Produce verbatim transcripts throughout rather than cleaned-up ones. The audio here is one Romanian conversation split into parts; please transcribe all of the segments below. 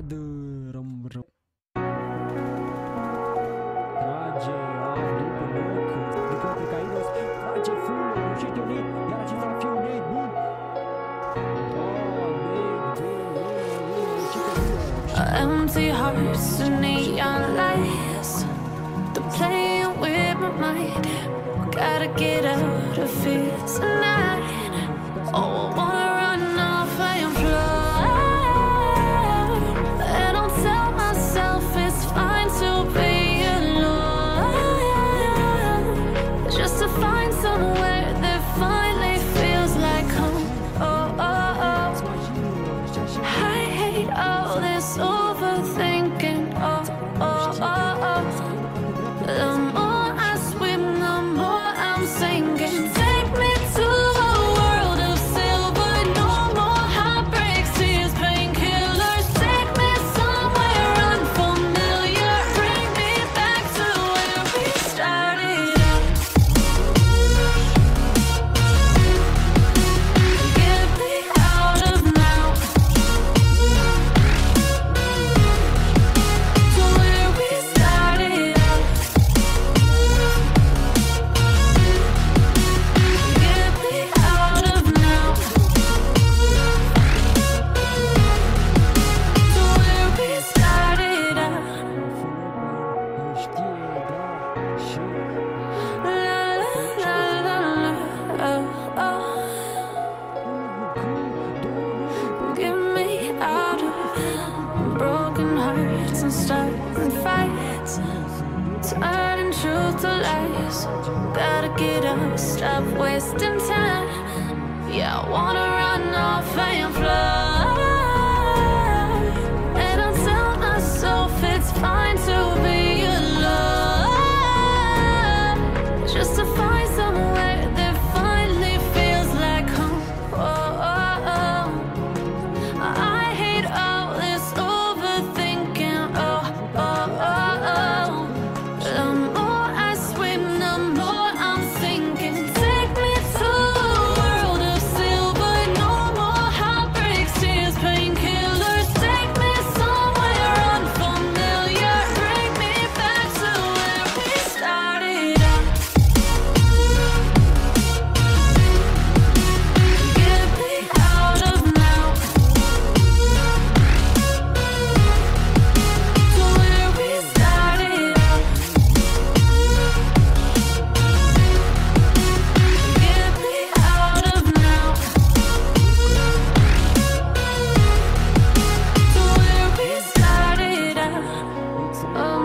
cad răm, răm. Trage a după loc de către Kairos, face full, reușit un hit, iar acesta va fi un hit bun. Empty hearts and neon lights, they're playing with my mind. Gotta get out of here tonight. Oh, I wanna run off and fly, and I'll tell myself it's fine to be alone, just to find somewhere that finally feels like home. Oh, oh, oh. I hate all this overthinking. Oh, oh, oh, oh. The more I swim, the more I'm sinking. Take me to a world of silver, no more heartbreaks, tears, painkillers. Take me somewhere unfamiliar, bring me back to where we started out. Get me out of now, to where we started out. Get me out of now, to where we started out. Știe, da, și La la la la la, oh, oh. Get me out of broken hearts and starting fights, turning truth to lies. Gotta get up, stop wasting time. Yeah, I wanna run off and fly, and I'll tell myself it's fine to be alone, just to find somewhere that finally feels like home. Oh, oh, oh. I hate all this overthinking. Oh, oh, oh, oh. The more I swim, the more I'm sinking. Take me to a world of silver, no more heartbreaks, tears, painkillers. Take me somewhere unfamiliar, bring me back to where we started out. Get me out of now, to where we started out. Get me out of now, to where we started out. Oh,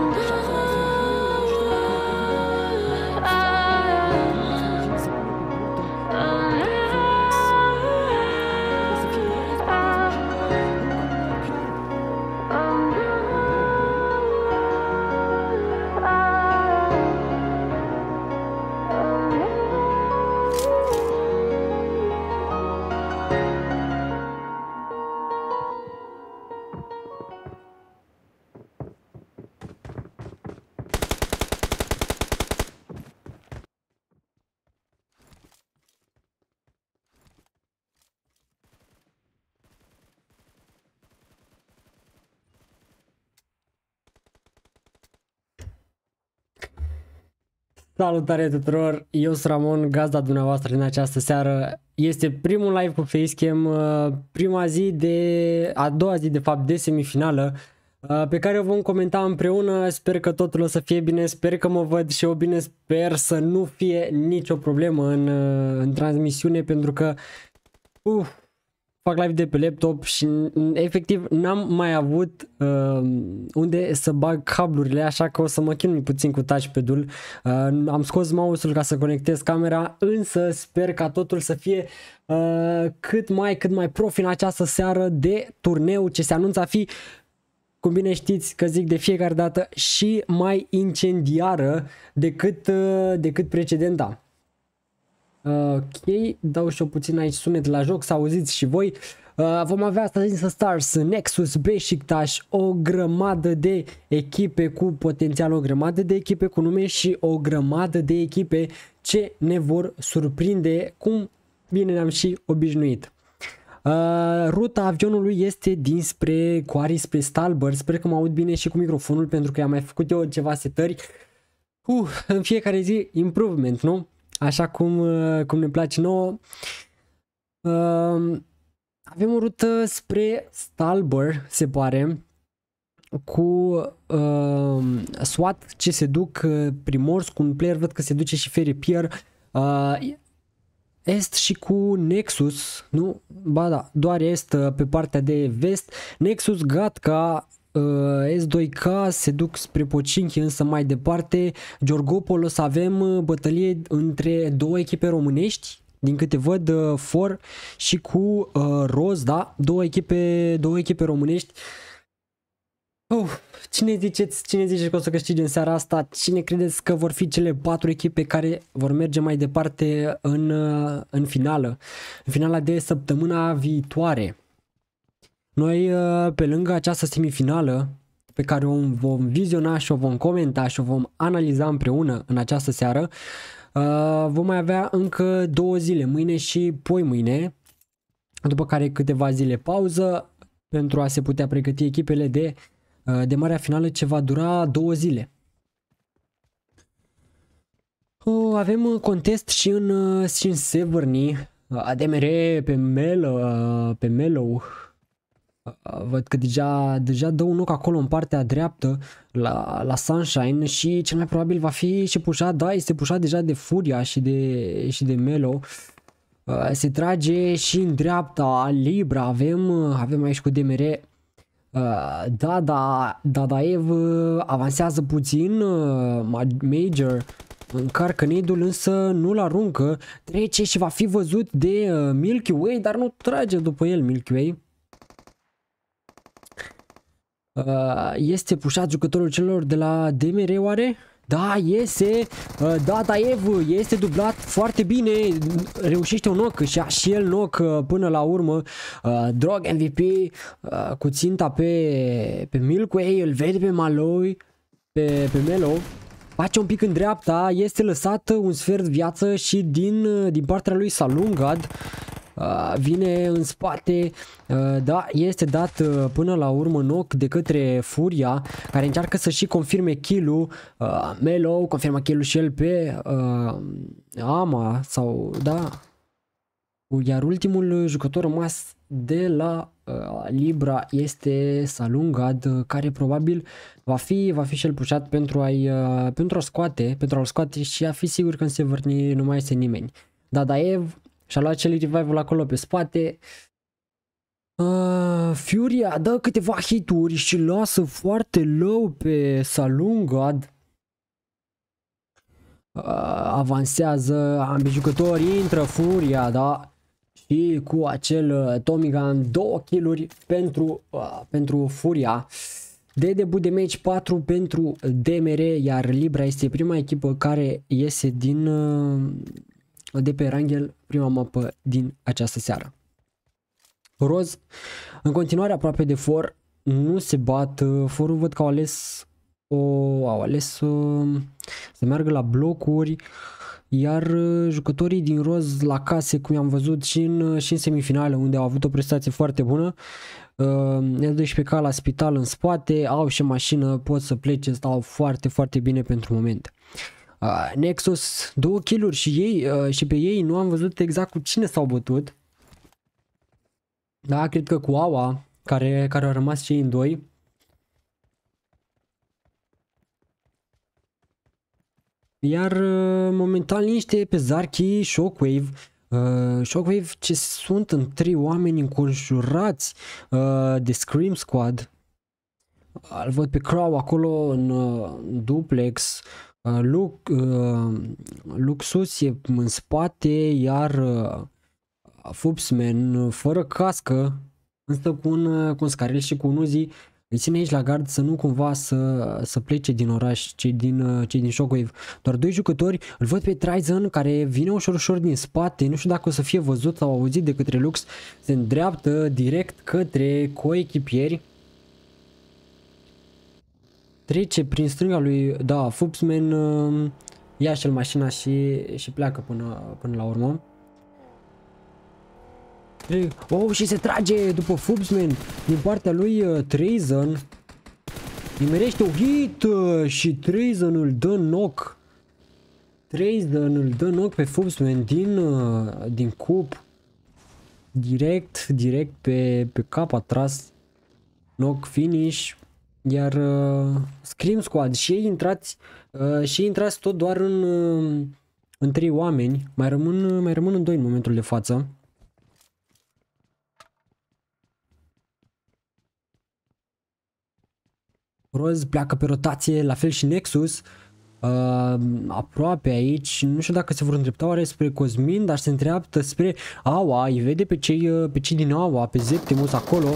salutare tuturor, eu sunt Ramon, gazda dumneavoastră din această seară. Este primul live cu Facecam, prima zi de, a doua zi de fapt de semifinală, pe care o vom comenta împreună. Sper că totul o să fie bine, sper că mă văd și eu bine, sper să nu fie nicio problemă în, în transmisiune, pentru că uf, fac live de pe laptop și efectiv n-am mai avut uh, unde să bag cablurile, așa că o să mă chinui puțin cu touchpad-ul. Uh, am scos mouse-ul ca să conectez camera, însă sper ca totul să fie uh, cât mai cât mai profi în această seară de turneu ce se anunță a fi, cum bine știți că zic de fiecare dată, și mai incendiară decât, uh, decât precedenta. Ok, dau și eu puțin aici sunet la joc, să auziți și voi. Uh, vom avea astăzi însă Stars, Nexus, Beşiktaş, o grămadă de echipe cu potențial, o grămadă de echipe cu nume și o grămadă de echipe ce ne vor surprinde, cum bine ne-am și obișnuit. Uh, ruta avionului este dinspre Quarry spre Stalber. Sper că mă aud bine și cu microfonul, pentru că am mai făcut eu ceva setări. Uh, în fiecare zi improvement, nu? Așa cum, uh, cum ne place nouă. Uh, avem o rută spre Stalber, se pare, cu uh, SWAT ce se duc uh, primors, cu un player văd că se duce și Ferry Pier. Uh, Est și cu Nexus, nu? Ba da, doar Est pe partea de vest. Nexus, Gatka, uh, S doi K se duc spre Pocinchi, însă mai departe Georgopolis avem bătălie între două echipe românești, din câte văd, uh, For și cu uh, Roz, da? Două echipe, două echipe românești. Oh, cine ziceți, cine zice că o să câștige în seara asta? Cine credeți că vor fi cele patru echipe care vor merge mai departe în, în finală? În finala de săptămâna viitoare. Noi, pe lângă această semifinală pe care o vom viziona și o vom comenta și o vom analiza împreună în această seară, vom mai avea încă două zile, mâine și poi mâine, după care câteva zile pauză pentru a se putea pregăti echipele de de marea finală, ce va dura două zile. O, avem contest și în, și în Severny, A D M R pe Melo, pe Melo. Văd că deja, deja dă un knock acolo în partea dreaptă la, la Sunshine și cel mai probabil va fi și pușat, da, este pușat deja de Furia și de, și de Melo. Se trage și în dreapta Libra, avem, avem aici cu D M R. Uh, da, da, Dadaev uh, avansează puțin, uh, Major încarcă nade-ul, însă nu-l aruncă, trece și va fi văzut de uh, Milky Way, dar nu trage după el Milky Way. Uh, este pușat jucătorul celor de la D M R oare? Da, iese, uh, Dadaev este dublat foarte bine, reușește un knock și a și el knock uh, până la urmă. uh, Drog M V P uh, cu ținta pe, pe Milkway, îl vede pe Maloi, pe, pe Melo, face un pic în dreapta, este lăsat un sfert viață și din, din partea lui Salungad. Uh, vine în spate, uh, da, este dat uh, până la urmă knock de către Furia, care încearcă să și confirme kill-ul. uh, Melo confirmă kill-ul și el pe uh, Ama sau da. Iar ultimul jucător rămas de la uh, Libra este Salungad, uh, care probabil va fi, va fi și el pușat pentru a-i uh, pentru a scoate, pentru a-l scoate și a fi sigur că în Severny nu mai este nimeni. Dadaev și-a luat cel revival acolo pe spate. Uh, Furia dă câteva hituri și lasă foarte low pe Salungad. Uh, avansează ambii jucători, intră Furia, da? Și cu acel uh, Tommy Gun, două kill-uri pentru, uh, pentru Furia. De debut de match patru pentru D M R, iar Libra este prima echipă care iese din... Uh, de pe Rangel, prima mapă din această seară. Roz, în continuare aproape de For, nu se bat. Forul văd că au ales o, au ales uh, să meargă la blocuri, iar jucătorii din Roz la case, cum am văzut și în, și în semifinală, unde au avut o prestație foarte bună, uh, S doisprezece K la spital în spate, au și mașină, pot să plece, stau foarte, foarte bine pentru moment. Uh, Nexus, două kill-uri și ei, uh, și pe ei nu am văzut exact cu cine s-au bătut. Da, cred că cu Aua, care, care au rămas cei în doi. Iar uh, momentan liniște pe Zarki, Shockwave. Uh, Shockwave ce sunt în trei oameni înconjurați uh, de Scream Squad. Îl văd pe Crow acolo în, uh, în duplex. Uh, Luc, uh, Luxus e în spate, iar uh, Fupsman uh, fără cască, însă cu un, uh, cu un Scarel și cu un Uzi, îi ține aici la gard să nu cumva să, să plece din oraș cei din, uh, cei din Shockwave. Doar doi jucători, îl văd pe Tryzen care vine ușor ușor din spate, nu știu dacă o să fie văzut sau auzit de către Lux, se îndreaptă direct către coechipieri. Trece prin stânga lui, da, Fupsman uh, ia și-l mașina și, și pleacă până, până la urmă. Oh, și se trage după Fubsman din partea lui uh, Treason. Nimerește un hit uh, și Treason îl dă knock. Treason îl dă knock pe Fubsman din, uh, din cup. Direct, direct pe, pe cap a tras. Knock finish. Iar uh, Scream Squad și ei intrați, uh, și ei intrați tot doar în, uh, în trei oameni. Mai rămân, mai rămân în doi în momentul de față. Roz pleacă pe rotație, la fel și Nexus. Uh, aproape aici, nu știu dacă se vor îndrepta oare spre Cosmin, dar se îndreaptă spre Aua, îi vede pe cei, pe cei din Aua, pe Zeptimus acolo.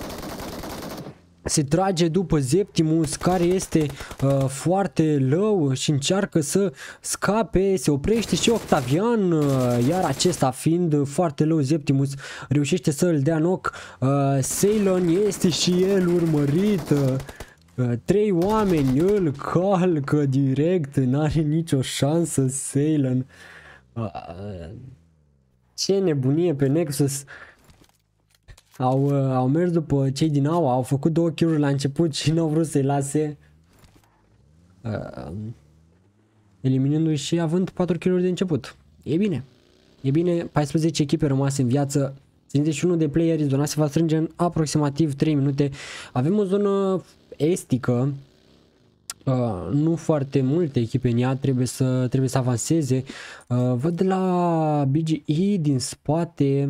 Se trage după Zeptimus, care este uh, foarte low și încearcă să scape, se oprește și Octavian, uh, iar acesta fiind foarte low, Zeptimus reușește să îl dea knock. uh, Ceylon este și el urmărit. uh, Uh, trei oameni îl calcă direct, n-are nicio șansă Ceylon. Uh, uh, ce nebunie pe Nexus. Au, uh, au mers după cei din Aua, au făcut două kill-uri la început și n-au vrut să-i lase. Uh, eliminându-i și având patru kill-uri de început. E bine. E bine, paisprezece echipe rămase în viață. treizeci și unu de playeri, zona se va strânge în aproximativ trei minute. Avem o zonă estică, uh, nu foarte multe echipe în ea, trebuie să, trebuie să avanseze. Uh, văd de la B G E din spate,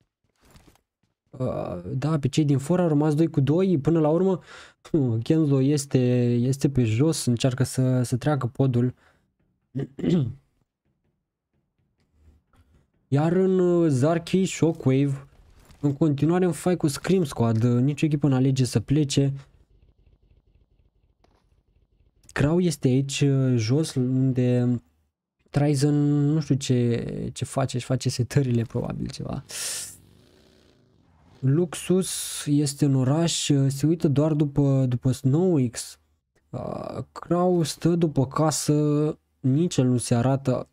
uh, da, pe cei din for au rămas doi cu doi, până la urmă uh, Kenzo este, este pe jos, încearcă să, să treacă podul. Iar în Zarky, Shockwave, în continuare în fight cu Scream Squad, nicio echipă nu alege să plece. Crow este aici jos, unde Treason nu știu ce, ce face, își face setările probabil ceva. Luxus este în oraș, se uită doar după, după SnowX. Uh, Crow stă după casă, nici el nu se arată.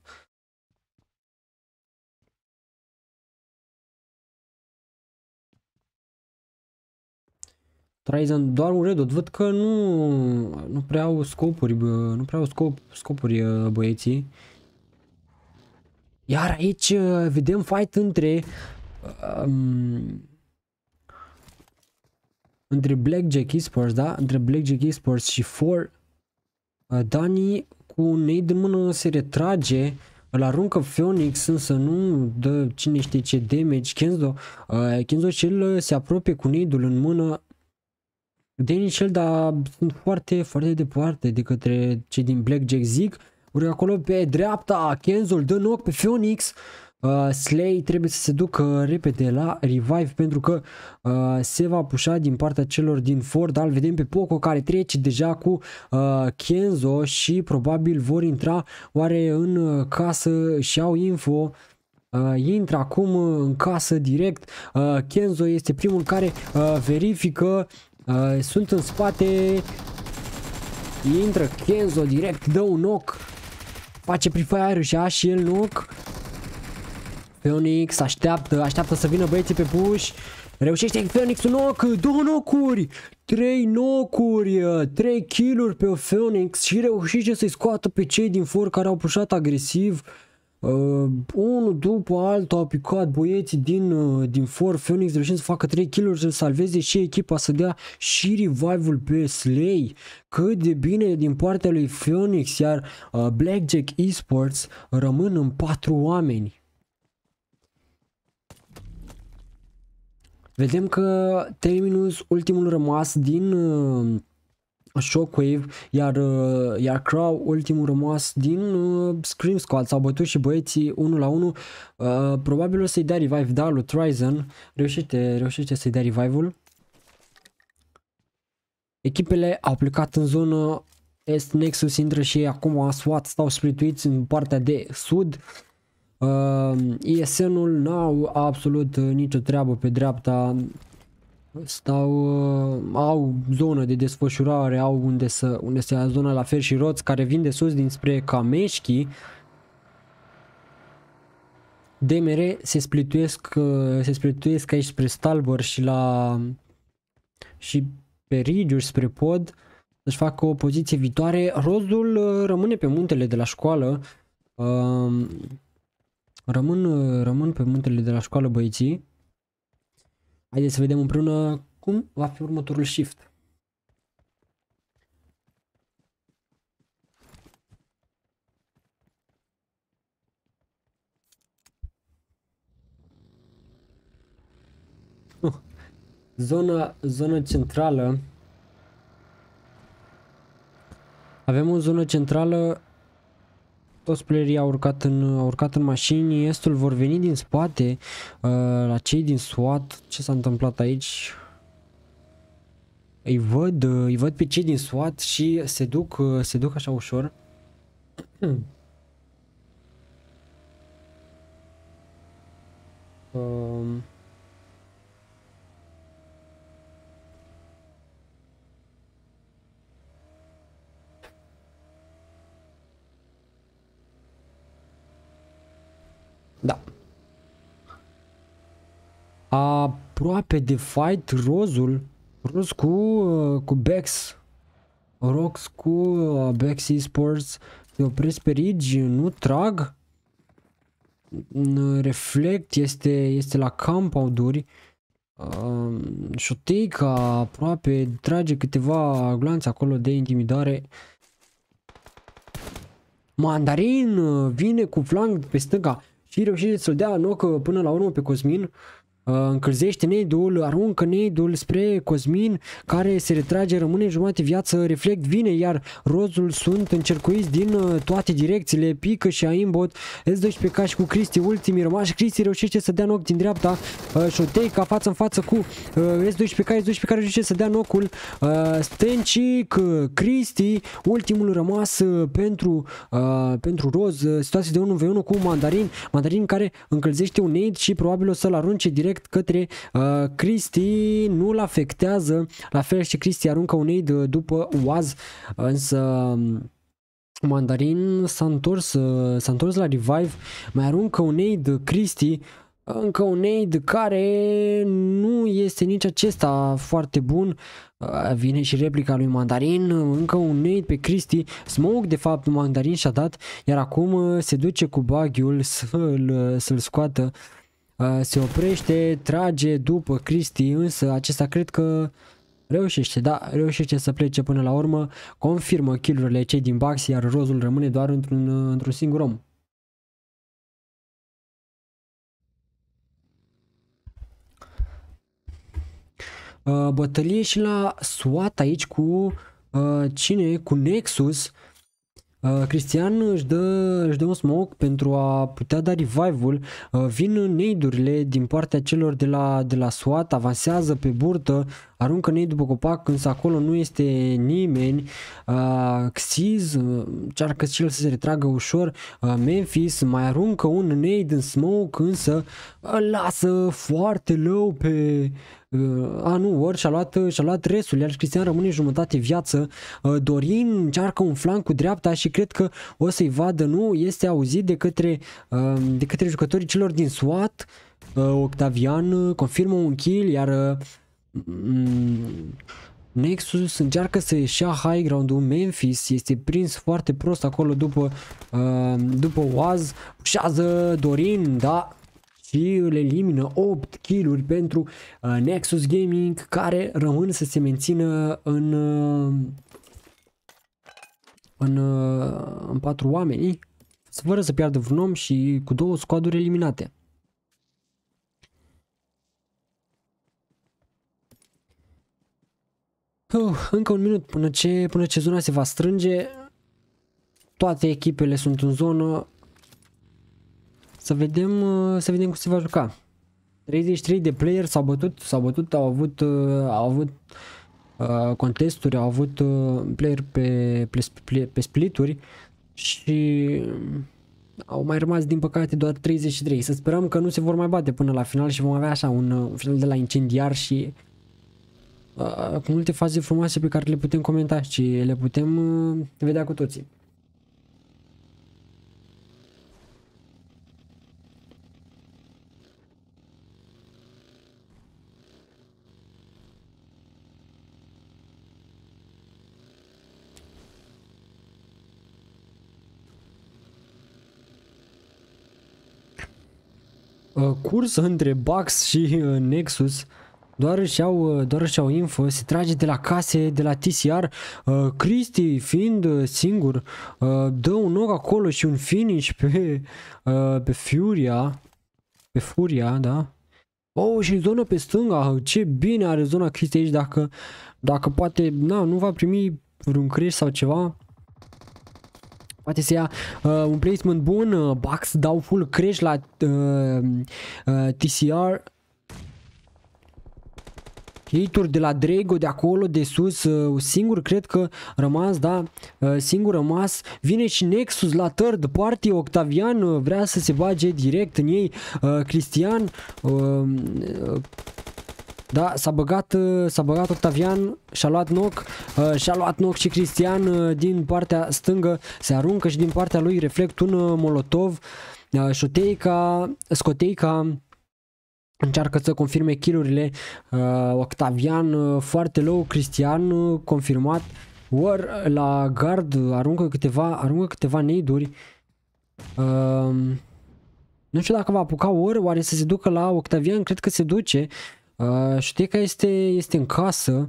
Treason doar un redot, văd că nu, nu prea au scopuri, bă, nu prea au scop, scopuri băieții. Iar aici vedem fight între um, între Blackjack Esports, da? Între Blackjack Esports și For. Uh, Dani cu un nade în mână se retrage, îl aruncă Phoenix, însă nu dă cine știe ce damage. Kenzo, uh, Kenzo cel se apropie cu nade-ul în mână. Danny cel, dar sunt foarte, foarte departe de către cei din Blackjack. Zic, urcă acolo pe dreapta, Kenzo îl dă knock pe Phoenix. Uh, Slay trebuie să se ducă repede la revive pentru că uh, se va pușa din partea celor din Ford. Al vedem pe Poco care trece deja cu uh, Kenzo și probabil vor intra oare în uh, casă și au info. Uh, intră acum în casă direct. uh, Kenzo este primul care uh, verifică. Uh, sunt în spate. Intră Kenzo direct, dă un knock, face prefire și a și el knock. Phoenix așteaptă, așteaptă să vină băieții pe push. Reușește Phoenix un knock, două knock-uri, trei knock-uri, trei kill-uri pe Phoenix și reușește să-i scoată pe cei din for care au pușat agresiv. Uh, unul după altul au picat băieții din, uh, din for. Phoenix reușind să facă trei kill-uri, să salveze și echipa, să dea și revive-ul pe Slay. Cât de bine din partea lui Phoenix, iar uh, Blackjack Esports rămân în patru oameni. Vedem că Terminus, ultimul rămas din uh, Shockwave, iar, uh, iar Crow, ultimul rămas din uh, Scream Squad. S-au bătut și băieții unu la unu. Uh, probabil o să-i dea revive, da, lui Treason. Reușește, reușește să-i dea revive-ul. Echipele au plecat în zonă est, Nexus intră și ei acum, SWAT stau splituiți în partea de sud. Uh, E S N-ul n-au absolut uh, nicio treabă pe dreapta. Stau, uh, au zonă de desfășurare, au unde să, unde să ia zona, la fel și Roț care vin de sus dinspre Kameșchi. D M R se splituiesc, se splituiesc aici spre Stalbor și la și pe Rigiuri spre pod să-și facă o poziție viitoare. Rozul rămâne pe muntele de la școală. Rămân, rămân pe muntele de la școală băieții. Haideți să vedem împreună cum va fi următorul shift. Uh, zona, zona centrală. Avem o zonă centrală. Toți playerii au urcat în, au urcat în mașini. Estul vor veni din spate uh, la cei din SWAT. Ce s-a întâmplat aici? Îi văd, uh, îi văd pe cei din SWAT și se duc, uh, se duc așa ușor. uh, Da. Aproape de fight Rozul. Roz cu, uh, cu Bex. Rox cu uh, Bex Esports. Se opresc pe Ridge. Nu trag. Reflect este, este la compound-uri. Uh, Șoteica aproape trage câteva glanțe acolo de intimidare. Mandarin vine cu flank pe stânga și reușește să-l dea knock până la urmă pe Cosmin. Uh, încălzește nade-ul, aruncă nade-ul spre Cosmin, care se retrage, rămâne jumătate viață. Reflect vine, iar Rozul sunt încercuiți din uh, toate direcțiile. Pică și aimbot. S doisprezece K și cu Cristi ultimii rămași. Cristi reușește să dea knock din dreapta. uh, Șoteica față în față cu uh, S doisprezece K. S doisprezece K reușește să dea knock-ul. uh, Stencic, uh, Cristi ultimul rămas uh, pentru, uh, pentru Roz. uh, Situație de unu v unu cu Mandarin. Mandarin care încălzește un nade și probabil o să-l arunce direct către uh, Cristi. Nu-l afectează. La fel și Cristi aruncă un nade după Oaz. Însă Mandarin s-a întors, s-a întors la revive. Mai aruncă un nade Cristi. Încă un nade care nu este nici acesta foarte bun. Uh, vine și replica lui Mandarin. Încă un nade pe Cristi. Smoke de fapt Mandarin și-a dat. Iar acum uh, se duce cu buggy-ul să-l să-l scoată. Uh, se oprește, trage după Cristi, însă acesta cred că reușește, da, reușește să plece până la urmă, confirmă kill-urile cei din Bax, iar Rozul rămâne doar într-un într-un singur om. Uh, bătălie și la SWAT aici cu uh, cine? Cu Nexus. Uh, Cristian își dă, își dă un smoke pentru a putea da revive-ul. Uh, vin nade-urile din partea celor de la, de la SWAT, avansează pe burtă, aruncă nade după copac, însă acolo nu este nimeni. Uh, Xiz uh, încearcă și el să se retragă ușor. Uh, Memphis mai aruncă un nade în smoke, însă îl lasă foarte low pe... Uh, a, nu, ori și-a luat, și-a luat restul, iar Cristian rămâne jumătate viață. Uh, Dorin încearcă un flanc cu dreapta și cred că o să-i vadă, nu, este auzit de către, uh, de către jucătorii celor din SWAT. Uh, Octavian uh, confirmă un kill, iar uh, Nexus încearcă să ieși high ground-ul. Memphis este prins foarte prost acolo după, uh, după Oaz. Pușează Dorin, da, și îl elimină. Opt kill-uri pentru uh, Nexus Gaming, care rămân să se mențină în uh, în, uh, în patru oameni, fără să piardă vreun om și cu două squaduri eliminate. Uh, încă un minut până ce, până ce zona se va strânge. Toate echipele sunt în zonă. Să vedem, să vedem cum se va juca. treizeci și trei de player s-au bătut, s-au bătut, au avut, au avut uh, contesturi, au avut uh, player pe, pe, pe splituri și au mai rămas din păcate doar treizeci și trei. Să sperăm că nu se vor mai bate până la final și vom avea așa un, un final de la incendiar și uh, cu multe faze frumoase pe care le putem comenta și le putem uh, vedea cu toții. uh, cursă între Bucks și uh, Nexus. Doar își iau, doar își iau info, se trage de la case, de la T C R. uh, Cristi fiind uh, singur uh, dă un knock acolo și un finish pe, uh, pe Furia. Pe Furia, da. Oh, și zonă pe stânga, ce bine are zona Cristi aici, dacă, dacă poate, na, nu va primi vreun crash sau ceva. Poate să ia uh, un placement bun, uh, Bucks dau full crash la uh, uh, T C R. Hituri de la Drago de acolo, de sus, uh, singur cred că rămas, da, uh, singur rămas. Vine și Nexus la third party, Octavian uh, vrea să se bage direct în ei, uh, Cristian, uh, uh, da, s-a băgat, uh, s-a băgat Octavian, și-a luat knock, uh, și-a luat knock și Cristian uh, din partea stângă, se aruncă și din partea lui Reflect un uh, molotov, uh, Șoteica, Scoteica încearcă să confirme kill-urile, uh, Octavian uh, foarte low, Cristian uh, confirmat, War la gard aruncă câteva, aruncă câteva nade-uri, uh, nu știu dacă va apuca War, oare să se ducă la Octavian, cred că se duce, uh, Șteica este, este în casă.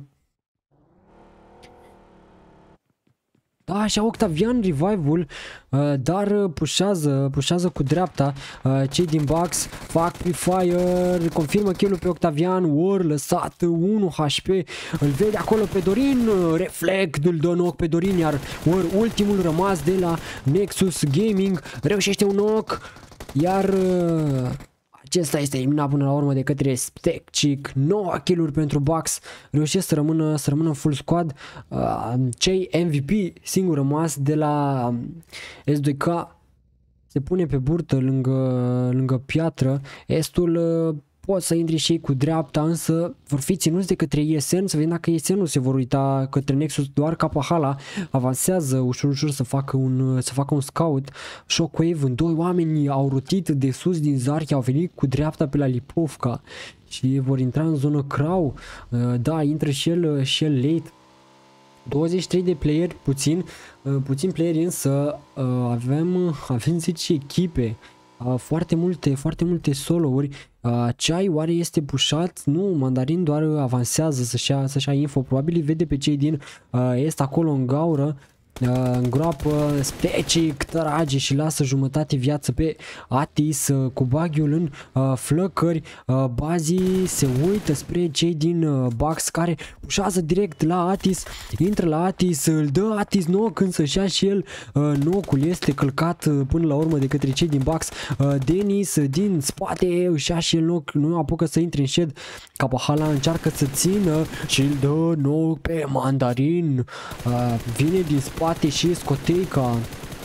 Da, și Octavian revive-ul, uh, dar pușează, pușează cu dreapta, uh, cei din Bucks fac pre-fire, confirmă kill-ul pe Octavian, War lăsat unu H P, îl vede acolo pe Dorin, Reflect îl dă knock pe Dorin, iar War ultimul rămas de la Nexus Gaming reușește un knock, iar uh, acesta este eliminat până la urmă de către Specchic. nouă kill-uri pentru Bucks, reușesc să rămână, să rămână full squad. Uh, cei M V P singur rămas de la S doi K se pune pe burtă lângă, lângă piatră. Estul uh, pot să intri și ei cu dreapta, însă vor fi ținuți de către E S N, să vedem dacă E S N nu se vor uita către Nexus, doar Capahala avansează ușor ușor să facă un, să facă un scout. Shockwave în doi oameni au rotit de sus din Zarchi, au venit cu dreapta pe la Lipovka și vor intra în zonă Crow. Da, intră și el, și el late. douăzeci și trei de playeri, puțin, puțin playeri, însă avem, avem zece echipe. Uh, foarte multe, foarte multe solo-uri. Uh, Ceai oare este pușat? Nu, Mandarin doar avansează să-și ia, să-și ia info. Probabil îi vede pe cei din uh, est acolo în gaură. Uh, îngroapă Specchic, trage și lasă jumătate viață pe Atis uh, cu baghiul în uh, flăcări. uh, Bazii se uită spre cei din uh, Bucks care pușează direct la Atis, intră la Atis, îl dă Atis knock, însă și-a și el uh, knock-ul este călcat uh, până la urmă de către cei din Bucks. uh, Denis uh, din spate își ia și el knock, nu apucă să intre în shed. Capahala încearcă să țină și îl dă knock pe Mandarin. uh, Vine din spate Poate și Scoteica.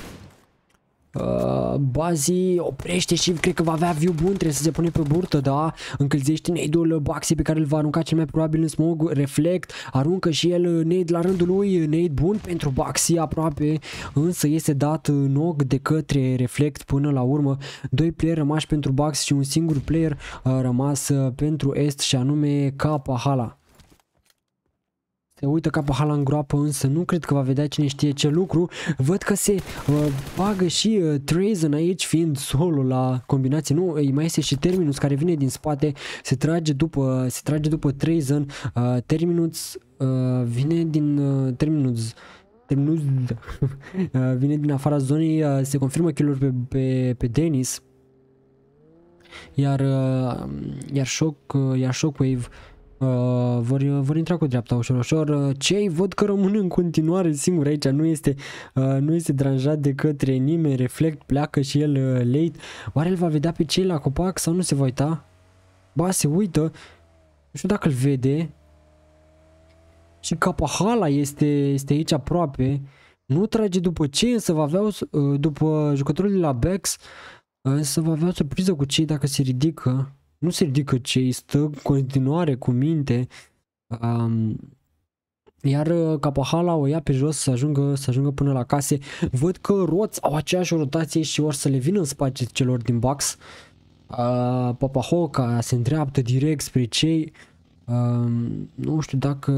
Uh, Bazii oprește și cred că va avea view bun, trebuie să se pune pe burtă, da, încălzește nade-ul Baxi pe care îl va arunca cel mai probabil în smoke. Reflect, aruncă și el nade la rândul lui, nade bun pentru Baxi aproape, însă este dat knock de către Reflect până la urmă. Doi player rămași pentru Bucks și un singur player uh, rămas uh, pentru Est și anume Capahala. Se uită Capahala în groapă, însă nu cred că va vedea cine știe ce lucru. Văd că se uh, bagă și uh, Trazen aici, fiind solo la combinație. Nu, îi mai este și Terminus care vine din spate, se trage după, se trage după Trazen. Uh, Terminus uh, vine din uh, Terminus. Terminus uh, vine din afara zonei, uh, se confirmă kill-uri pe, pe, pe Denis. Iar uh, iar Shock, uh, iar Shockwave Uh, vor, vor intra cu dreapta ușor ușor. uh, Cei văd că rămân în continuare singur aici, nu este, uh, nu este deranjat de către nimeni. Reflect pleacă și el uh, late. Oare îl va vedea pe cei la copac sau nu se va uita? Ba, se uită, nu știu dacă îl vede. Și Capahala este, este aici aproape, nu trage după cei, însă va avea o, uh, după jucătorul de la Bex, uh, însă va avea o surpriză cu cei dacă se ridică. Nu se ridică cei, stă în continuare cu minte. Um, iar Capahala o ia pe jos să ajungă, să ajungă până la case. Văd că roți au aceeași rotație și or să le vină în spate celor din Bucks. Uh, Papahoca se îndreaptă direct spre cei. Uh, nu știu dacă...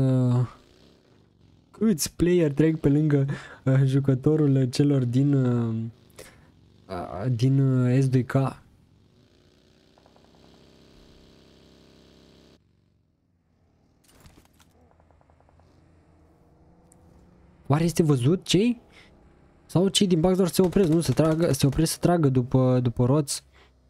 Câți player trec pe lângă uh, jucătorul celor din, uh, uh, din uh, S doi K. Oare este văzut cei? Sau cei din Bucks doar se opresc, nu? Se, tragă, se opresc să tragă după, după roți.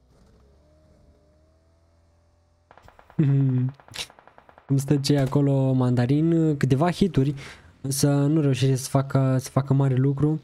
Cum stă cei acolo Mandarin, câteva hituri, însă nu reușește să facă, să facă mare lucru.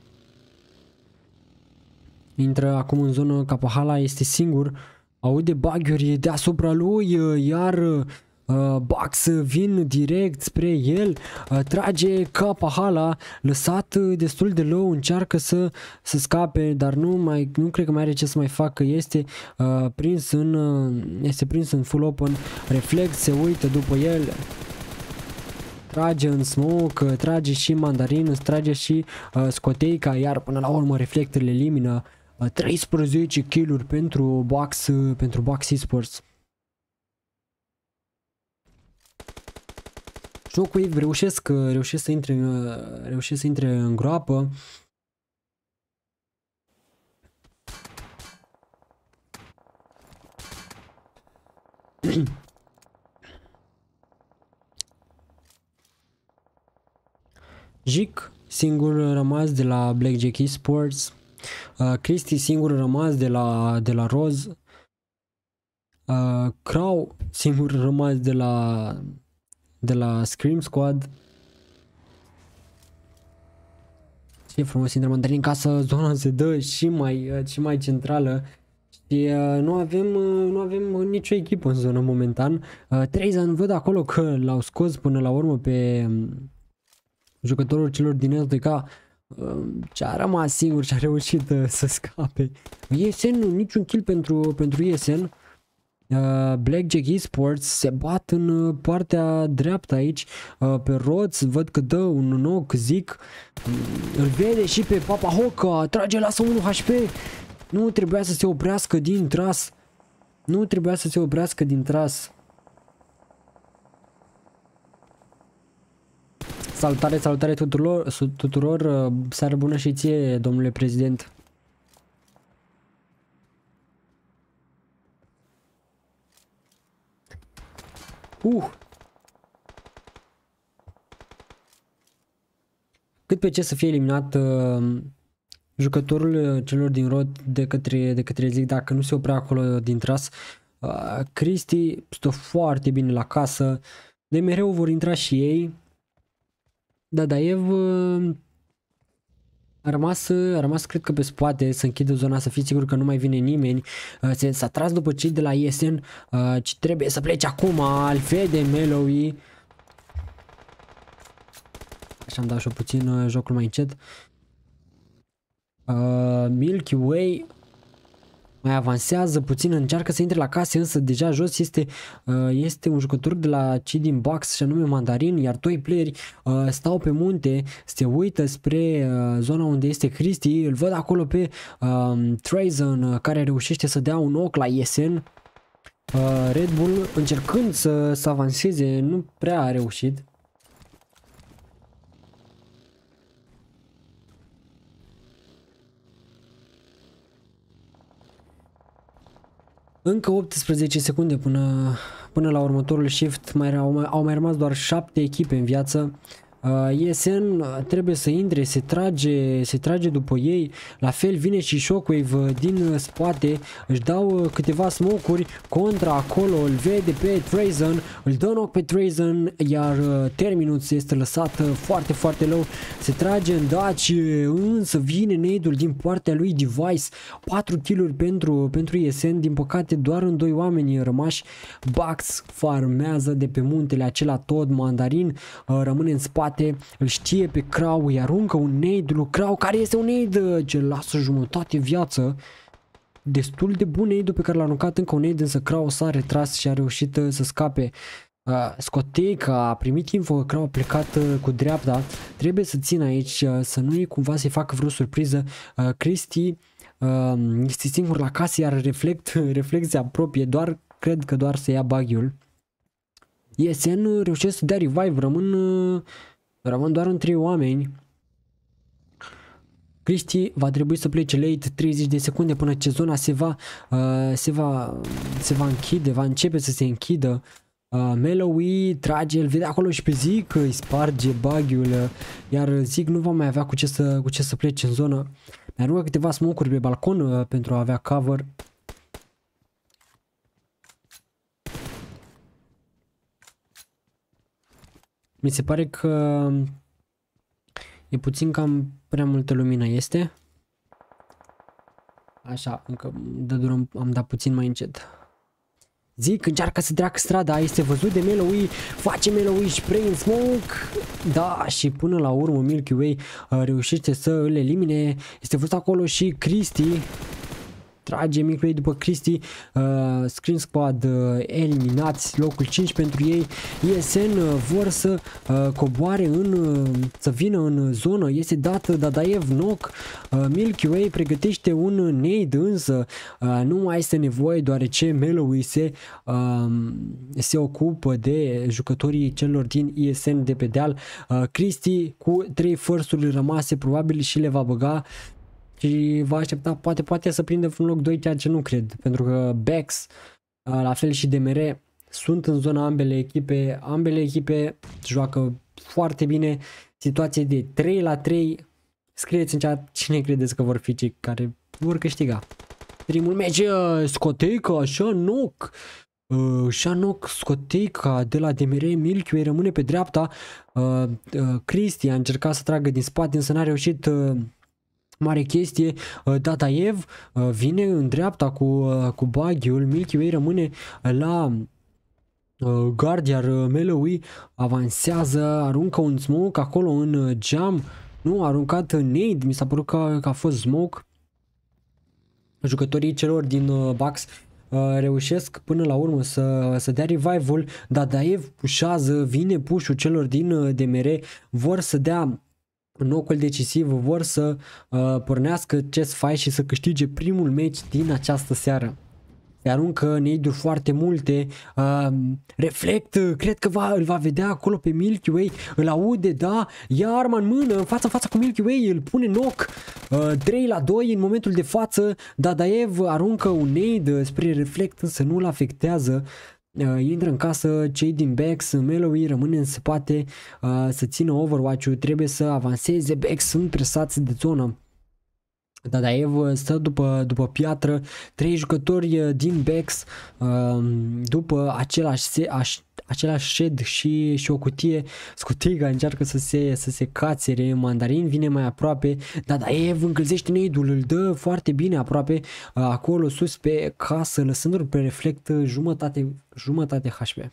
Intră acum în zonă, Kapahala este singur, aude baghiuri deasupra lui, iar uh, Bucks vin direct spre el, uh, trage Kapahala, lăsat destul de low, încearcă să, să scape, dar nu, mai, nu cred că mai are ce să mai facă, este, uh, prins, în, uh, este prins în full open, reflex, se uită după el, trage în smoke, trage și Mandarin, trage și uh, Scoteica, iar până la urmă reflectele elimină uh, treisprezece kill-uri pentru Bucks, uh, pentru Bucks Esports. Shockwave reușesc, reușesc să intre, reușesc să intre în groapă. Jic singur rămas de la Blackjack Esports, uh, Cristi singur rămas de la de la Roz, uh, Crow singur rămas de la de la Scream Squad. Ce frumos intră Mandarin în casă, zona se dă și mai și mai centrală. Și uh, nu avem uh, nu avem nicio echipă în zonă momentan. Uh, Treizan văd acolo că l-au scos până la urmă pe um, jucătorul celor din S D K, uh, ce a rămas singur și a reușit uh, să scape. E S N, niciun kill pentru, pentru E S N. Uh, Blackjack Esports se bat în uh, partea dreaptă aici, uh, pe roț, văd că dă un knock, zic, uh, îl vede și pe Papa Hoca, trage, lasă unu H P, nu trebuia să se oprească din tras, nu trebuia să se oprească din tras. Salutare, salutare tuturor, tuturor, seară bună și ție, domnule prezident. Uh. Cât pe ce să fie eliminat uh, jucătorul celor din rot de către, de către Zic, dacă nu se oprea acolo din tras. uh, Cristi stă foarte bine la casă, de mereu vor intra și ei. Dadaev uh, a rămas, a rămas cred că pe spate să închidă zona, să fii sigur că nu mai vine nimeni. uh, S-a tras după cei de la E S N, uh, ce trebuie să plece acum, îl vede Melowi. Așa am dat și-o puțin uh, jocul mai încet. uh, Milky Way mai avansează puțin, încearcă să intre la case, însă deja jos este, uh, este un jucător de la cei din Bucks și anume Mandarin, iar doi playeri uh, stau pe munte, se uită spre uh, zona unde este Cristi, îl văd acolo pe uh, Treizan, uh, care reușește să dea un ochi la E S N. uh, Red Bull încercând să, să avanseze, nu prea a reușit. Încă optsprezece secunde până, până la următorul shift, mai, au, mai, au mai rămas doar șapte echipe în viață. Uh, E S N trebuie să intre, se trage, se trage după ei, la fel vine și Shockwave din spate, își dau câteva smoke-uri contra acolo, îl vede pe Treizan, îl dă knock pe Treizan, iar Terminus este lăsat foarte, foarte low, se trage în daci, însă vine nade-ul din partea lui Device, patru kill-uri pentru, pentru E S N, din păcate doar în doi oameni rămași. Bucks farmează de pe muntele acela tot, Mandarin rămâne în spate, îl știe pe Crow, îi aruncă un nade lui Crow, care este un nade ce lasă jumătate viață. Destul de bun nade pe care l-a aruncat, încă un nade, însă Crow s-a retras și a reușit să scape. uh, Scoteica a primit info că Crow a plecat uh, cu dreapta, trebuie să țină aici, uh, să nu-i cumva să-i facă vreo surpriză. uh, Cristi uh, este singur la casă, iar reflect, reflex se apropie, doar cred că doar să ia bug-ul. E S N reușesc să dea revive, rămân, rămân doar în trei oameni. Cristi va trebui să plece late, treizeci de secunde până ce zona se va, uh, se va, se va închide, va începe să se închidă. Uh, Melowi trage, îl vede acolo și pe Zic, îi sparge buggy-ul, uh, iar Zic nu va mai avea cu ce să, cu ce să plece în zonă. Mi-a rugat câteva smoke-uri pe balcon uh, pentru a avea cover. Mi se pare că e puțin cam prea multă lumină, este? Așa, încă de dură am dat puțin mai încet. Zic, încearcă să treacă strada, este văzut de Melowi, face Melowi spray în smoke. Da, și până la urmă Milky Way uh, reușește să îl elimine. Este văzut acolo și Cristi. Trage Milky Way după Cristi. uh, Screen Squad uh, eliminați, locul cinci pentru ei. E S N uh, vor să uh, coboare în, uh, să vină în zonă. Este dat Dadaev knock. uh, Milky Way pregătește un nade, însă uh, nu mai este nevoie, deoarece Melowi se, uh, se ocupă de jucătorii celor din I S N de pe deal. uh, Cristi cu trei first-uri rămase probabil și le va băga și va aștepta, poate, poate să prindă un loc doi, ceea ce nu cred, pentru că Bex, la fel și D M R, sunt în zona ambele echipe, ambele echipe joacă foarte bine, situație de trei la trei, scrieți în chat cine credeți că vor fi cei care vor câștiga. Primul meci, Scoteca, Shanok, uh, Shanok, Scoteca de la D M R, Milky Way rămâne pe dreapta, uh, uh, Cristi a încercat să tragă din spate, însă n-a reușit. uh, Mare chestie, Dadaev vine în dreapta cu, cu buggy-ul, Milky Way rămâne la guard, iar Melowi avansează, aruncă un smoke acolo în jam, nu, a aruncat nade, mi s-a părut că, că a fost smoke. Jucătorii celor din Bucks reușesc până la urmă să, să dea revival, Dadaev pușează, vine push-ul celor din D M R, vor să dea knock-ul decisiv, vor să uh, pornească chest fight și să câștige primul meci din această seară. Se aruncă nade-uri foarte multe, uh, Reflect, cred că va, îl va vedea acolo pe Milky Way, îl aude, da, ia arma în mână, în fața în fața cu Milky Way, îl pune knock, uh, trei la doi în momentul de față, Dadaev aruncă un nade spre Reflect, însă nu-l afectează. Uh, intră în casă cei din Bex, Melowi rămâne în spate uh, să țină Overwatch-ul, trebuie să avanseze, Bex sunt presați de zonă. Dadaev stă după, după piatră, trei jucători din Bex, uh, după același, aș, același shed și, și o cutie. Scotiga încearcă să se, să se cațere, Mandarin vine mai aproape, Dadaev încălzește nade-ul, îl dă foarte bine aproape, uh, acolo sus pe casă, lăsându-l pe Reflect jumătate, jumătate H P.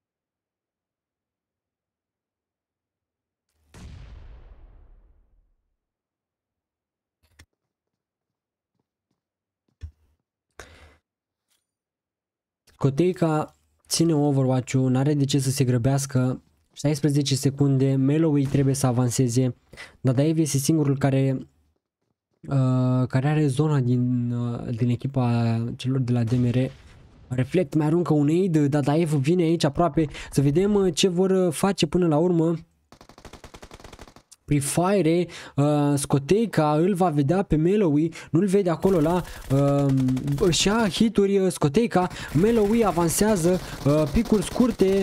Scoteca ține Overwatch-ul, n-are de ce să se grăbească, șaisprezece secunde, Melowi trebuie să avanseze, Dadaev este singurul care, uh, care are zona din, uh, din echipa celor de la D M R. Reflect mai aruncă un aid, Dadaev vine aici aproape, să vedem ce vor face până la urmă. Prefire, uh, Scoteca îl va vedea pe Melowi, nu-l vede acolo la uh, își ia hituri Scoteca, Melowi avansează, uh, picuri scurte,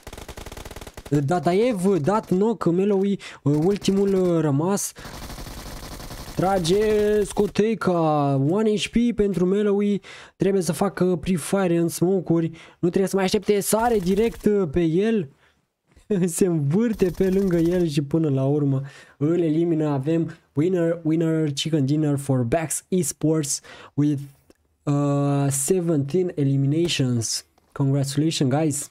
Dadaev dat knock, Melowi uh, ultimul uh, rămas, trage Scoteca, unu H P pentru Melowi, trebuie să facă prefire în smoke-uri, nu trebuie să mai aștepte, sare direct uh, pe el. Se învârte pe lângă el și până la urmă îl elimină. Avem winner, winner chicken dinner for Bex Esports with uh, seventeen eliminations. Congratulations, guys.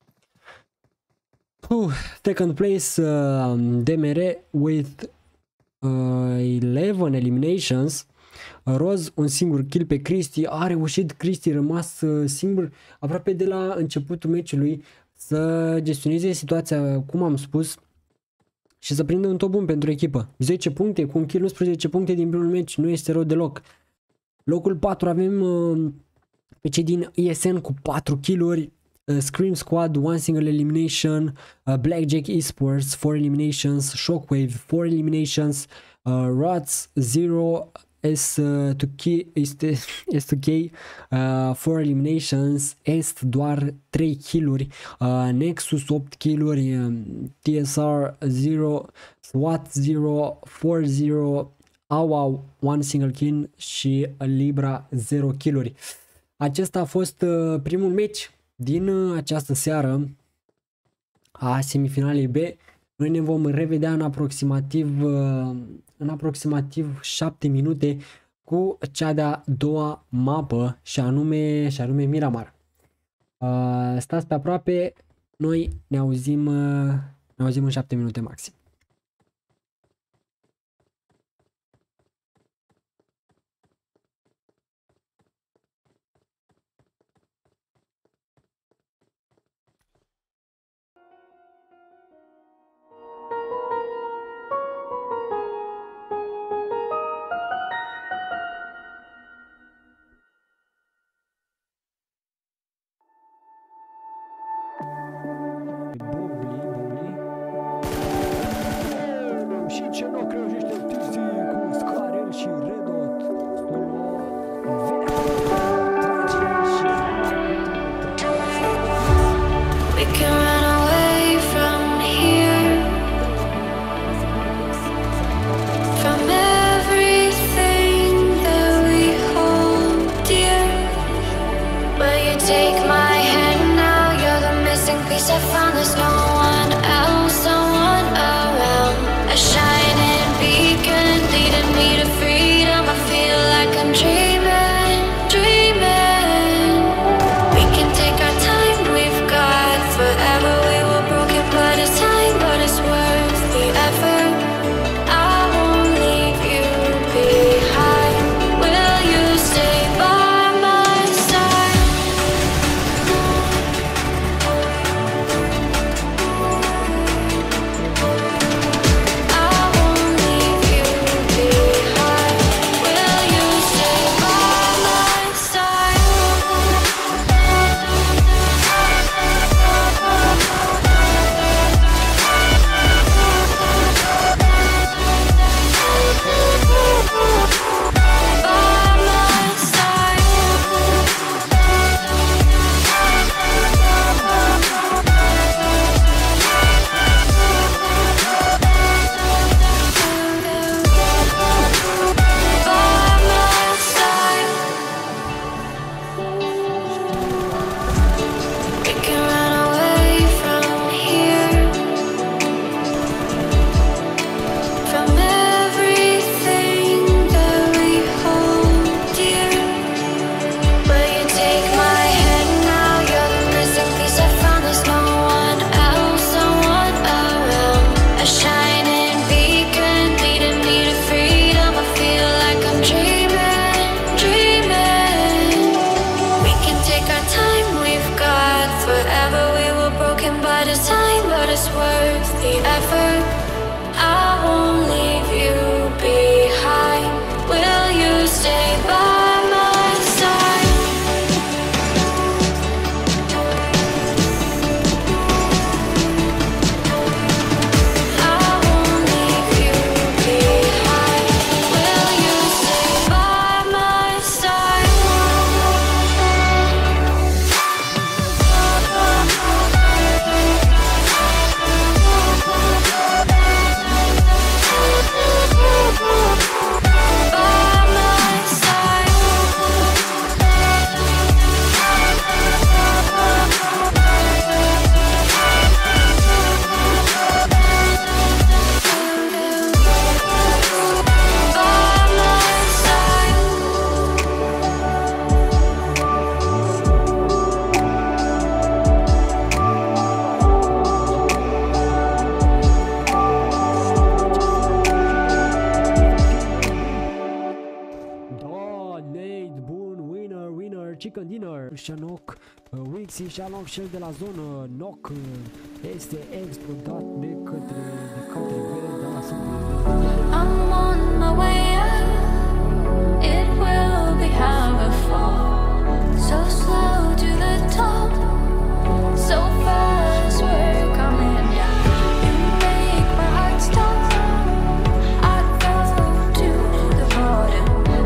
Uh, second place uh, D M R with uh, eleven eliminations. Roz un singur kill pe Cristi, a reușit Cristi, rămas uh, singur aproape de la începutul meciului să gestioneze situația, cum am spus, și să prindă un top bun pentru echipă. zece puncte, cu un kill unsprezece puncte din primul meci, nu este rău deloc. Locul patru avem uh, pe cei din I S N cu patru kill-uri, uh, Scream Squad, one single elimination, uh, Blackjack Esports, four eliminations, Shockwave, four eliminations, uh, Rots, zero S two K, este S two K uh, four eliminations, Est doar trei kill-uri, uh, Nexus opt kill-uri, uh, T S R zero, SWAT zero, four zero, Awa one single kill și Libra zero kill-uri. Acesta a fost uh, primul match din uh, această seară a semifinalei B. Noi ne vom revedea în aproximativ uh, în aproximativ șapte minute cu cea de-a doua mapă și anume, și anume Miramar. Uh, stați pe aproape, noi ne auzim, uh, ne auzim în șapte minute maxim. Chicken Dinner, Shanok, Wixi, Shanok, cel de la zonă, Noc, este explodat de către, de către Bere, de la I'm on my way up, it will be how I fall, so slow to the top, so fast we're coming down, you make my heart stop, I go to the bottom,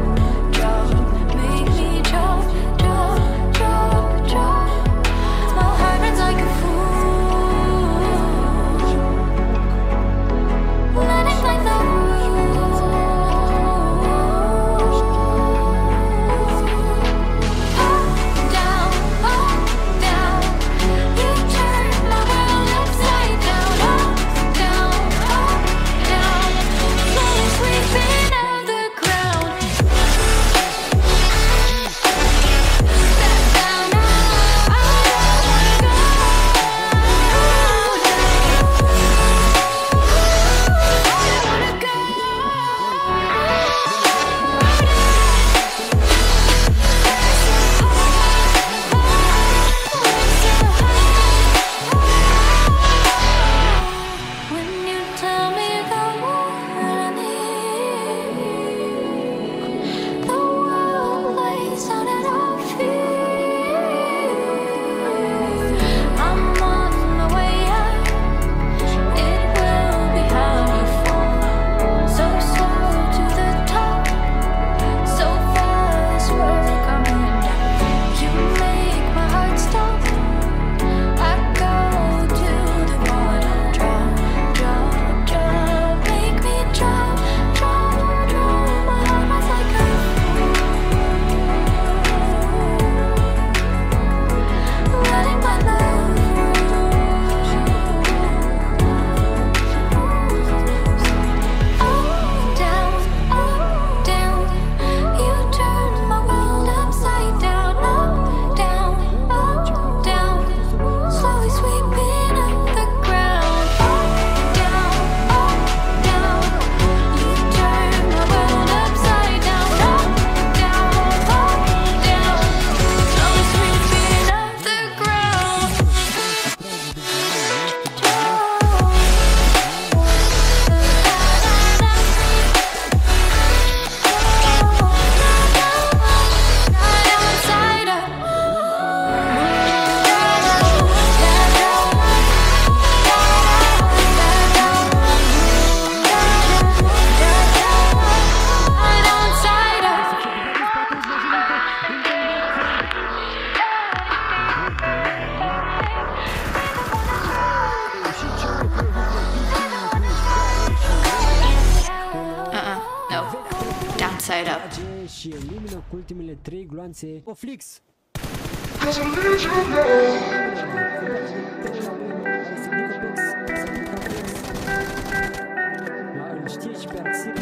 fired up. Și elimină cu ultimele trei gloanțe o Flix. Îl știe și pe Axel.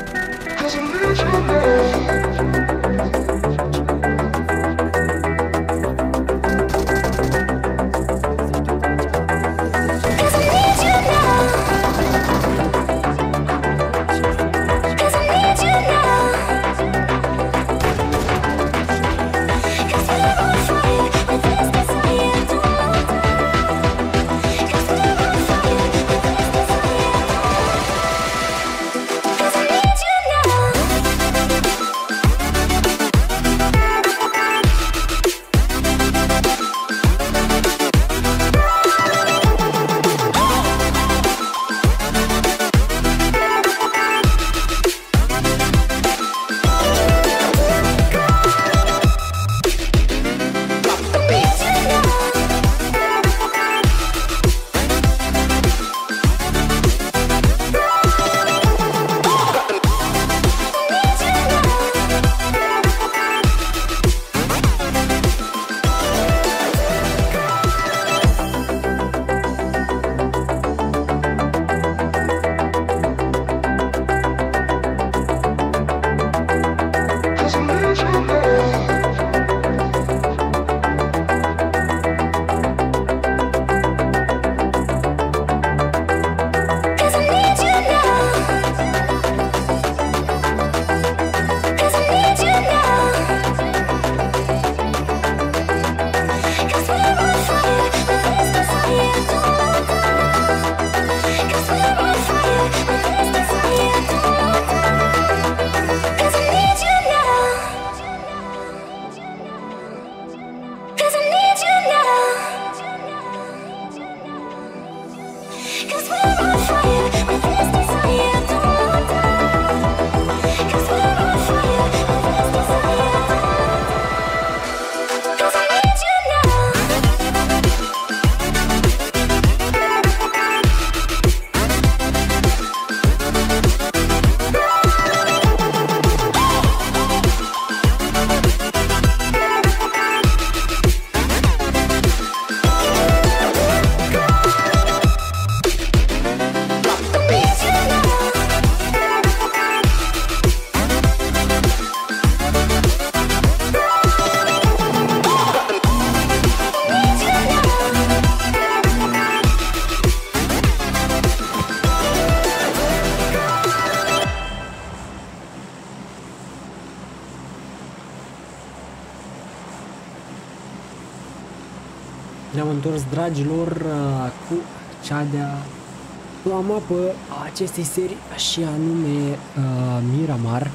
Ne-am întors, dragilor, cu cea de-a doua mapă a acestei serii, și anume uh, Miramar.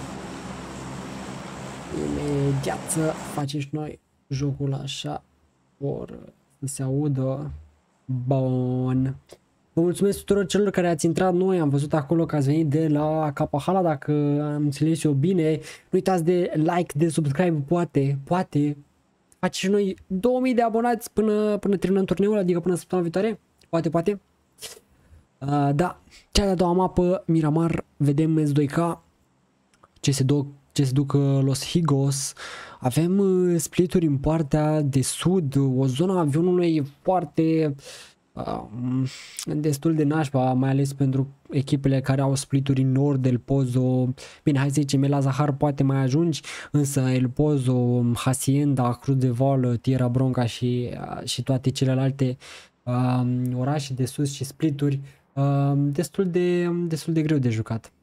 Imediat să facem și noi jocul așa, or să se audă. Bun. Vă mulțumesc tuturor celor care ați intrat. Noi am văzut acolo că ați venit de la Capahala, dacă am înțeles eu bine. Nu uitați de like, de subscribe, poate, poate face și noi două mii de abonați până, până terminăm turneul, adică până săptămâna viitoare. Poate, poate. Uh, da, cea de-a doua mapă, Miramar, vedem S doi K, ce se, duc, ce se duc Los Higos. Avem uh, splituri în partea de sud, o zonă avionului e foarte uh, destul de nașpa, mai ales pentru echipele care au splituri în nord, El Pozo. Bine, hai să zicem, la Zahar poate mai ajungi, însă El Pozo, Hacienda, Cruz de Val, Tierra Bronca și, uh, și toate celelalte uh, orașe de sus și splituri, uh, destul de, destul de greu de jucat.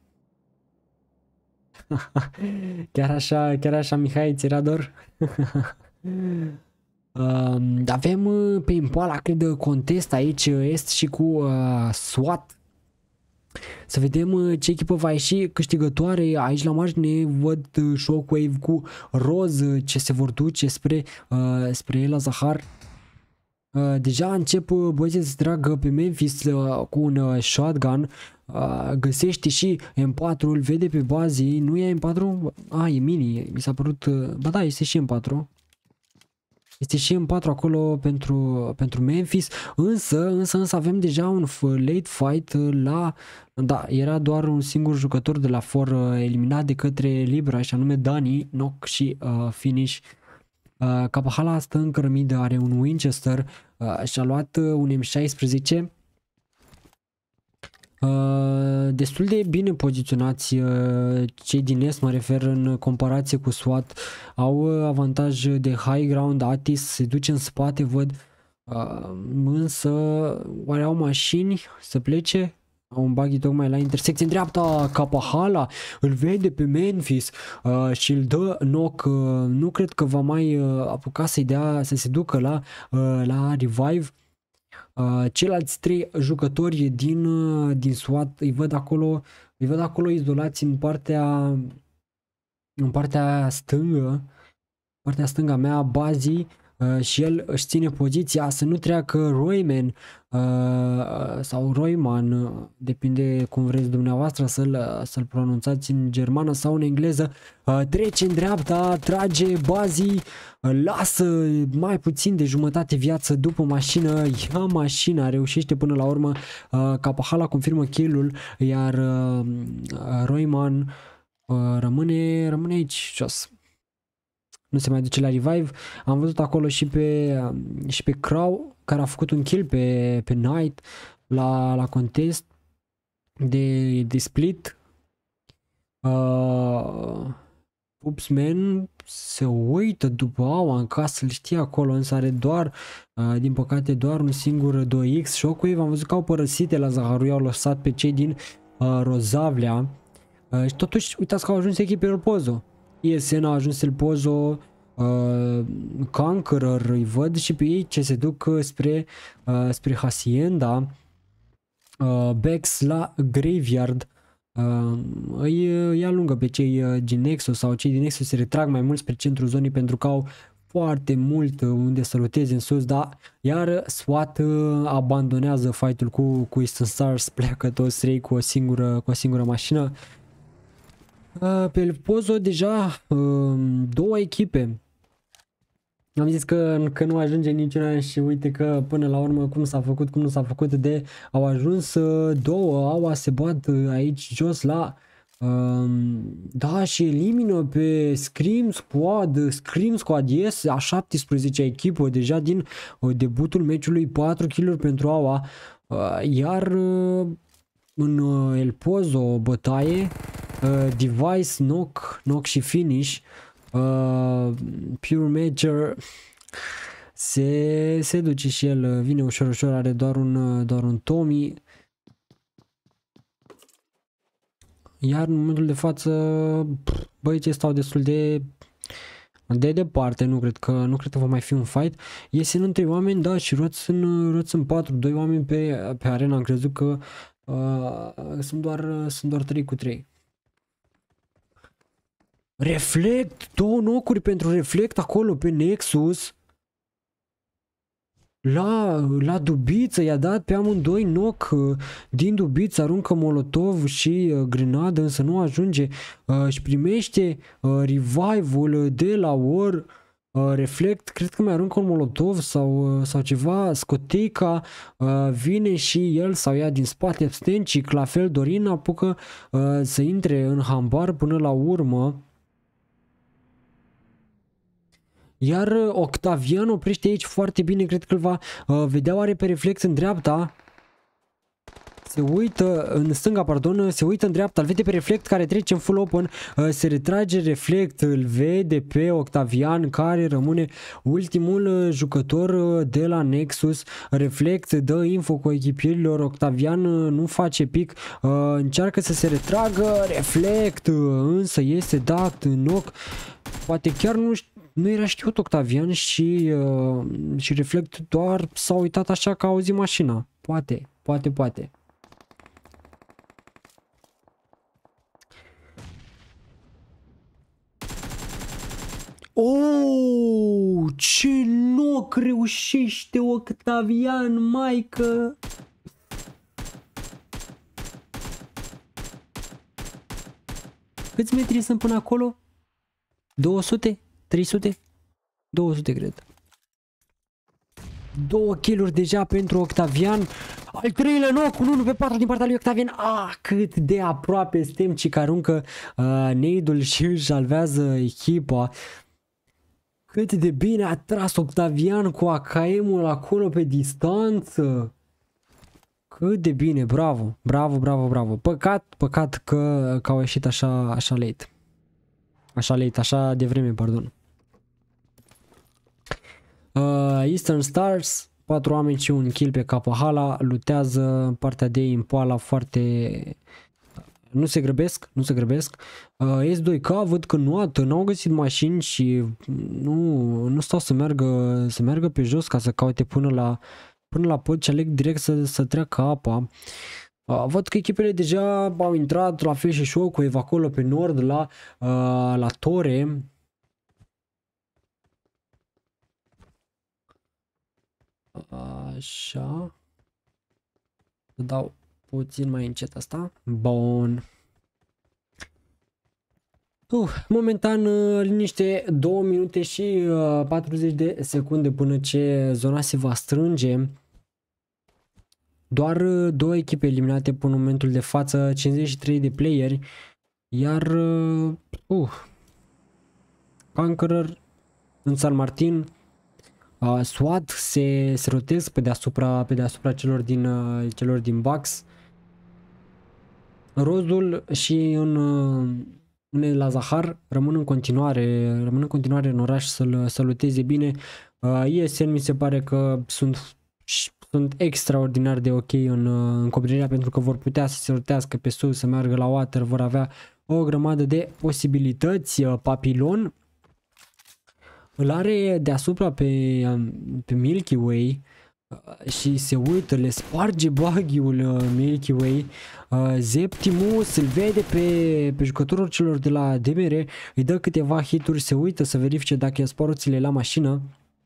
Chiar așa, chiar așa, Mihai Țirador. uh, avem pe Impala, cred, contest aici, est și cu uh, SWAT. Să vedem ce echipă va ieși câștigătoare. Aici la margine văd Shockwave cu Roz ce se vor duce spre, uh, spre El Zahar. Uh, deja încep băieții să tragă pe Memphis uh, cu un uh, shotgun. Uh, găsește și M patru, îl vede pe bazii. Nu e M patru? Ah, e mini, mi s-a părut. Uh, ba da, este și M patru. Este și în patru acolo pentru, pentru Memphis, însă, însă, însă avem deja un late fight la, da, era doar un singur jucător de la for eliminat de către Libra și anume Dani, knock și uh, finish. Uh, Kapahala stă în cărămidă, are un Winchester, uh, și-a luat un M șaisprezece. Uh, destul de bine poziționați uh, cei din est, mă refer în comparație cu SWAT, au avantaj de high ground. Atis se duce în spate, văd, uh, însă oare au mașini să plece? Au un buggy tocmai la intersecție în dreapta. Kapahala îl vede pe Memphis uh, și îl dă knock. Uh, nu cred că va mai uh, apuca să-i dea, să se ducă la, uh, la revive. Uh, ceilalți trei jucători din, uh, din SWAT îi văd acolo, îi văd acolo izolați în partea în partea stângă, partea stângă mea, Bazii, uh, și el își ține poziția să nu treacă Royman uh, sau Royman, uh, depinde cum vreți dumneavoastră să-l să-l pronunțați în germană sau în engleză. Uh, trece în dreapta, trage Bazii, uh, lasă mai puțin de jumătate viață după mașină, ia mașina, reușește până la urmă. uh, Kapahala confirmă kill-ul, iar uh, Royman uh, rămâne, rămâne aici jos. Nu se mai duce la revive. Am văzut acolo și pe, și pe Crow, care a făcut un kill pe, pe Knight la, la contest de, de split. Uh, Upsman se uită după Aua în casă, îl știe acolo, însă are doar, uh, din păcate, doar un singur doi X. Shockwave am văzut că au părăsit la Zaharu, au lăsat pe cei din uh, Rozavlea. Uh, și totuși, uitați că au ajuns echipele Pozo. E S N a ajuns el Pozo, uh, Conqueror îi văd și pe ei ce se duc spre, uh, spre Hacienda, uh, Bex la Graveyard. Uh, îi, îi alungă pe cei din Nexus, sau cei din Nexus se retrag mai mult spre centrul zonei pentru că au foarte mult unde să roteze în sus, da? Iar SWAT uh, abandonează fight-ul cu, cu Eastern Stars, pleacă toți trei cu o singură, cu o singură mașină. Uh, pe Pozo deja uh, două echipe. Am zis că, că nu ajunge niciuna și uite că până la urmă cum s-a făcut, cum nu s-a făcut, de au ajuns uh, două. Aua se bat uh, aici jos la uh, da, și elimină pe Scream Squad. Scream Squad ies a șaptesprezecea echipă deja din uh, debutul meciului, patru kill-uri pentru Aua, uh, iar uh, în uh, El Pozo bătaie, uh, Device, knock, knock și finish. Uh, Pure Major se, se duce și el, vine ușor ușor, are doar un, doar un Tommy. Iar în momentul de față băieții stau destul de de departe, nu cred că nu cred că va mai fi un fight. Iese în trei oameni, da, și roți în, roți în patru, doi oameni pe, pe arena. Am crezut că uh, sunt doar sunt doar trei cu trei. Reflect, două knocuri pentru Reflect acolo pe Nexus. La, la Dubiță i-a dat pe amândoi knock. Din Dubiță aruncă molotov și uh, grenadă, însă nu ajunge. Uh, își primește uh, revive-ul de la War. Uh, Reflect, cred că mai aruncă un molotov sau, uh, sau ceva. Scoteca, uh, vine și el sau ia din spate Abstencic. La fel Dorin apucă uh, să intre în hambar până la urmă. Iar Octavian oprește aici foarte bine, cred că îl va uh, vedea, oare pe Reflex în dreapta. Se uită în stânga, pardon, se uită în dreapta, îl vede pe Reflect care trece în full open, uh, se retrage Reflect, îl vede pe Octavian care rămâne ultimul uh, jucător uh, de la Nexus. Reflect dă info cu echipierilor, Octavian uh, nu face pic, uh, încearcă să se retragă, Reflect uh, însă este dat knock. Poate chiar nu știu, nu era știut Octavian și, uh, și Reflect doar s-a uitat așa că a auzit mașina. Poate, poate, poate. Oh, ce knock reușește Octavian, maică! Câți metri sunt până acolo? două sute? trei sute? două sute, cred. Două kill-uri deja pentru Octavian. Al treilea knock, un unu pe patru din partea lui Octavian. Ah, cât de aproape Stemci care aruncă uh, nade-ul și își salvează echipa. Cât de bine a tras Octavian cu A K M-ul acolo pe distanță. Cât de bine, bravo, bravo, bravo, bravo. Păcat, păcat că, că au ieșit așa, așa late. Așa late, așa devreme, pardon. Uh, Eastern Stars, patru oameni și un kill pe Capohala, lutează partea de Impala foarte... Nu se grăbesc, nu se grăbesc. Uh, S doi K văd că nu n-au găsit mașini și nu, nu stau să meargă, să meargă pe jos ca să caute până la, până la pod și aleg direct să, să treacă apa. Uh, văd că echipele deja au intrat, la fel și Shockwave acolo pe nord la, uh, la Tore. Așa. Dau puțin mai încet asta. Bun. Uh, momentan liniște două minute și uh, patruzeci de secunde până ce zona se va strânge. Doar uh, două echipe eliminate până în momentul de față, cincizeci și trei de playeri. Iar uh, uh, Conqueror în San Martin, Uh, SWAT se, se rotez pe deasupra, pe deasupra celor din, uh, celor din Bucks. Rozul și în, uh, în la Zahar rămân în continuare, rămân în continuare în oraș să-l să luteze bine. Uh, E S N mi se pare că sunt, sunt extraordinar de ok în, uh, în coperirea pentru că vor putea să se rotească pe sus, să meargă la water, vor avea o grămadă de posibilități. Uh, Papilon îl are deasupra pe, pe Milky Way și se uită, le sparge buggy-ul Milky Way. Zeptimus îl vede pe, pe jucătorul celor de la D M R, îi dă câteva hituri, se uită să verifice dacă e sparoțile la mașină.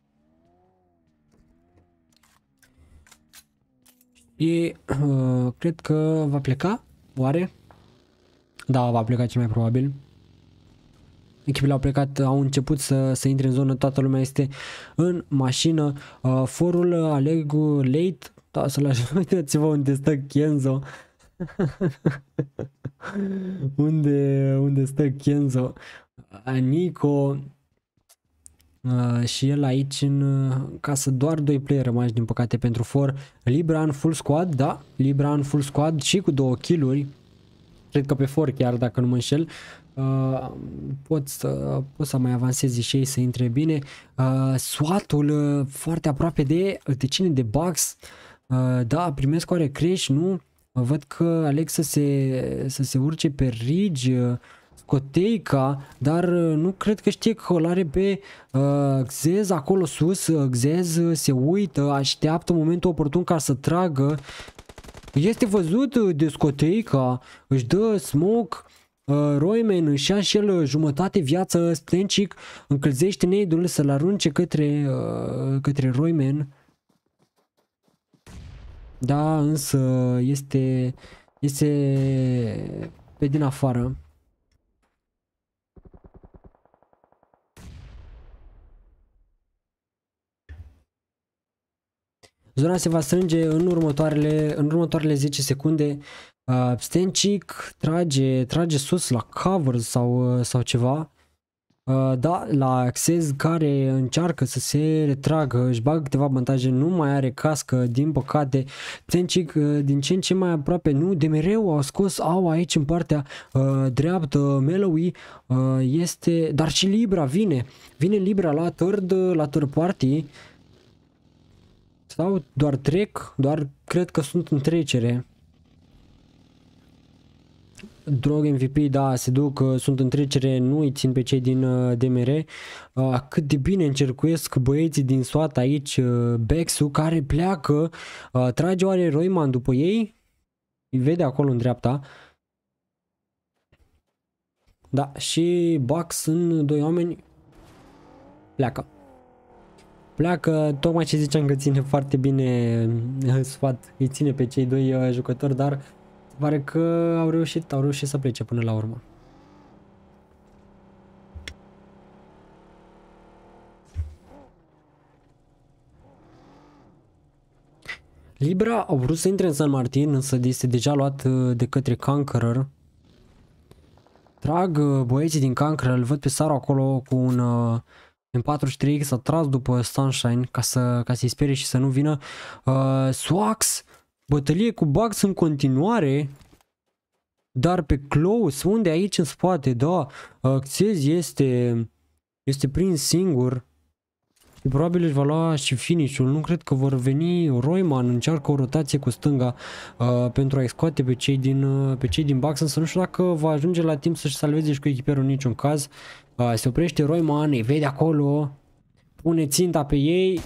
Și uh, cred că va pleca, oare? Da, va pleca cel mai probabil. Echipele au plecat, au început să, să intre în zonă, toată lumea este în mașină. Uh, forul aleg late, da, să-l ajut, uitați-vă unde stă Kenzo. unde, unde stă Kenzo. Nico uh, și el aici în uh, casă, doar doi player rămași din păcate pentru for. Libra în full squad, da, Libra în full squad și cu două kill-uri. Cred că pe for chiar, dacă nu mă înșel. Uh, pot, să, pot să mai avanseze și ei să intre bine. Uh, SWAT-ul uh, foarte aproape de, de cine? De Bucks. Uh, da, primesc oare crash, nu? Uh, văd că aleg să se, să se urce pe Ridge, uh, Scoteica, dar uh, nu cred că știe că îl are pe uh, Xez acolo sus. Uh, Xez uh, se uită, așteaptă momentul oportun ca să tragă. Este văzut de Scoteica, își dă smoke. Uh, Royman își ia și el jumătate viață, Stencic încălzește nade-ul să-l arunce către, uh, către Royman. Da, însă este, este pe din afară. Zona se va strânge în următoarele, în următoarele zece secunde. Uh, Stencic trage, trage sus la cover sau, sau ceva. Uh, da, la Access care încearcă să se retragă, își bagă câteva avantaje, nu mai are cască, din păcate. Stencic uh, din ce în ce mai aproape, nu, D M R-ul au scos au aici în partea uh, dreaptă, Melowy uh, este, dar și Libra vine, vine Libra la third, la third party. Sau doar trec, doar cred că sunt în trecere. Drog M V P, da, se duc, sunt în trecere, nu îi țin pe cei din uh, D M R. Uh, cât de bine încercuiesc băieții din SWAT aici, uh, Bexu care pleacă, uh, trage oare Royman după ei? Îi vede acolo în dreapta. Da, și Bucks în doi oameni pleacă. Pleacă, tocmai ce ziceam că ține foarte bine SWAT, îi ține pe cei doi uh, jucători, dar pare că au reușit, au reușit să plece până la urmă. Libra au vrut să intre în San Martin, însă este deja luat de către Conqueror. Trag băieții din Conqueror, îl văd pe Saru acolo cu un uh, M patruzeci și trei X, a tras după Sunshine ca, să, ca să-i sperie și să nu vină. Uh, Swax, bătălie cu Bugs în continuare, dar pe close, unde aici în spate, da, Xez este, este prins singur. Și probabil își va lua și finish-ul. Nu cred că vor veni. Royman încearcă o rotație cu stânga uh, pentru a-i scoate pe cei din, uh, pe cei din Bugs, însă nu știu dacă va ajunge la timp să-și salveze și cu echiperul în niciun caz. Uh, se oprește Royman, îi vede acolo, pune ținta pe ei.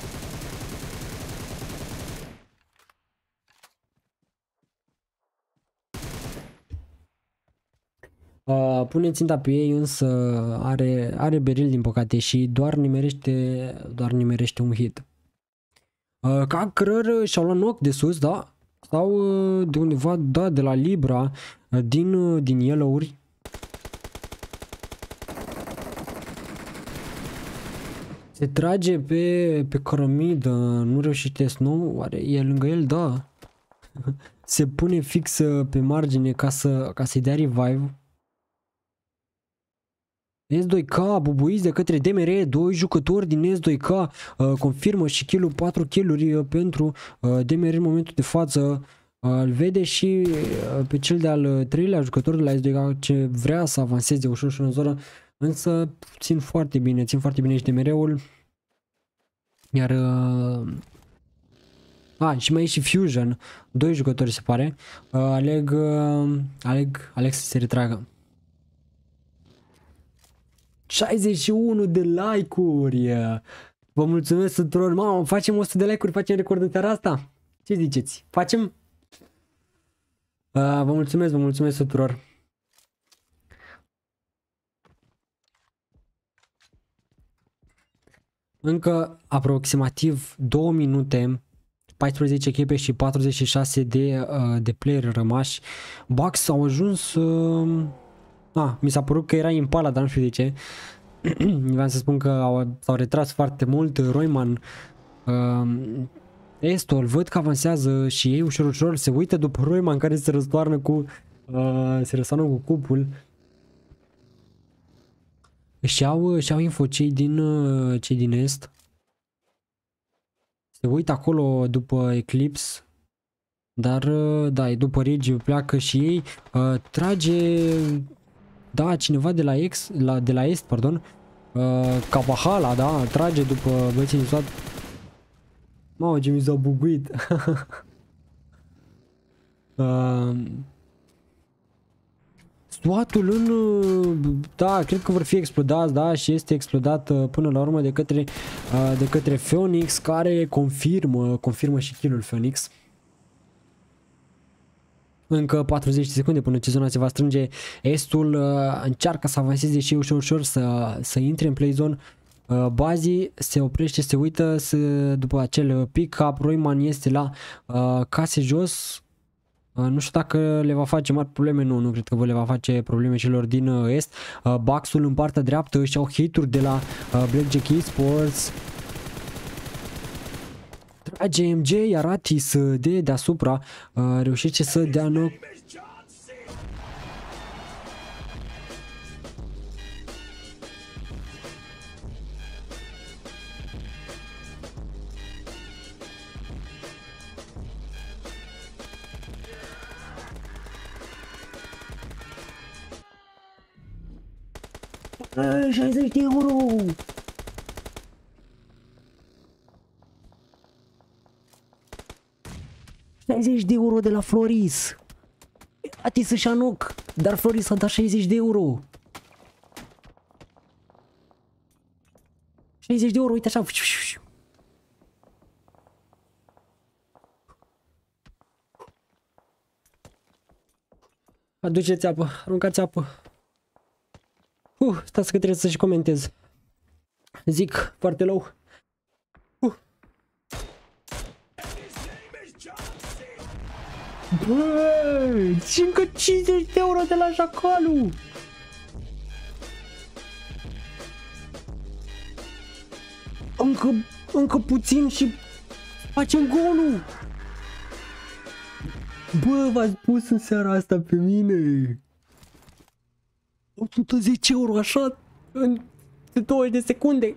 Uh, pune ținta pe ei, însă are, are beril din păcate și doar nimerește, doar nimerește un hit. Uh, ca Crăr și-au luat knock de sus, da? Sau uh, de undeva, da, de la Libra, uh, din, uh, din yellow-uri. Se trage pe, pe cărămidă, nu reușește Snow, oare e lângă el? Da. Se pune fix uh, pe margine ca, să, ca să-i dea revive. S doi K bubuiți de către D M R, doi jucători din S doi K uh, confirmă și kill-ul, patru kill-uri uh, pentru uh, D M R în momentul de față. Uh, îl vede și uh, pe cel de-al treilea jucător de la S doi K ce vrea să avanseze ușor ușor în zonă, însă țin foarte bine, țin foarte bine și D M R-ul. Iar uh, a, și mai e și Fusion, doi jucători se pare. Uh, aleg, uh, aleg, aleg să se retragă. șaizeci și unu de like-uri. Vă mulțumesc tuturor. Mamă, facem o sută de like-uri, facem record în seara asta? Ce ziceți? Facem? Uh, vă mulțumesc, vă mulțumesc tuturor. Încă aproximativ două minute, paisprezece echipe și patruzeci și șase de, uh, de player rămași. Bugs au ajuns... Uh, Ah, mi s-a părut că era Impala, dar nu știu de ce. Vreau să spun că s-au retras foarte mult. Royman, uh, Estol, văd că avansează și ei ușor ușor se uită după Royman care se răstoarnă cu uh, se răstoarnă cu cupul. Și au, și au info cei din, uh, cei din Est. Se uită acolo după Eclipse. Dar, uh, da, după Regi pleacă și ei. Uh, trage... Da, cineva de la ex, la, de la est, pardon, uh, Cavahala, da, trage după băieții din SWAT. Mamă, ce mi s-a buguit. uh, SWAT-ul în, da, cred că vor fi explodați, da, și este explodat uh, până la urmă de către, uh, de către Phoenix, care confirmă, confirmă și kill-ul Phoenix. Încă patruzeci de secunde până ce zona se va strânge. Estul uh, încearcă să avanseze și ușor ușor să, să intre în play zone. Uh, Bazi se oprește, se uită să, după acel pick-up. Royman este la uh, case jos. Uh, nu știu dacă le va face mari probleme. Nu, nu cred că vă le va face probleme celor din uh, est. Uh, Bugs-ul în partea dreaptă și au hit-uri de la uh, Blackjack Esports. Trage M J, iar Atis de deasupra uh, reușește să dea knock. șaizeci de euro! șaizeci de euro de la Floris. Atis să-și anoc, dar Floris a dat șaizeci de euro. șaizeci de euro, uite așa. Aduceți apă, aruncați apă. Uh, stați că trebuie să-și comentez. Zic, foarte low. Uh. Băi, și încă cincizeci de euro de la Jacalu. Încă, încă puțin și facem golul. Bă, v-ați pus în seara asta pe mine. o sută zece euro așa în douăzeci de secunde.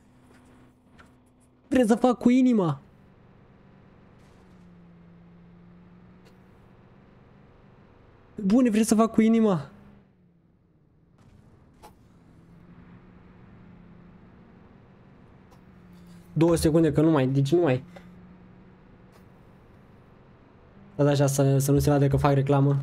Vreți să fac cu inima? Bune, vreți să fac cu inima? Două secunde că nu mai, deci nu mai. Dați așa să, să nu se vadă că fac reclamă.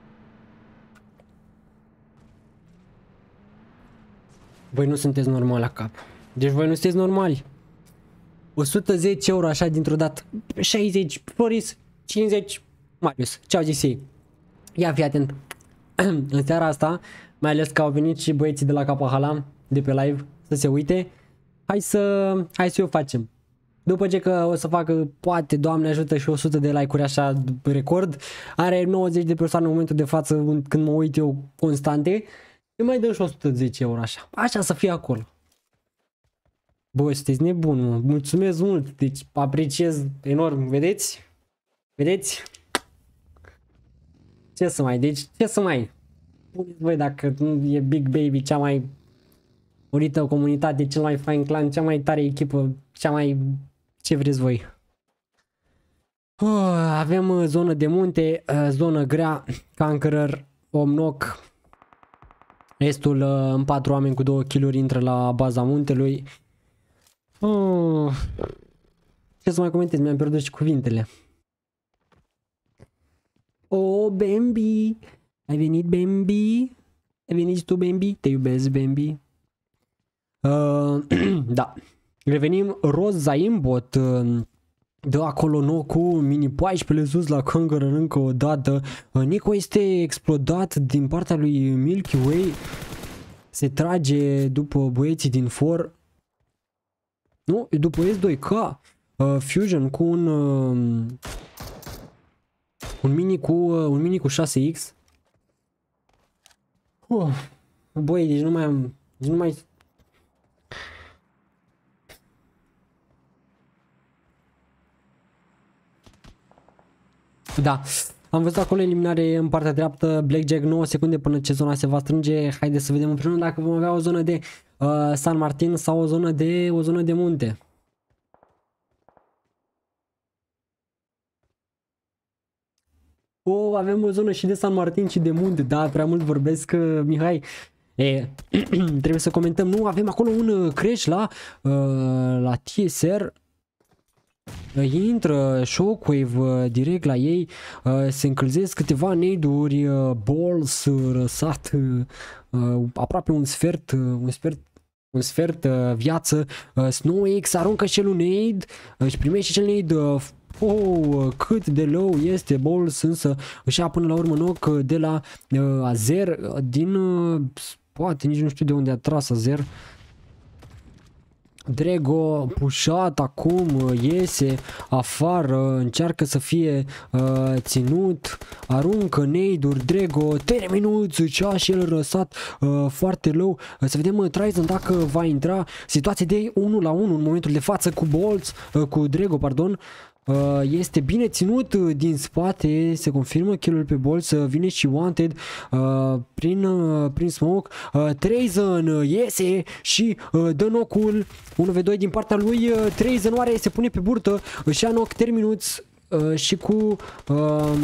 Voi nu sunteți normali la cap. Deci voi nu sunteți normali. o sută zece euro așa dintr-o dată. șaizeci, Floris, cincizeci, Marius. Ce au zis ei? Ia fi atent. În seara asta, mai ales că au venit și băieții de la Capahala, de pe live, să se uite. Hai să, hai să o facem. După ce că o să facă, poate, Doamne ajută, și o sută de like-uri așa, record. Are nouăzeci de persoane în momentul de față când mă uit eu constante. Îi mai dăm și o sută zece euro așa. Așa să fie acolo. Bă, sunteți nebuni, mă. Mulțumesc mult. Deci apreciez enorm. Vedeți? Vedeți? Ce să mai, deci ce să mai. Puneți voi dacă nu e Big Baby cea mai unită comunitate, cel mai fain clan, cea mai tare echipă, cea mai... ce vreți voi. Uh, avem zonă de munte, uh, zonă grea, Conqueror, Omnoc. Restul uh, în patru oameni cu două kill-uri intră la baza muntelui. Uh, ce să mai comentez, mi-am pierdut și cuvintele. Oh, Bambi, ai venit, Bambi? Ai venit și tu, Bambi? Te iubesc, Bambi. Uh, da. Revenim, Roza Imbot uh, dă acolo nou cu mini paisprezece sus la Conqueror încă o dată. uh, Nico este explodat din partea lui Milky Way. Se trage după băieții din for. Nu, e după S doi K. uh, Fusion cu un uh, un mini cu uh, un mini cu șase X. uh, Băi, deci nu mai am, deci nu mai... Da, am văzut acolo eliminare în partea dreaptă, Blackjack, nouă secunde până ce zona se va strânge. Haideți să vedem împreună dacă vom avea o zonă de uh, San Martin sau o zonă de o zonă de munte. Oh, avem o zonă și de San Martin și de munte. Da, prea mult vorbesc, uh, Mihai. E, trebuie să comentăm. Nu, avem acolo un uh, crash la uh, la T S R. Intră Shockwave uh, direct la ei, uh, se încălzesc câteva nade-uri, uh, balls uh, răsat, uh, aproape un sfert, uh, un sfert, un sfert uh, viață. uh, SnowX aruncă și el un nade, uh, își primește și el nade. uh, Oh, cât de low este balls, însă își ia până la urmă knock de la uh, Azer, uh, din uh, poate nici nu știu de unde a tras Azer. Drago pușat acum, iese afară, încearcă să fie uh, ținut, aruncă nade-uri, Drago, terminuț, cea și el răsat uh, foarte low. Să vedem uh, Tryson dacă va intra. Situație de unu la unu în momentul de față cu Bolts, uh, cu Drago, pardon. Uh, este bine ținut uh, din spate, se confirmă kill-ul pe Bolts, uh, vine și Wanted uh, prin, uh, prin smoke. uh, Tryson uh, iese și uh, dă knock-ul, unu v doi din partea lui. uh, Tryson oare se pune pe burtă, își ia knock, terminuț uh, și cu uh,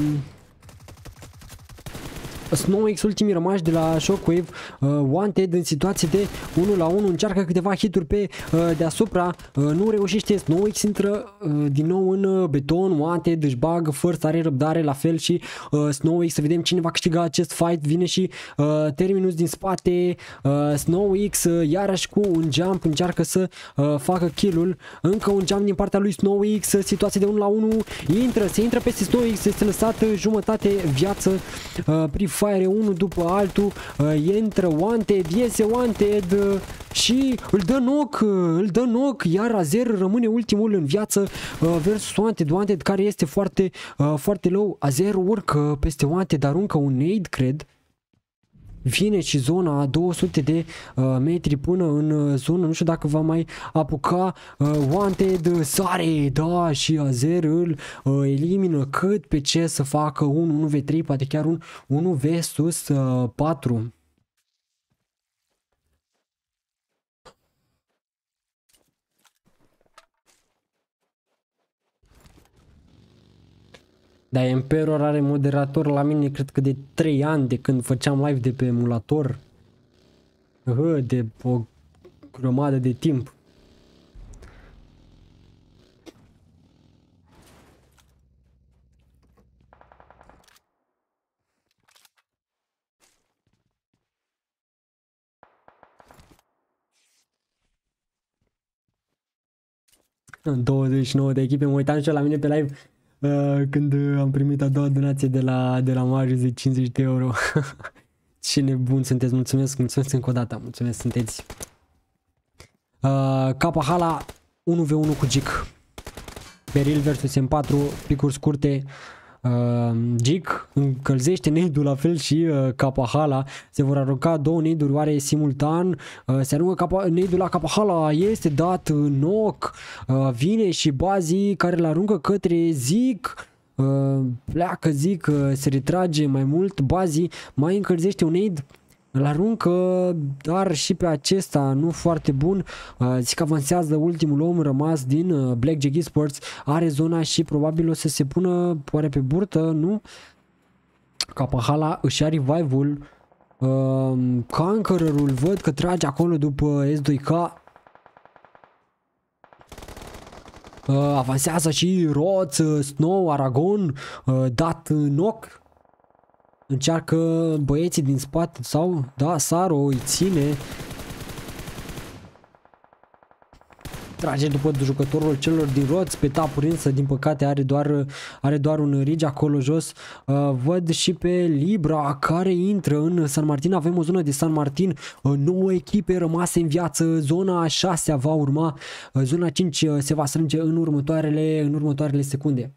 SnowX, ultimii rămași de la Shockwave. uh, Wanted în situație de unu la unu, încearcă câteva hituri pe uh, deasupra, uh, nu reușește. SnowX intră uh, din nou în uh, beton. Wanted își bagă first, are răbdare, la fel și uh, SnowX. Să vedem cine va câștiga acest fight. Vine și uh, Terminus din spate. uh, SnowX uh, iarăși cu un jump încearcă să uh, facă kill-ul. Încă un jump din partea lui SnowX, uh, situație de unu la unu, intră, se intră peste SnowX, este lăsat uh, jumătate viață. uh, Fire unul după altul, uh, intră Wanted, iese Wanted uh, și îl dă knock, uh, îl dă knock, iar Azer rămâne ultimul în viață uh, versus Wanted, Wanted care este foarte, uh, foarte low. Azer urcă peste Wanted, aruncă un nade, cred. vine și zona a două sute de uh, metri până în uh, zonă, nu știu dacă va mai apuca. uh, Wanted sare, da, și Azer îl uh, elimină. Cât pe ce să facă un unu v trei, poate chiar un unu versus uh, patru. Dar Emperor are moderator la mine, cred că de trei ani de când făceam live de pe emulator. Hă, de o grămadă de timp. douăzeci și nouă de echipe, mă uitam și eu la mine pe live uh, când am primit a doua donație de la, de la Marius de cincizeci de euro. Ce nebun sunteți, mulțumesc, mulțumesc încă o dată, mulțumesc, sunteți. Uh, Capa Hala unu v unu cu Gic. Beril versus M patru, picuri scurte. Uh, Gic încălzește nade-ul la fel și uh, Capa Hala. Se vor arunca două nade-uri oare simultan. Uh, se aruncă nade-ul la Capa Hala, este dat uh, knock. Uh, vine și Bazi care îl aruncă către Zic. Uh, pleacă Zic, uh, se retrage mai mult. Bazi mai încălzește un nade, îl aruncă, dar și pe acesta nu foarte bun. uh, Zic avansează ultimul om rămas din uh, Blackjack Esports. Are zona și probabil o să se pună oare pe burtă, nu? Capa Hala își ia revive-ul. uh, Conqueror-ul văd că trage acolo după S doi K. uh, Avansează și Roț, uh, Snow, Aragon, uh, dat knock. Încearcă băieții din spate sau, da, Saro îi ține. Trage după jucătorul celor din Roț pe tapuri, însă din păcate are doar, are doar un rige acolo jos. Uh, văd și pe Libra care intră în San Martin. Avem o zonă de San Martin, uh, nouă echipe rămase în viață. Zona a șasea va urma, uh, zona cinci uh, se va strânge în următoarele, în următoarele secunde.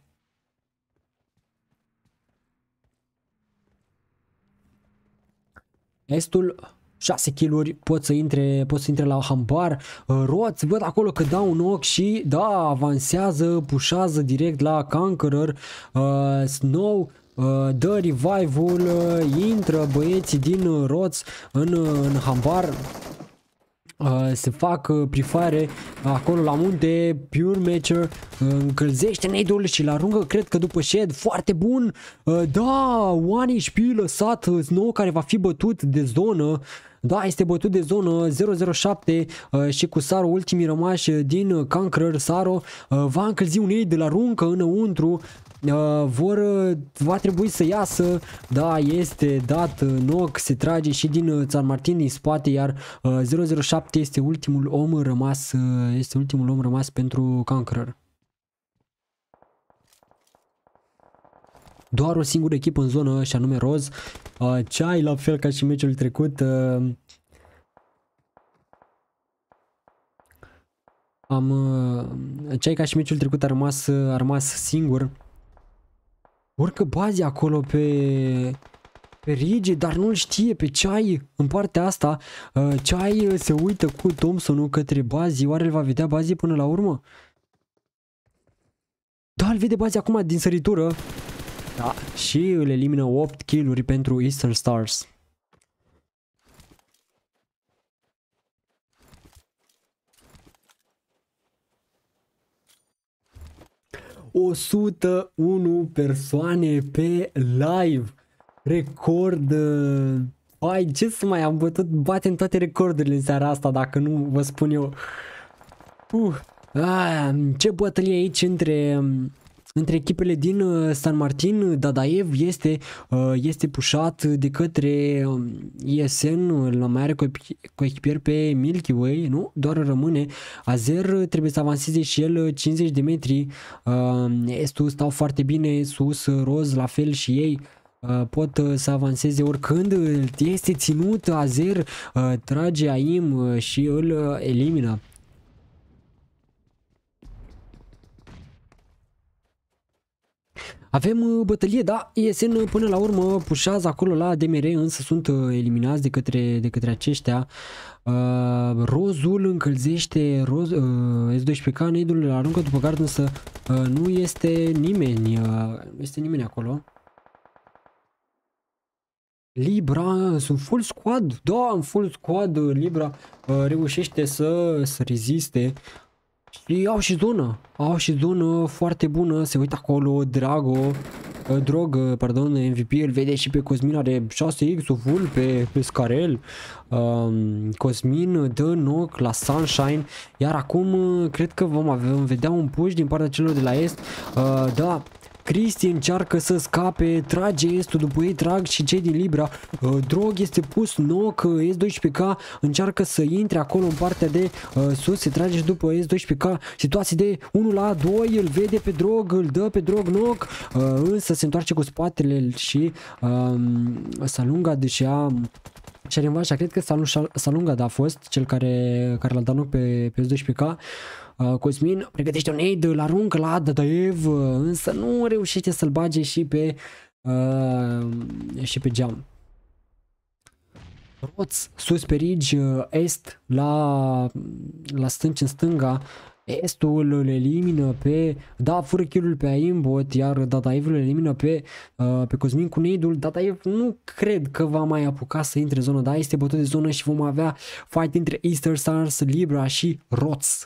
Estul, șase kill-uri, pot să intre, pot să intre la hambar. uh, Roț, văd acolo că dau un ochi și da, avansează, pușează direct la Conqueror. uh, Snow uh, dă revive-ul, uh, intră băieții din Roț în, în hambar. Uh, se fac uh, prefire acolo la munte. Pure Matcher uh, încălzește nade-ul și l-aruncă, cred că după shed, foarte bun. uh, Da, one H P lăsat uh, Snow, care va fi bătut de zonă. Da, este bătut de zonă. Zero zero șapte uh, și cu Saro ultimii rămași din Conqueror. Saro uh, va încălzi un nade, îl aruncă înăuntru. Uh, vor, uh, va trebui să iasă. Da, este dat uh, knock, se trage și din uh, San Martin din spate, iar uh, zero zero șapte este ultimul om rămas, uh, este ultimul om rămas pentru Conqueror. Doar o singură echipă în zonă, și anume Roz. Uh, Ceai, la fel ca și meciul trecut. Uh, am uh, Ceai, ca și meciul trecut, a rămas, a rămas singur. Urcă Bazi acolo pe, pe Rige, dar nu-l știe pe Ceai în partea asta. Uh, Ceai se uită cu Thompson-ul către Bazi. Oare îl va vedea Bazi până la urmă? Da, îl vede Bazi acum din săritură. Da, și îl elimină opt kill-uri pentru Eastern Stars. o sută unu persoane pe live. Record. Ai, ce să mai am bătut, batem toate recordurile în seara asta, dacă nu vă spun eu. Uh, ah, ce bătălie aici între între echipele din San Martin. Dadaev este este pușat de către E S N, la mai are coechipier pe Milky Way, nu? Doar rămâne Azer, trebuie să avanseze și el cincizeci de metri. Estul stau foarte bine sus, Roz la fel și ei pot să avanseze oricând. Este ținut Azer, trage Aim și îl elimină. Avem uh, bătălie, da, E S N până la urmă pușează acolo la D M R, însă sunt uh, eliminați de către, de către aceștia. Uh, Rozul încălzește Roz, uh, S doisprezece K, Neidul îl aruncă după gard, însă uh, nu este nimeni, uh, nu este nimeni acolo. Libra, sunt full squad, da, în full squad, Libra uh, reușește să, să reziste. Și au și zonă, au și zonă foarte bună, se uită acolo, Drago, uh, Drog, uh, pardon, M V P, îl vede și pe Cosmin, are șase X-ul full pe, pe Scarel. Uh, Cosmin dă knock la Sunshine, iar acum uh, cred că vom avea, vom vedea un push din partea celor de la Est, uh, da. Cristi încearcă să scape, trage Estul, după ei trag și cei din Libra. uh, Drog este pus knock, S doisprezece K încearcă să intre acolo în partea de uh, sus, se trage și după S doisprezece K, situație de unu la doi, îl vede pe Drog, îl dă pe Drog knock, uh, însă se întoarce cu spatele și uh, Salunga, deși a Cerenvașa, cred că Salunga a fost cel care, care l-a dat knock pe, pe S doisprezece K. Uh, Cosmin pregătește un aid, îl aruncă la Dadaev, uh, însă nu reușește să-l bage și pe uh, și pe geam. Roț sus pe ridge, uh, Est la, la stânci în stânga, Estul îl elimină pe, da, fură kill-ul pe Aimbot, iar Dadaev îl elimină pe, uh, pe Cosmin cu neidul. Dadaev nu cred că va mai apuca să intre în zonă, dar este bătut de zonă și vom avea fight între Eastern Stars, Libra și Roț.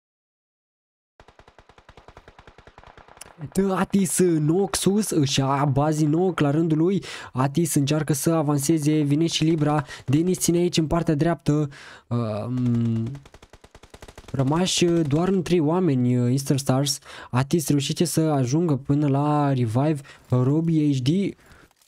Atis Noxus își ia bazi knock la rândul lui. Atis încearcă să avanseze, vine și Libra. Denis ține aici în partea dreaptă. Uh, rămași doar în trei oameni Eastern Stars. Atis reușește să ajungă până la revive. Robbie H D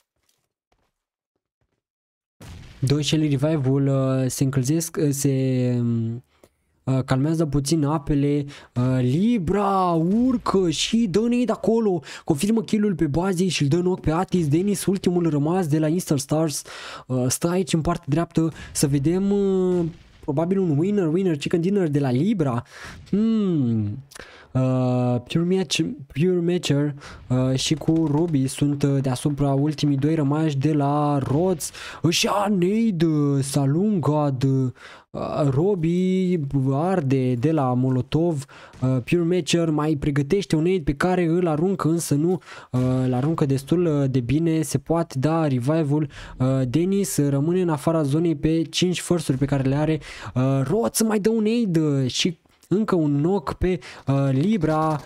doi cele revive-ul uh, se încălzesc, uh, se uh, calmează puțin apele. uh, Libra urcă și dă nade acolo, confirmă kill-ul pe bazii și îl dă knock pe Atis. Denis, ultimul rămas de la Eastern Stars, uh, stă aici în partea dreaptă. Să vedem uh, probabil un winner, winner, chicken dinner de la Libra. Hmm... Uh, Pure, Match, Pure Matcher uh, și cu Ruby sunt uh, deasupra, ultimii doi rămași de la Roz. Își ia nade, Salungad, uh, Ruby arde de la Molotov. uh, Pure Matcher mai pregătește un nade pe care îl aruncă, însă nu uh, îl aruncă destul de bine, se poate da revive-ul. uh, Denis rămâne în afara zonei pe cinci first-uri pe care le are. uh, Roz mai dă un nade și încă un knock pe uh, Libra.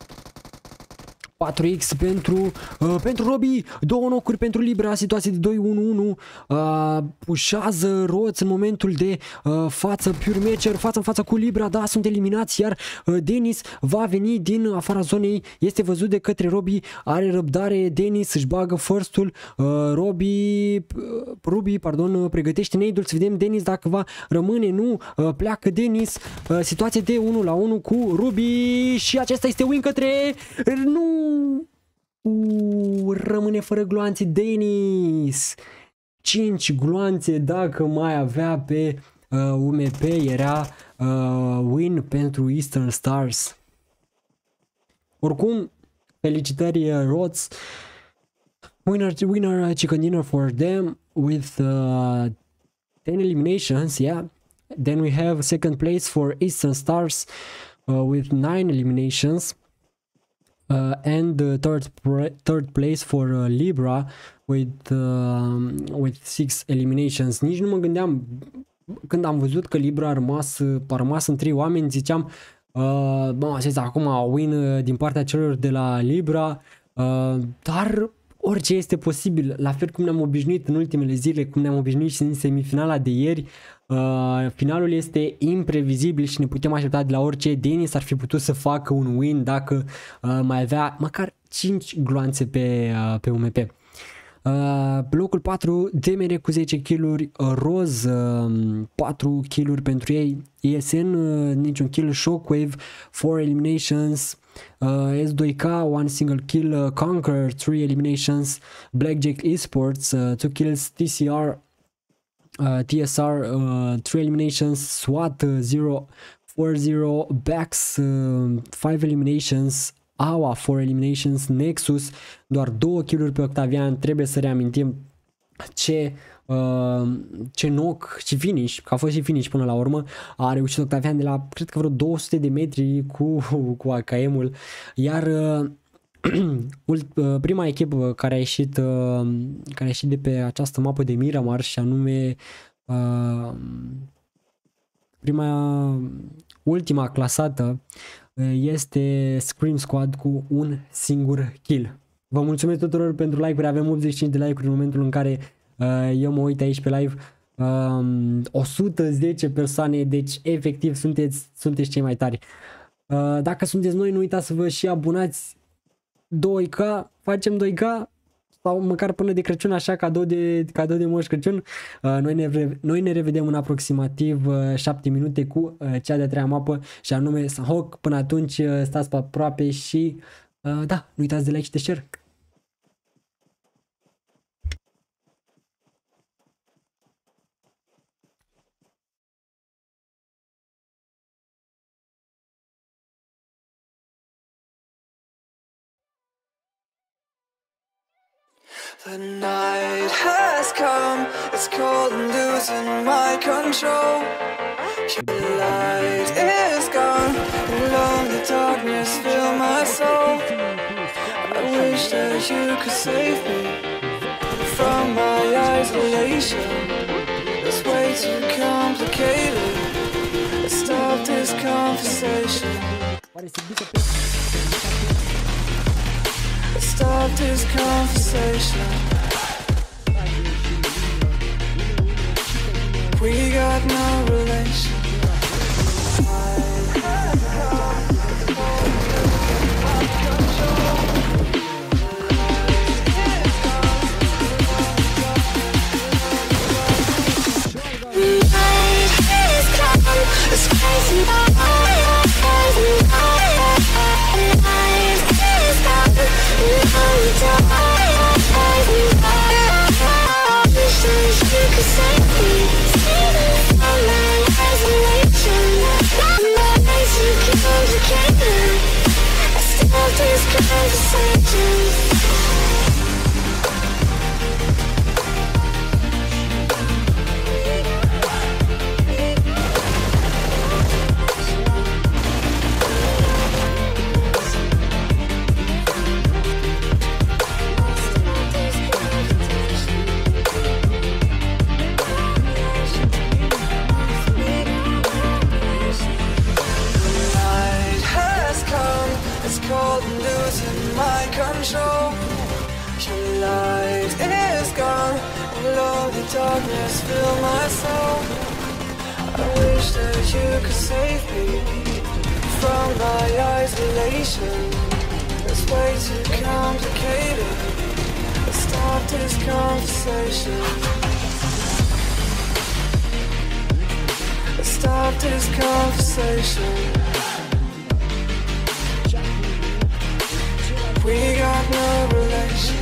patru X pentru, uh, pentru Robbie, două knock-uri pentru Libra, situație de doi unu unu. uh, Pușează Roț în momentul de uh, față, Pure Matcher față în față cu Libra, da, sunt eliminați, iar uh, Denis va veni din afara zonei, este văzut de către Robbie, are răbdare, Denis își bagă first-ul, uh, Robbie, uh, Ruby, pardon, pregătește nade-ul, să vedem Denis dacă va rămâne, nu, uh, pleacă Denis, uh, situație de unu la unu cu Ruby și acesta este win către, nu, Uh, rămâne fără gloanțe Denis. cinci gloanțe dacă mai avea pe uh, U M P, era uh, win pentru Eastern Stars. Oricum, felicitări Roz. Winner, winner chicken dinner for them with uh, ten eliminations, yeah. Then we have second place for Eastern Stars uh, with nine eliminations. Uh, and the third third place for uh, Libra with uh, with six eliminations. Nici nu mă gândeam când am văzut că Libra a rămas, a rămas în trei oameni, ziceam uh, bă, zis, acum win din partea celor de la Libra, uh, dar orice este posibil, la fel cum ne-am obișnuit în ultimele zile, cum ne-am obișnuit și în semifinala de ieri. Uh, finalul este imprevizibil și ne putem aștepta de la orice. Denis ar fi putut să facă un win dacă uh, mai avea măcar cinci gloanțe pe, uh, pe U M P. Uh, locul patru, D M R cu zece kill-uri, uh, Roz uh, patru kill-uri pentru ei, E S N uh, niciun kill, Shockwave four eliminations, uh, S doi K one single kill, uh, Conquer three eliminations, Blackjack Esports uh, two kills, T C R Uh, T S R uh, three eliminations, SWAT uh, zero four zero, Bax uh, five eliminations, Aua, four eliminations, Nexus, doar două kill-uri pe Octavian, trebuie să reamintim ce, uh, ce knock și finish, că a fost și finish până la urmă, a reușit Octavian de la, cred că vreo două sute de metri cu, cu A K M-ul, iar uh, prima echipă care a ieșit, uh, care a ieșit de pe această mapă de Miramar și anume uh, prima, ultima clasată este Scream Squad cu un singur kill. Vă mulțumesc tuturor pentru like-uri, avem optzeci și cinci de like-uri în momentul în care uh, eu mă uit aici pe live. Um, o sută zece persoane, deci efectiv sunteți, sunteți cei mai tari. Uh, dacă sunteți noi, nu uitați să vă și abonați. doi K, facem doi K sau măcar până de Crăciun, așa, cadou de, cadou de Moș Crăciun. Uh, noi, ne, noi ne revedem în aproximativ uh, șapte minute cu uh, cea de-a treia mapă și anume Sanhok. Până atunci uh, stați pe aproape și uh, da, nu uitați de like și de share. The night has come, it's cold and losing my control. The light is gone, and lonely darkness fill my soul. I wish that you could save me from my isolation. It's way too complicated. Let's stop this conversation. Stop this conversation. We got no relation. It's crazy. Darkness fill my soul. I wish that you could save me from my isolation. It's way too complicated. Let's stop this conversation. Let's stop this conversation. We got no relation.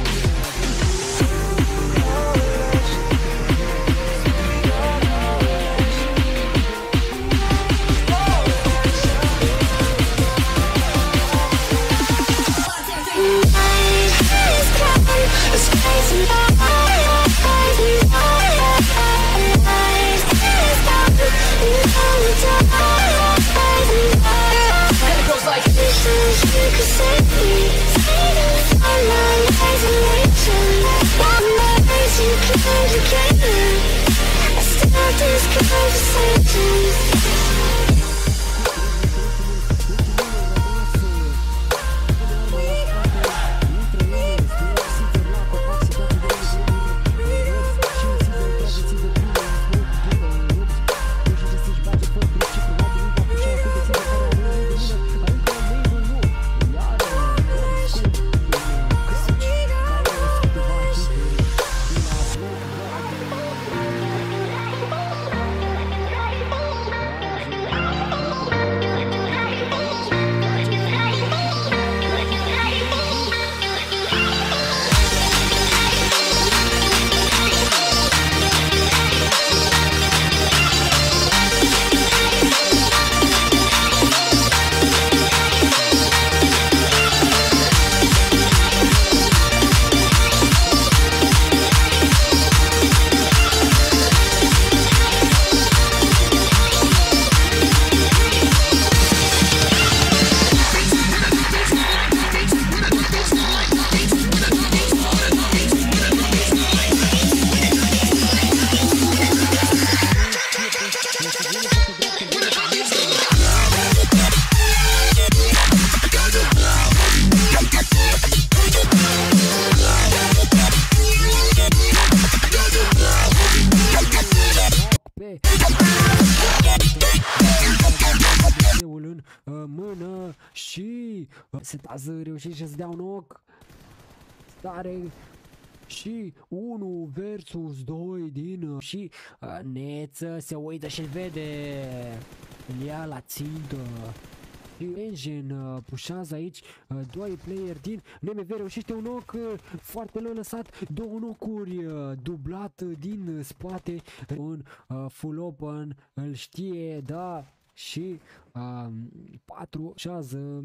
You could save me from my life. și setează, reușește să dea un ochi. Stare și unu versus doi din și uh, Neță se uită și-l vede. Îl ia la țintă. Și Engine uh, pușează aici uh, doi player din N M V, reușește un ochi uh, foarte lă lăsat, două nocuri uh, dublat uh, din spate, un uh, full open, îl știe, da, și uh, patru șază.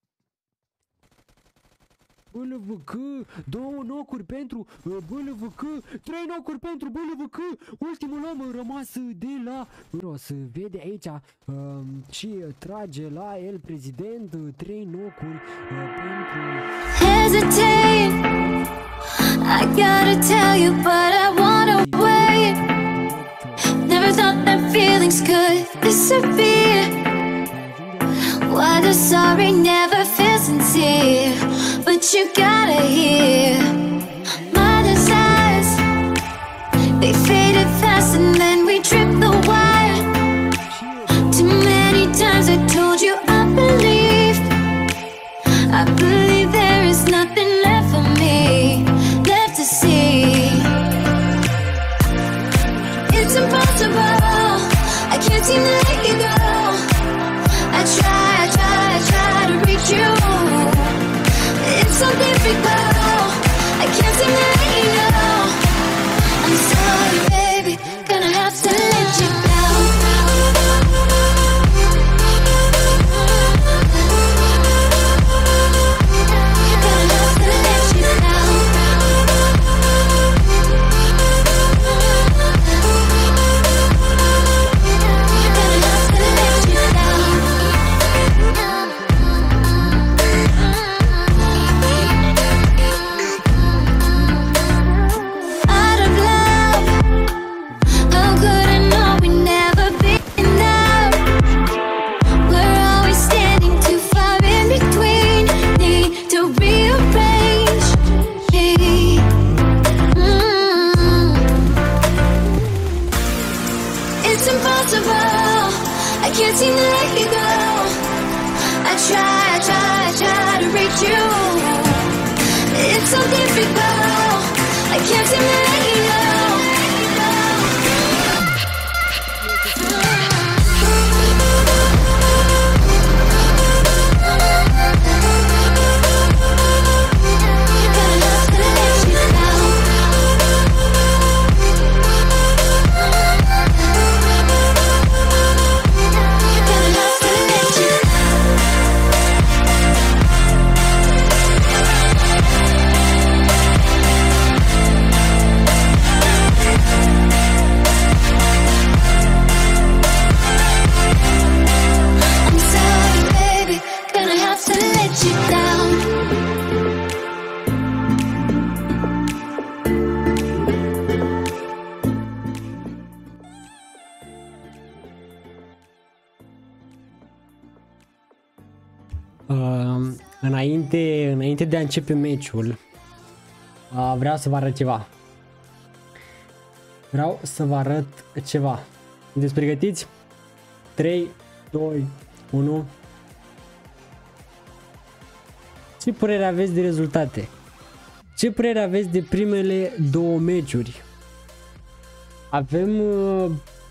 B L V K, două nocuri pentru B L V K, trei nocuri pentru B L V K, ultimul om rămas de la Ros, vede aici uh, și trage la el prezident, trei nocuri uh, pentru... Hesitate, I gotta tell you, but I wanna wait. Never thought that feelings could disappear. Why the sorry never feels sincere, but you gotta hear my desires. They faded fast and then we tripped the wire. Too many times I told you I believe, I believe there is nothing left for me, left to see. It's impossible, I can't seem to let you go. I try, I try, I try to reach you. It's so difficult, I can't seem to let you know. I'm sorry, baby, gonna have to let you down. Gonna have to let you down. Gonna have to let you down. Out of love, how could I know we never be enough? We're always standing too far in between, need to rearrange. Hey. Mm. It's impossible, I can't seem to let you go. I try, I try, I try to reach you. It's so difficult, I can't seem to let you go. Gonna have to let you down. Gonna have to let you down. I'm sorry, baby, gonna have to let you down. Uh, înainte, înainte de a începe meciul, uh, vreau să vă arăt ceva. Vreau să vă arăt ceva. Sunteți pregătiți? trei, doi, unu. Ce părere aveți de rezultate? Ce părere aveți de primele două meciuri? Avem uh,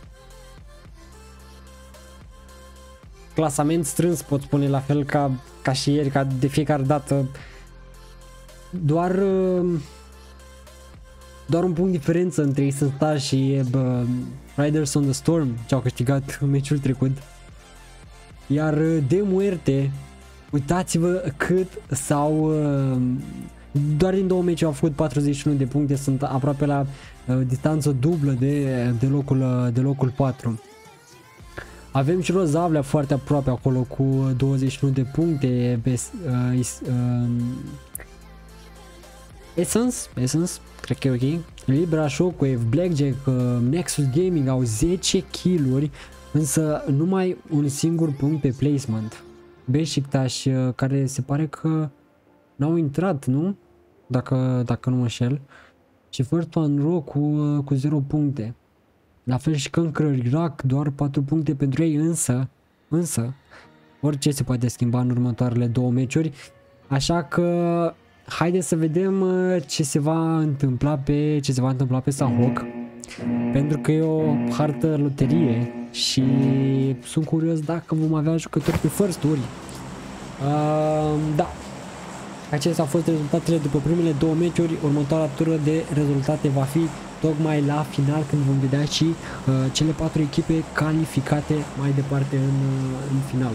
clasament strâns, pot spune, la fel ca, ca și ieri, ca de fiecare dată. Doar uh, doar un punct diferență între Eastern Star și uh, Riders on the Storm, ce au câștigat meciul trecut. Iar uh, de muerte, uitați-vă cât s-au... Uh, doar din două meciuri au făcut patruzeci și unu de puncte, sunt aproape la uh, distanță dublă de, de, locul, uh, de locul patru. Avem și Rozavlea foarte aproape acolo cu douăzeci și unu de puncte. Best, uh, is, uh, Essence, Essence, cred că e ok. Libra, Shockwave, Blackjack, uh, Nexus Gaming au zece kill-uri, însă numai un singur punct pe placement. Beşiktaş, uh, care se pare că n-au intrat, nu? Dacă, dacă nu mă înșel. Și First One Row cu, uh, cu zero puncte. La fel și Conqueror Irak, doar patru puncte pentru ei, însă, însă, orice se poate schimba în următoarele două meciuri, așa că haideți să vedem ce se va întâmpla pe ce se va întâmpla pe Sahok, pentru că e o hartă loterie și sunt curios dacă vom avea jucători pe first-uri. Uh, da. Acestea au fost rezultatele după primele două meciuri. Următoarea tură de rezultate va fi tocmai la final, când vom vedea și uh, cele patru echipe calificate mai departe în, uh, în final.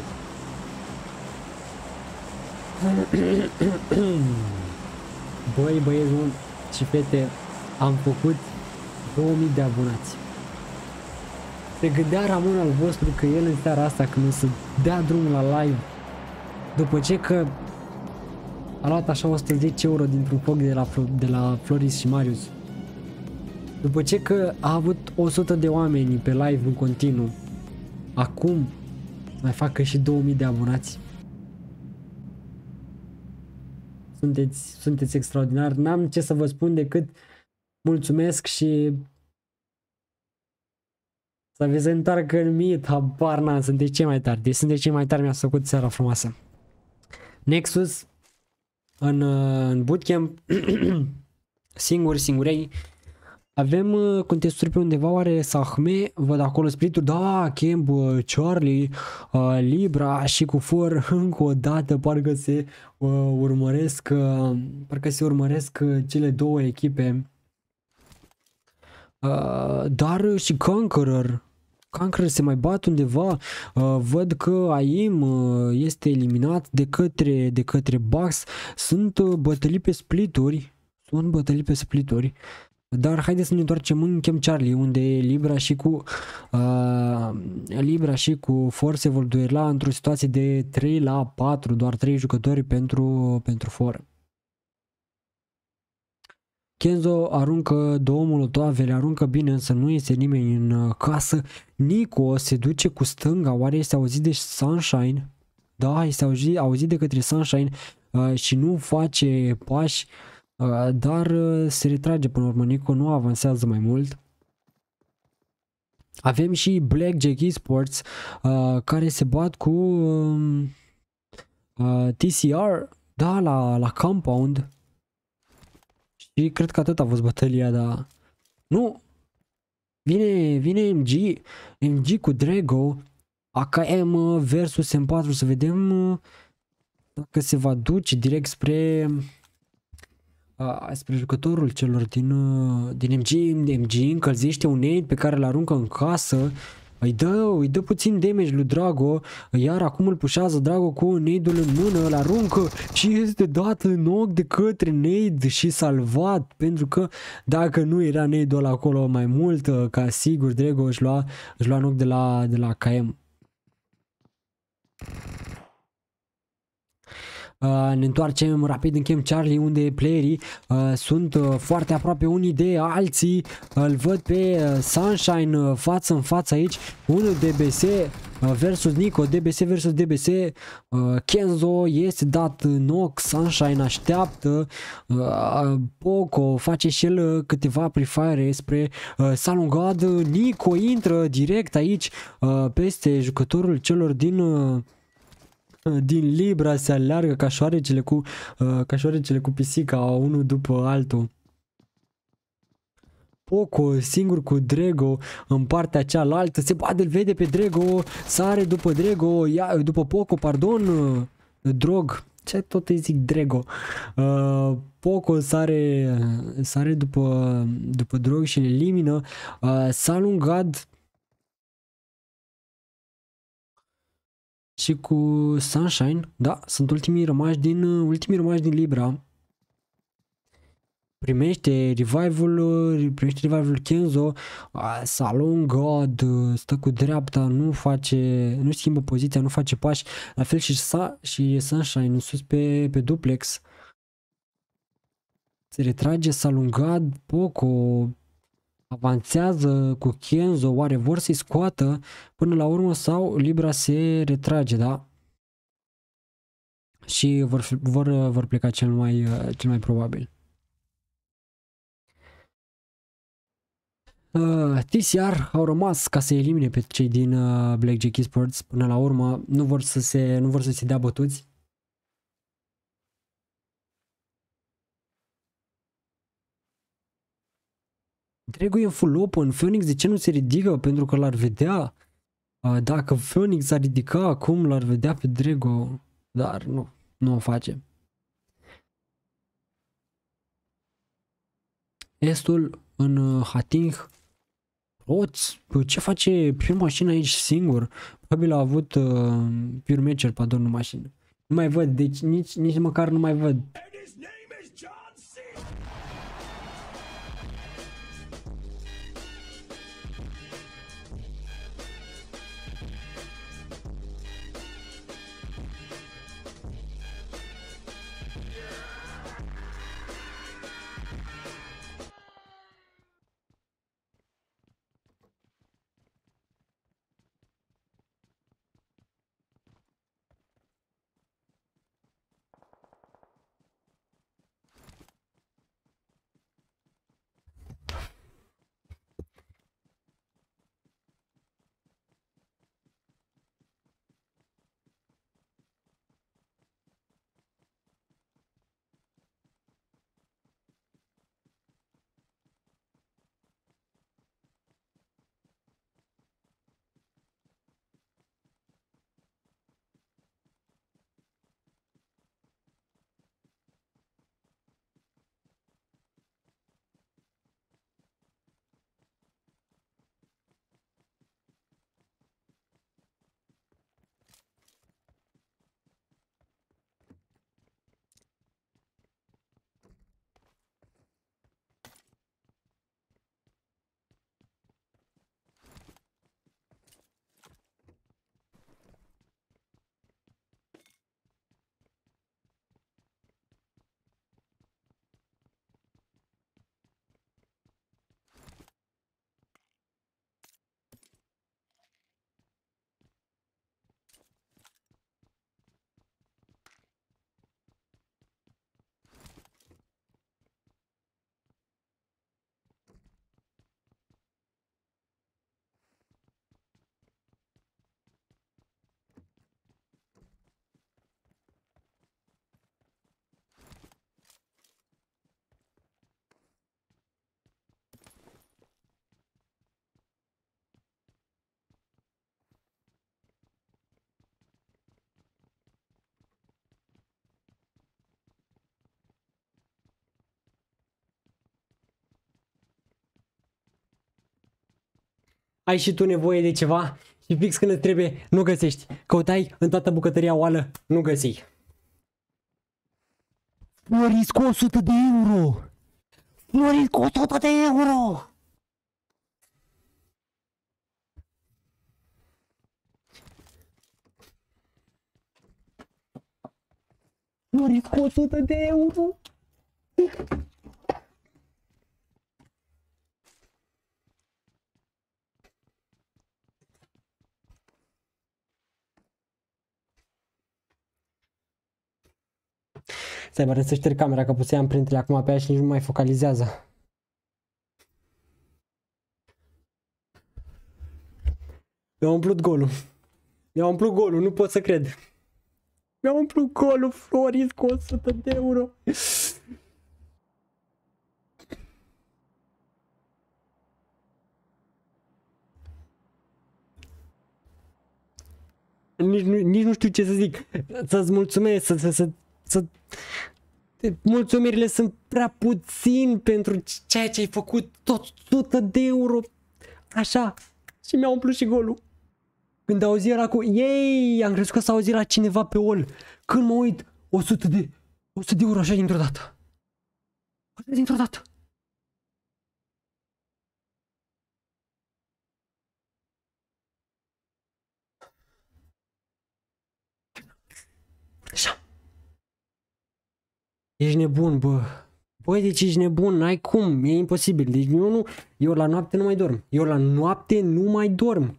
Băi, băieți și fete, am făcut două mii de abonați. Se gândea Ramon al vostru că el în seara asta, când o să dea drumul la live, după ce că a luat așa o sută zece euro dintr-un foc de la, de la Floris și Marius, după ce că a avut o sută de oameni pe live în continuu, acum mai facă și două mii de abonați. Sunteți, sunteți extraordinari. N-am ce să vă spun decât mulțumesc și să vi se întoarcă în mit, habar n-am, sunteți cei mai tari. Deci sunteți cei mai tari, mi-a făcut seara frumoasă. Nexus în, în bootcamp singuri, singurei. Avem uh, contesturi pe undeva, oare Sahme, văd acolo spiritul, da, Camp, uh, Charlie, uh, Libra și cu For încă o dată, parcă se uh, urmăresc, uh, parcă se urmăresc uh, cele două echipe. Uh, dar și Conqueror, Conqueror se mai bat undeva, uh, văd că Aim uh, este eliminat de către, de către Bucks, sunt uh, bătălii pe splituri, sunt bătălii pe splituri. Dar haideți să ne întoarcem în Camp Charlie, unde Libra și cu uh, Libra și cu For se vor duela într-o situație de trei la patru, doar trei jucători pentru, pentru For. Kenzo aruncă două molotove, le aruncă bine, însă nu este nimeni în casă. Nico se duce cu stânga, oare este auzit de Sunshine? Da, este auzit, auzit de către Sunshine uh, și nu face pași. Uh, dar uh, se retrage până la urmă, Nico nu avansează mai mult. Avem și Blackjack Esports uh, care se bat cu uh, uh, T C R, da, la, la Compound. Și cred că atât a fost bătălia, dar nu, vine, vine M G, M G cu Drago, A K M versus M patru, să vedem uh, dacă se va duce direct spre Uh, spre jucătorul celor din, uh, din M G. M G încălzește un nade pe care îl aruncă în casă, îi dă, îi dă puțin damage lui Drago, iar acum îl pușează Drago cu nade-ul în mână, îl aruncă și este dat în ochi de către nade și salvat, pentru că dacă nu era nade-ul ăla acolo mai mult, uh, ca sigur Drago își lua, își lua în ochi de la, de la K M. Uh, ne întoarcem rapid în Camp Charlie, unde playerii uh, sunt uh, foarte aproape unii de alții. Îl văd pe uh, Sunshine uh, față în față aici, unul D B S uh, versus Nico, D B S versus D B S. uh, Kenzo este dat în ochi, Sunshine așteaptă, uh, Poco face și el uh, câteva prefire spre uh, Salon God. Nico intră direct aici uh, peste jucătorul celor din uh, din Libra, se aleargă ca șoarecele cu, uh, ca șoarecele cu pisica, unul după altul. Poco singur cu Drago în partea cealaltă, se bate, îl vede pe Drago, sare după Drago, ia, după Poco, pardon, uh, Drog, ce tot îi zic Drago. Uh, Poco sare, sare după, după Drog și le elimină. Uh, Salon God și cu Sunshine, da, sunt ultimii rămași din ultimii rămași din Libra. Primește revival-ul, primește revival Kenzo, uh, Salon God stă cu dreapta, nu face, nu schimbă poziția, nu face pași, la fel și, Sa și Sunshine sus pe, pe duplex. Se retrage Salon God, Poco avansează cu Kenzo, oare vor să-i scoată până la urmă sau Libra se retrage, da? Și vor, vor, vor pleca cel mai, cel mai probabil. Uh, T C R au rămas ca să elimine pe cei din uh, Blackjack Esports până la urmă. Nu vor să se, nu vor să se dea bătuți. Drago e în full open. Phoenix de ce nu se ridică? Pentru că l-ar vedea. Uh, dacă Phoenix ar ridica acum, l-ar vedea pe Drago. Dar nu, nu o face. Estul în uh, Hating. Roț, ce face Pure Machine aici singur? Probabil a avut uh, Pure Matcher, pardon, în mașină. Nu mai văd, deci nici, nici măcar nu mai văd. Ai și tu nevoie de ceva și fix când îți trebuie, nu găsești. Căutai în toată bucătăria oală, nu găsi. Floris cu o sută de euro! Floris cu o sută de euro! Floris cu o sută de euro! Stai, bă, să șterg camera, că pot să am printele acum pe ea și nici nu mai focalizează. Mi-a umplut golul. Mi-a umplut golul, nu pot să cred. Mi-a umplut golul, Floris, cu o sută de euro. Nici, nu, nici nu știu ce să zic. Să-ți mulțumesc, să, să, să, să... Mulțumirile sunt prea puțin pentru ceea ce ai făcut, tot o sută de euro. Așa. Și mi-a umplut și golul. Când auzi era cu ei, am crezut că s-a auzit la cineva pe ol. Când mă uit, o sută de, o sută de euro așa dintr-o dată. Așa dintr-o dată. Așa. Ești nebun, bă. Băi, deci ești nebun, n-ai cum, e imposibil. Deci eu nu, eu la noapte nu mai dorm. Eu la noapte nu mai dorm.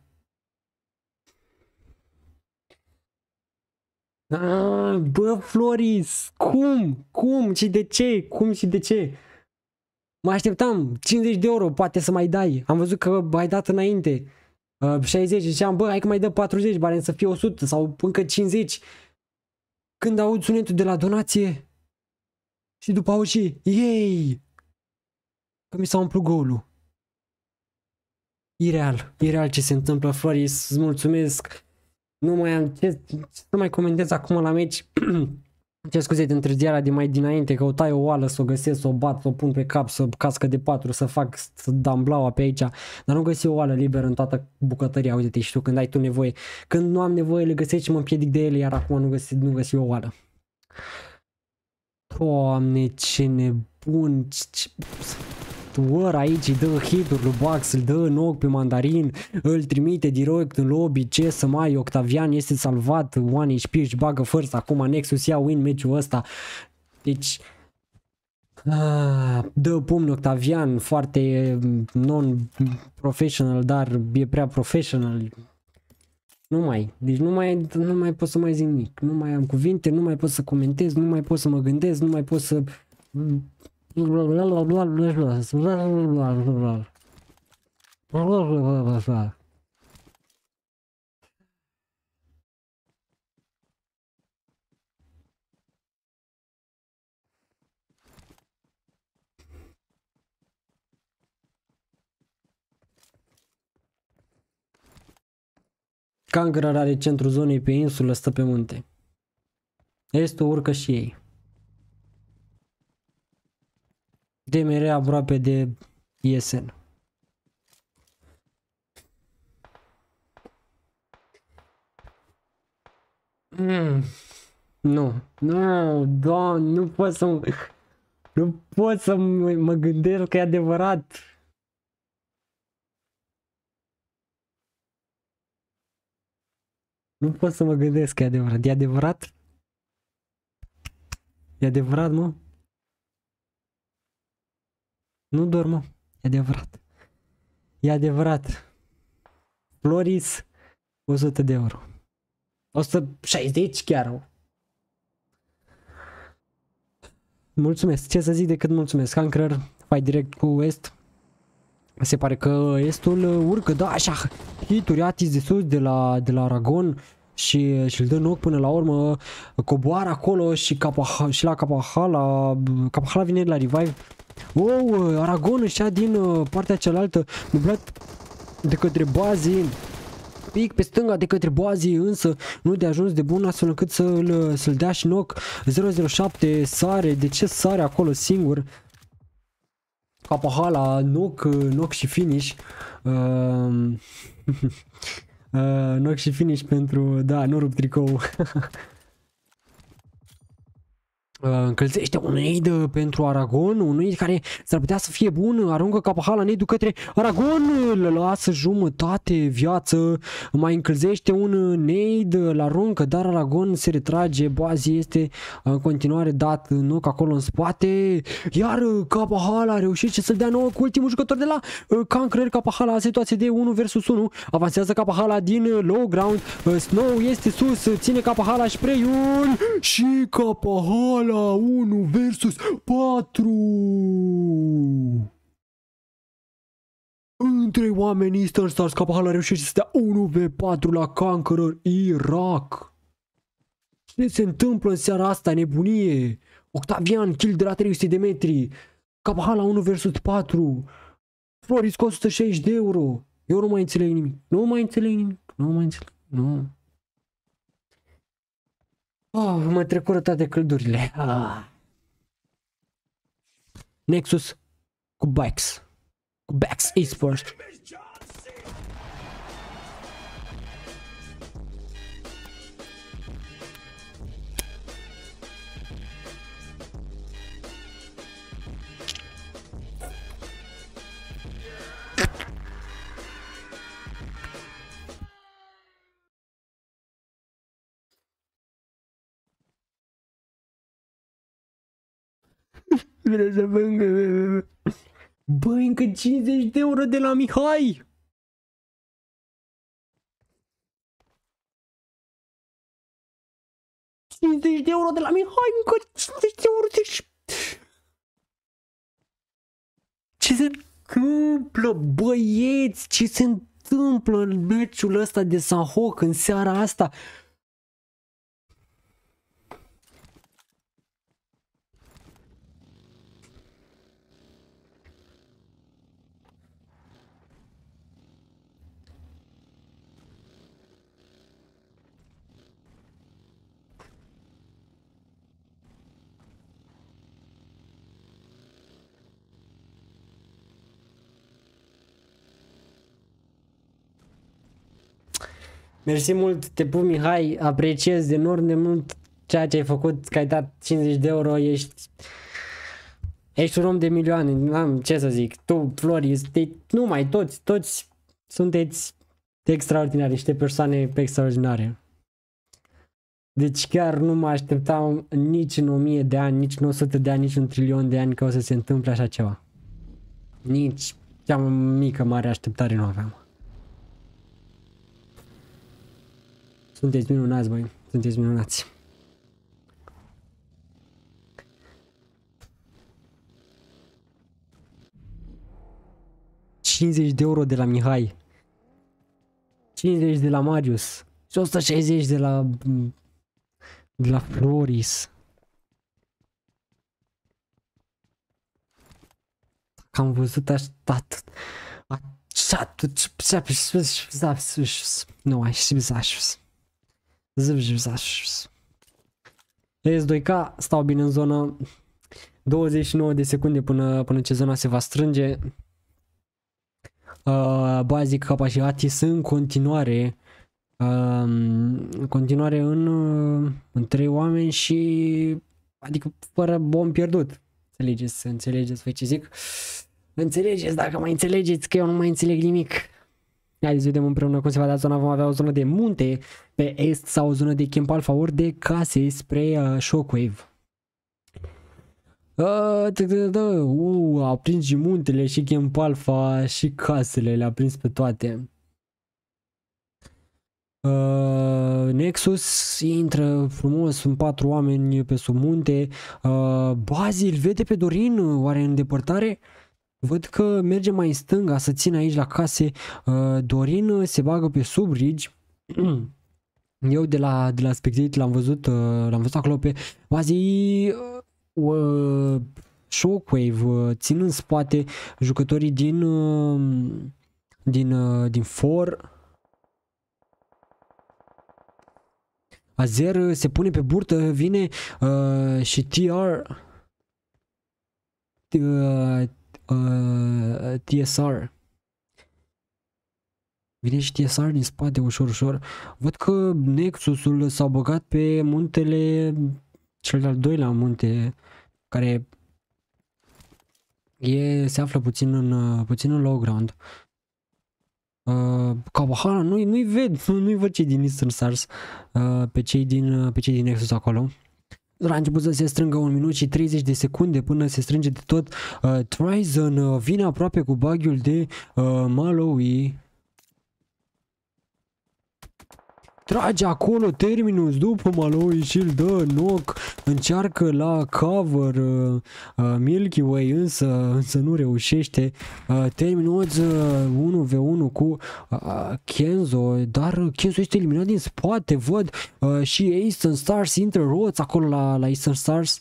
Ah, bă, Floris, cum? Cum și de ce? Cum și de ce? Mă așteptam, cincizeci de euro, poate să mai dai. Am văzut că ai dat înainte. Uh, șaizeci, ziceam, bă, hai că mai dă patruzeci, bani să fie o sută sau încă cincizeci. Când aud sunetul de la donație și după aud și, yay! Că mi s-a umplut golul. Ireal, ireal ce se întâmplă, Flori, îți mulțumesc. Nu mai am ce, ce să mai comentez acum la meci. Ce scuze de întârziarea de mai dinainte, căutai o oală să o găsesc, să o bat, să o pun pe cap, să cască de patru, să fac, să dam blaua pe aici, dar nu găsi o oală liberă în toată bucătăria, uite-te și tu când ai tu nevoie. Când nu am nevoie le găsești și mă împiedic de ele, iar acum nu găsi, nu găsi o oală. Doamne, ce nebun, ce... Wăr aici îi dă hit-uri lui Bax, îl dă în ochi pe Mandarin, îl trimite direct în lobby, ce să mai, Octavian este salvat, unu H P își bagă first, acum Nexus ia win meciul ăsta, deci ah, dă pumni Octavian, foarte non-professional, dar e prea professional, nu mai, deci nu mai, nu mai pot să mai zic nimic, nu mai am cuvinte, nu mai pot să comentez, nu mai pot să mă gândesc, nu mai pot să... Conqueror are centrul zonei pe insulă, stă pe munte. Estul urcă și ei. D M R aproape de I S N. Mm. Nu, nu, doamne, nu pot să mă, nu pot să mă, mă gândesc că e adevărat. Nu pot să mă gândesc că e adevărat. E adevărat? E adevărat, mă? Nu dorm, mă. E adevărat. E adevărat. Floris, o sută de euro. o sută șaizeci chiar. Mulțumesc. Ce să zic decât mulțumesc. Conqueror, fai direct cu Est. Se pare că Estul urcă, da, așa, hituri atis de sus de la, de la Aragon și, și îl dă în ochi până la urmă, coboară acolo și, Capaha, și la Capahala, Capahala vine la revive. Oh, Aragon își ia din partea cealaltă, dublat de către Bazi, pic pe stânga de către Bazi, însă nu de ajuns de bun astfel încât să-l să-l dea și knock. zero zero șapte sare, de ce sare acolo singur? Capahala, knock, knock și finish. Uh, uh, knock și finish pentru, da, nu rup tricou. Uh, încălzește un aid pentru Aragon, un aid care s-ar putea să fie bun, aruncă Capahala în aid către Aragon, îl lasă jumătate viață, mai încălzește un aid, îl aruncă, dar Aragon se retrage, Bazi este în continuare dat knock acolo în spate, iar Capahala a reușit să-l dea nou cu ultimul jucător de la uh, Conqueror. Capahala, situație de unu versus unu, avansează Capahala din low ground, uh, Snow este sus, ține Capahala spray-ul și Capahala la unu versus patru. Între oamenii Eastern Stars, Capahala reușește să dea unu v patru la Conqueror Irak. Ce se întâmplă în seara asta? Nebunie. Octavian, kill de la trei sute de metri. Capahala unu versus patru. Floris cu o sută șaizeci de euro. Eu nu mai înțeleg nimic. Nu mai înțeleg nimic. Nu mai înțeleg. Nu. Oh, mă trecură toate căldurile. Ah. Nexus cu Bax. Cu Bax Esports. Vreau să vângă. Băi, încă cincizeci de euro de la Mihai. cincizeci de euro de la Mihai, încă cincizeci de euro. Deci... Ce se întâmplă, băieți? Ce se întâmplă în meciul ăsta de Sanhok în seara asta? Mersi mult, te pup Mihai, apreciez enorm de mult ceea ce ai făcut, că ai dat cincizeci de euro, ești ești un om de milioane, n-am ce să zic, tu, Flori, este, numai toți, toți sunteți extraordinare, niște persoane extraordinare. Deci chiar nu mă așteptam nici în o mie de ani, nici în o sută de ani, nici în un trilion de ani că o să se întâmple așa ceva. Nici cea mică mare așteptare nu aveam. Sunteți minunați, băi, sunteți minunați. cincizeci de euro de la Mihai. cincizeci de la Marius. Și o sută șaizeci de la... de la Floris. Că am văzut așa... Așa... Nu, ai și zașus. S doi K, stau bine în zonă. douăzeci și nouă de secunde până, până ce zona se va strânge. Uh, Bazic, Capa și Atis în continuare. Uh, în continuare în, uh, în trei oameni și... Adică fără bom pierdut. Înțelegeți, înțelegeți voi ce zic? Înțelegeți, dacă mai înțelegeți că eu nu mai înțeleg nimic. Haideți să vedem împreună cum se va da zona. Vom avea o zonă de munte pe est sau o zonă de Camp Alpha ori de case spre uh, Shockwave. Uh, da, da, uh, au prins și muntele și Camp Alpha și casele, le-a prins pe toate. Uh, Nexus intră frumos, sunt patru oameni pe sub munte. Uh, Bazi îl vede pe Dorin, oare în depărtare? Văd că merge mai în stânga să țină aici la case. Uh, Dorin se bagă pe sub ridge. Eu de la, de la Spectate l-am văzut, uh, l-am văzut acolo pe Bazi uh, uh, Shockwave, uh, țin în spate jucătorii din uh, din, uh, din for. Azer se pune pe burtă, vine uh, și T R uh, uh, T S R vine și T S R din spate ușor ușor. Văd că Nexusul s-a băgat pe muntele, cel de-al doilea munte, care e, se află puțin în, puțin în low ground. Uh, Kabahara, nu-i nu-i ved, nu-i văd cei din Eastern Stars, uh, pe, cei din, pe cei din Nexus acolo. A început să se strângă un minut și treizeci de secunde până se strânge de tot. uh, Trizon uh, vine aproape cu baghiul de uh, Malawi. Trage acolo Terminus după Malawi și îl dă knock. Încearcă la cover uh, uh, Milky Way, însă, însă nu reușește. uh, Terminus uh, unu v unu cu uh, Kenzo, dar Kenzo este eliminat din spate, văd. uh, Și Eastern Stars intră roți acolo la, la Eastern Stars.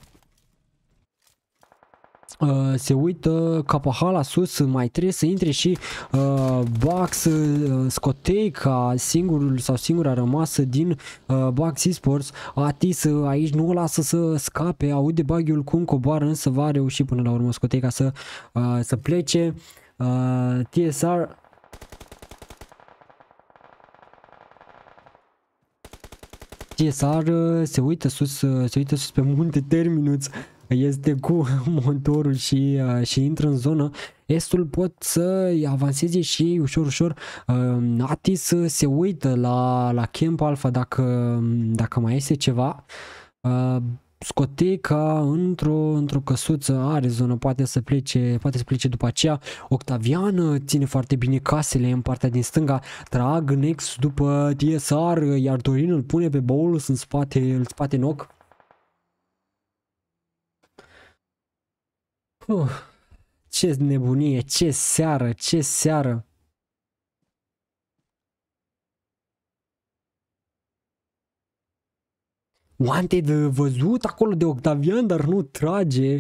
Uh, se uită Capahala sus, mai trebuie să intre și uh, Bax uh, Scoteca, singurul sau singura rămasă din uh, Bax Esports. Atis uh, aici nu o lasă să scape, aude baghiul cum coboară, însă va reuși până la urmă Scoteca să, uh, să plece. uh, T S R T S R uh, se uită sus, uh, se uită sus pe munte Terminus. Este cu motorul și, uh, și intră în zonă. Estul pot să avanseze și ei ușor ușor. uh, Atis se uită la, la Camp Alpha dacă, dacă mai este ceva. uh, Scoteca într-o într-o căsuță are zonă, poate să plece, poate să plece după aceea. Octavian ține foarte bine casele în partea din stânga. Trag Nex după T S R, iar Dorin îl pune pe Bolus în spate, în spate knock. Uh, ce nebunie, ce seară, ce seară. Wanted văzut acolo de Octavian, dar nu trage.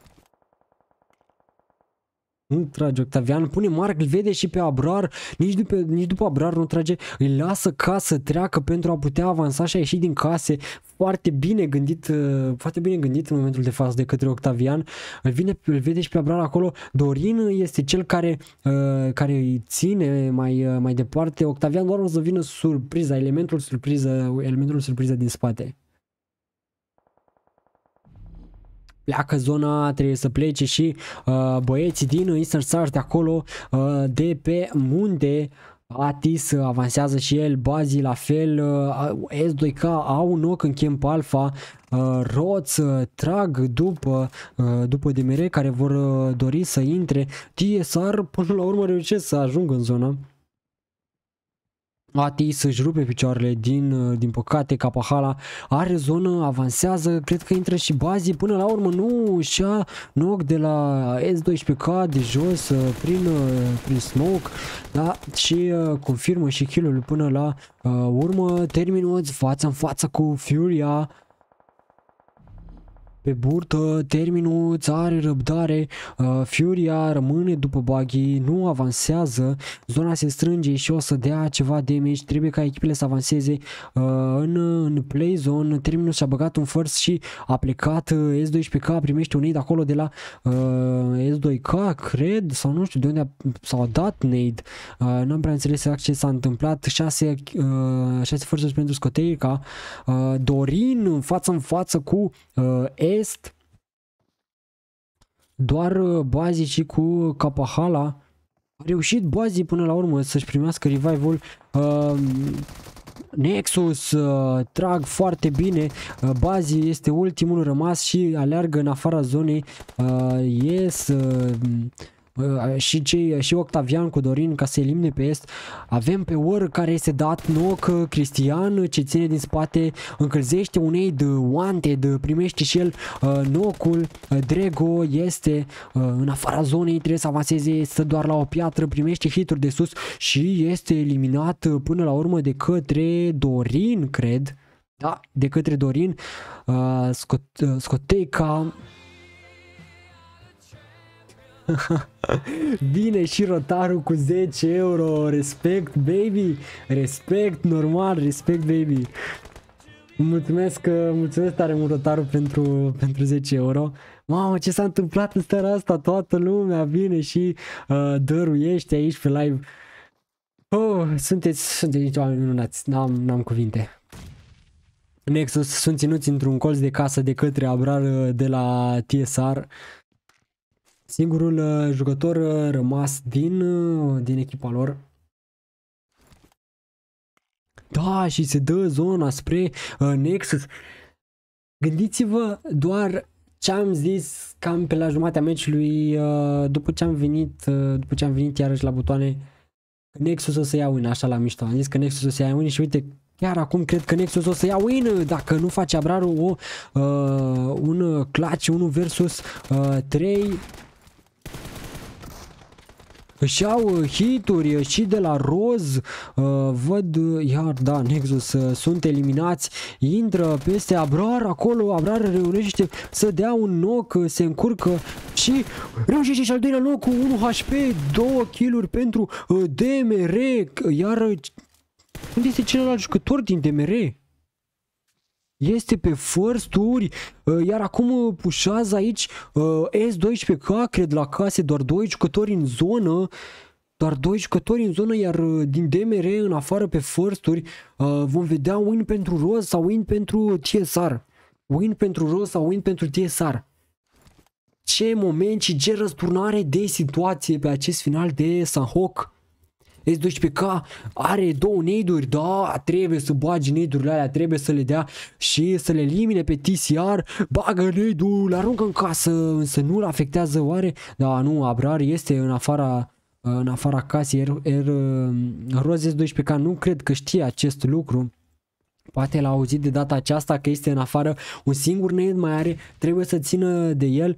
Nu trage Octavian, pune Mark, îl vede și pe Abrar, nici după, nici după Abrar nu trage, îi lasă ca să treacă pentru a putea avansa și a ieși din case. Foarte bine gândit, foarte bine gândit în momentul de față de către Octavian. Îl, vine, îl vede și pe Abrar acolo. Dorin este cel care, care îi ține mai, mai departe. Octavian doar o să vină surpriza, elementul surpriză, elementul surpriză din spate. Pleacă zona, trebuie să plece și uh, băieții din Eastern Stars de acolo, uh, de pe munte. Atis avansează și el, Bazi la fel, uh, S doi K au un knock în Camp Alpha, uh, Roț uh, trag după, uh, după D M R care vor uh, dori să intre. T S R până la urmă reușesc să ajungă în zonă. Atis își rupe picioarele, din, din păcate Kapahala are zonă, avansează, cred că intră și Bazi, până la urmă nu și-a knock de la S doisprezece K de jos prin, prin smoke, da? Și uh, confirmă și kill-ul până la uh, urmă. Terminus față în față cu Furia. Pe burtă, Terminus are răbdare, uh, Furia rămâne după Buggy, nu avansează, zona se strânge și o să dea ceva damage, trebuie ca echipele să avanseze uh, în, în play zone. Terminus și-a băgat un first și a plecat. uh, S doisprezece K primește un nade acolo de la uh, S doi K, cred, sau nu știu de unde s-a dat nade, uh, n-am prea înțeles exact ce s-a întâmplat. șase first pentru Scoterica, uh, Dorin față în față cu uh, Est, doar Bazi și cu Kapahala. A reușit Bazi până la urmă să-și primească revival. uh, Nexus uh, trag foarte bine, uh, Bazi este ultimul rămas și aleargă în afara zonei. uh, Yes uh, Uh, și, cei, și Octavian cu Dorin ca să elimine pe Est. Avem pe War care este dat knock, Cristian ce ține din spate, încălzește un aid, Wanted primește și el uh, knock-ul. uh, Drego este uh, în afara zonei, trebuie să avanseze, stă doar la o piatră, primește hituri de sus și este eliminat până la urmă de către Dorin, cred. Da, de către Dorin. uh, Scot, uh, Scoteca. Bine și Rotaru cu zece euro. Respect, baby. Respect, normal, respect, baby. Mulțumesc, mulțumesc tare mult, Rotaru, pentru, pentru zece euro. Mamă, ce s-a întâmplat în starea asta? Toată lumea vine și uh, dăruiește aici pe live. Oh, sunteți, sunteți nici oameni minunați. N-am, n-am cuvinte. Nexus sunt ținuți într-un colț de casă de către Abrar de la T S R. Singurul uh, jucător uh, rămas din, uh, din echipa lor. Da, și se dă zona spre uh, Nexus. Gândiți-vă doar ce am zis cam pe la jumatea meciului, uh, după ce am venit, uh, după ce am venit iarăși la butoane. Nexus o să ia win, așa la mișto. Am zis că Nexus o să ia win și uite, chiar acum cred că Nexus o să ia win dacă nu face Abrarul o, uh, un clutch unu versus trei. Își iau hituri și de la Roz, uh, văd, iar da, Nexus uh, sunt eliminați, intră peste Abrar, acolo Abrar reușește să dea un knock, se încurcă și reușește și al doilea knock cu unu H P, două kill-uri pentru uh, D M R, iar unde este celălalt jucător din D M R? Este pe first-uri, iar acum pușează aici S doisprezece K, cred la case, doar doi jucători în zonă, doar doi jucători în zonă, iar din D M R în afară pe first-uri vom vedea win pentru Roz sau win pentru T S R. Win pentru Roz sau win pentru T S R. Ce moment și ce răsturnare de situație pe acest final de Sanhok. S doisprezece K are două nade-uri, da, trebuie să bagi nade-urile alea, trebuie să le dea și să le elimine pe T C R, bagă nade-ul, le aruncă în casă, însă nu-l afectează oare? Da, nu, Abrar este în afara, în afara casei, er, er, Roz S doisprezece K nu cred că știe acest lucru. Poate l-a auzit de data aceasta că este în afară, un singur nade mai are, trebuie să țină de el.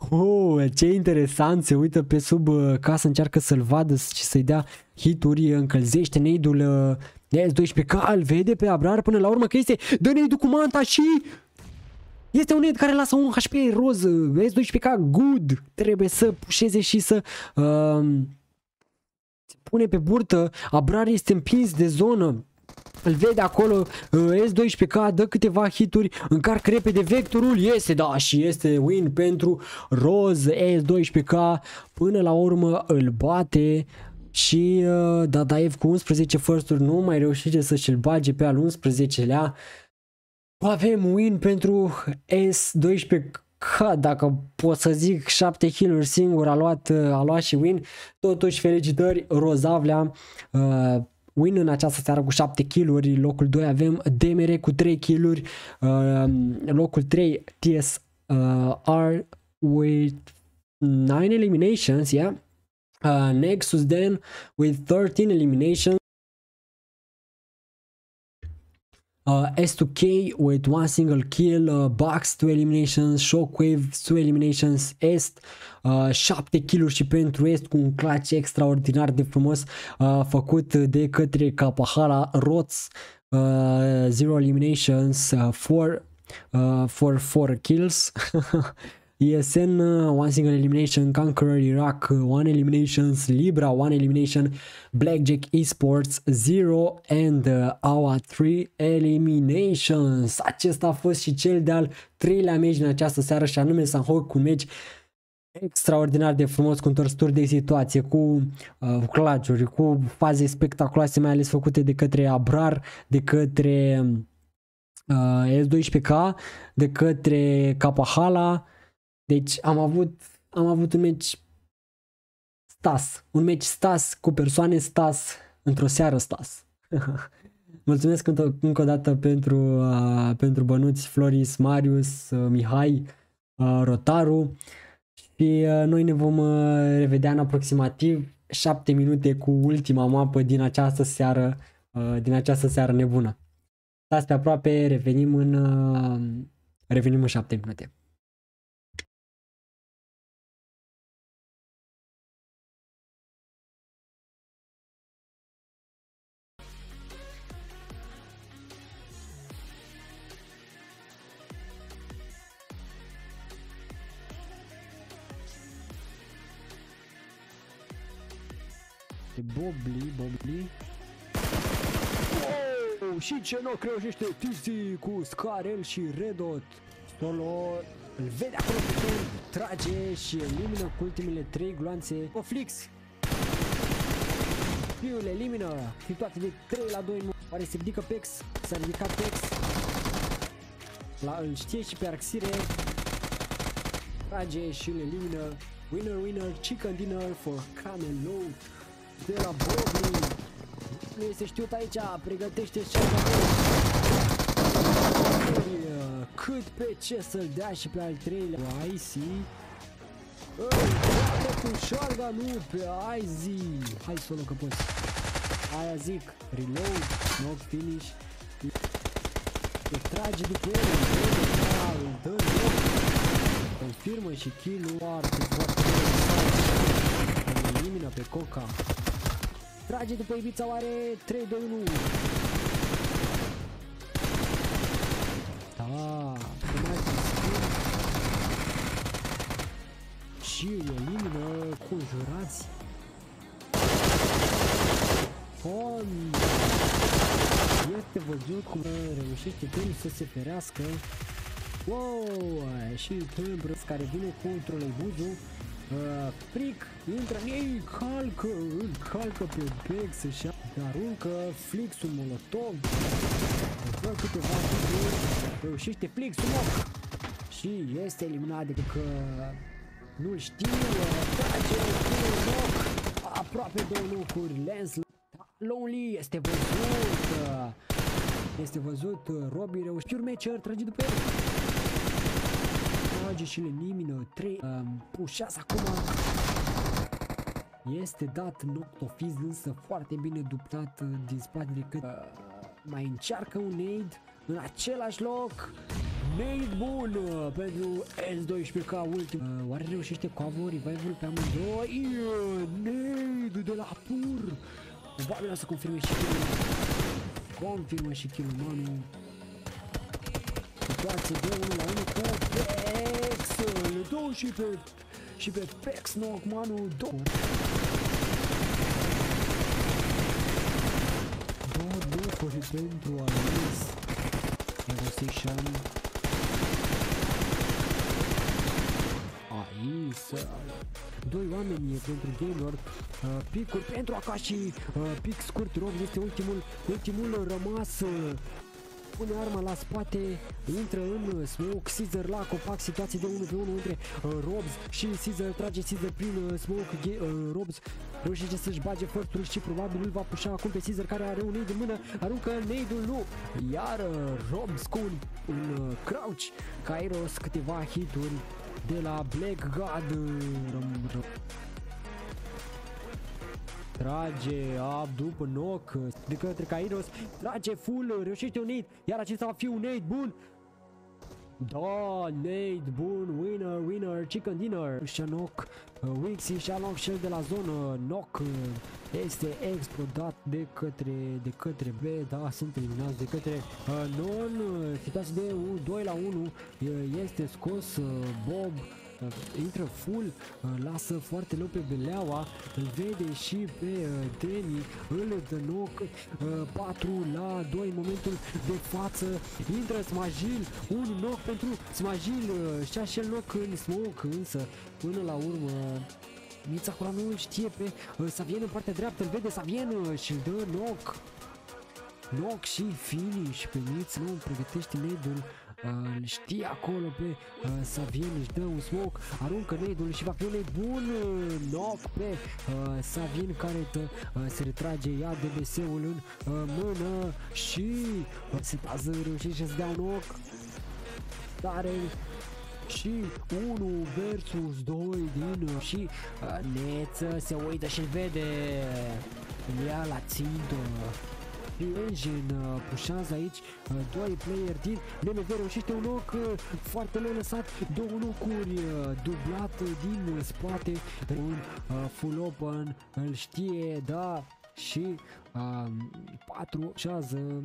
Oh, ce interesant, se uită pe sub uh, casă, încearcă să-l vadă și să-i dea hituri, încălzește neidul uh, S doisprezece K, îl vede pe Abrar până la urmă că este, dă neidul cu manta și este un neid care lasă un H P roz, S doisprezece K, good, trebuie să pușeze și să uh, se pune pe burtă, Abrar este împins de zonă. Îl vede acolo, S doisprezece K dă câteva hituri, încarcă repede vectorul, iese, da, și este win pentru Roz. S doisprezece K până la urmă îl bate și uh, Dadaev cu unsprezece first-uri nu mai reușește să-și-l bage pe al unsprezecelea. Avem win pentru S doisprezece K, dacă pot să zic, șapte kill-uri singur a luat, a luat și win. Totuși felicitări Rozavlea, uh, win în această seară cu șapte kill-uri. Locul doi avem D M R cu trei kill-uri, uh, locul trei T S R with nine eliminations, yeah. Uh, Nexus then with thirteen eliminations. Uh, S two K with one single kill, uh, Box two eliminations, Shockwave two eliminations, Est uh, șapte kill-uri și pentru Est cu un clutch extraordinar de frumos uh, făcut de către Kapahala. Rots uh, zero eliminations, uh, four uh, for four kills. E S N uh, one single elimination, Conqueror Iraq uh, one eliminations, Libra one elimination, Blackjack Esports zero and uh, Aua three eliminations. Acesta a fost și cel de-al treilea meci în această seară și anume Sanhok cu un meci extraordinar de frumos, cu întorsături de situație, cu uh, clutch-uri, cu faze spectaculoase, mai ales făcute de către Abrar, de către uh, S doisprezece K, de către Kapahala. Deci am avut, am avut un meci stas, un meci stas cu persoane stas, într-o seară stas. Mulțumesc încă, încă o dată pentru, uh, pentru bănuți Floris, Marius, uh, Mihai, uh, Rotaru și uh, noi ne vom uh, revedea în aproximativ șapte minute cu ultima mapă din această seară, uh, din această seară nebună. Stați pe aproape, revenim în, uh, revenim în șapte minute. Bobli, Bobli. Oh, și ce nu reușește Tizi cu Scarel și Redot. Solo îl vede acolo pe tur, trage și elimină cu ultimele trei gloanțe. O Flix. Fiul elimină. Situate de trei la doi. Oare se ridică Pex? S-a ridicat Pex. La îl știe și pe Arxire. Trage și îl elimină. Winner, winner, chicken dinner for Camelot. De la Bobli. Nu este știut aici, pregătește și cât pe ce să-l dea și pe al treilea. Icy. Îi cu șarga, nu pe Icy. Hai Solo că poți. Aia zic, reload, knock finish. Îl trage după el, îl dă loc. Confirmă și kill-ul foarte, foarte bine. Îl elimină pe Coca. Trage după Ibița, oare trei doi unu. Da, și îl elimină conjurați. Con. Este văzut cum reușește Temi să se ferească. Wow, și Temi care vine cu un troleibuzu. Uh, Fric intră în ei, calcă, îl calcă pe Bex și aruncă Flix un molotov. Dă câteva hituri, reușește Flix un loc și este eliminat de că nu-l știu, trage un loc, aproape două locuri, Lens Lonely este văzut, este văzut, Robbie reușește urmecer, trage după el. Trage și le elimină trei, um, pușează acum. Este dat Noctofiz, însă foarte bine duptat din spate decât uh, mai încearcă un aid în același loc. Nade bun uh, pentru S doisprezece ca ultim. Uh, oare reușește cu Avo revival pe amândoi? Uh, Nade de la pur. Probabil o să confirme și kill-ul. Confirmă și kill-ul, manu. Situație de unu la unu cu Pex. Le dau și pe, și pe Pex knock, manu. Două. Două locuri pentru Alice. Negotiation. Aici. Doi oameni pentru Gaylord. Uh, picuri pentru Akashi. Uh, pic scurt, Rob este ultimul, ultimul rămas. Uh, pune arma la spate, intră în smoke, Caesar la copac, situație de unu pe unu între uh, Robs și Caesar, trage Caesar prin uh, smoke, uh, Robs reușește să-și bage first-ul și probabil îl va pușa acum pe Caesar care are un nade în mână, aruncă nade-ul, nu, iar uh, Robs cu un, un uh, crouch, Kairos câteva hituri de la Black God, uh, trage up după knock de către Kairos, trage full, reușește un nade, iar acesta va fi un nade bun. Da, nade bun, winner, winner, chicken dinner. Și-a knock, uh, Wixie și-a knock cel de la zonă, knock uh, este explodat de către, de către B, da, sunt eliminați de către uh, non, uh, situație de doi la unu, uh, este scos uh, Bob. Intră full, lasă foarte low pe Beleaua, îl vede și pe Deni, îl dă knock, patru la doi în momentul de față, intră Smajil, un knock pentru Smajil și așa knock în smoke, însă până la urmă Mița acolo nu îl știe pe Savien în partea dreaptă, îl vede Savien și îl dă knock. Knock și finish pe Miț, nu pregătește nade-ul, uh, îl știe acolo pe uh, Savien, își dă un smoke, aruncă nade-ul și va fi un nade bun, uh, knock pe uh, Savien care tă, uh, se retrage, ia D B S-ul în uh, mână și uh, se tază, reușește să dea un knock, tare și unu versus doi din uh, și uh, Neță se uită și-l vede, îl ia la țintă. Engine uh, pușează aici, uh, doi player din N M V, reușește un knock uh, foarte leu lăsat, două knock-uri uh, dublat uh, din spate, un uh, full open, îl știe, da, și uh, patru șează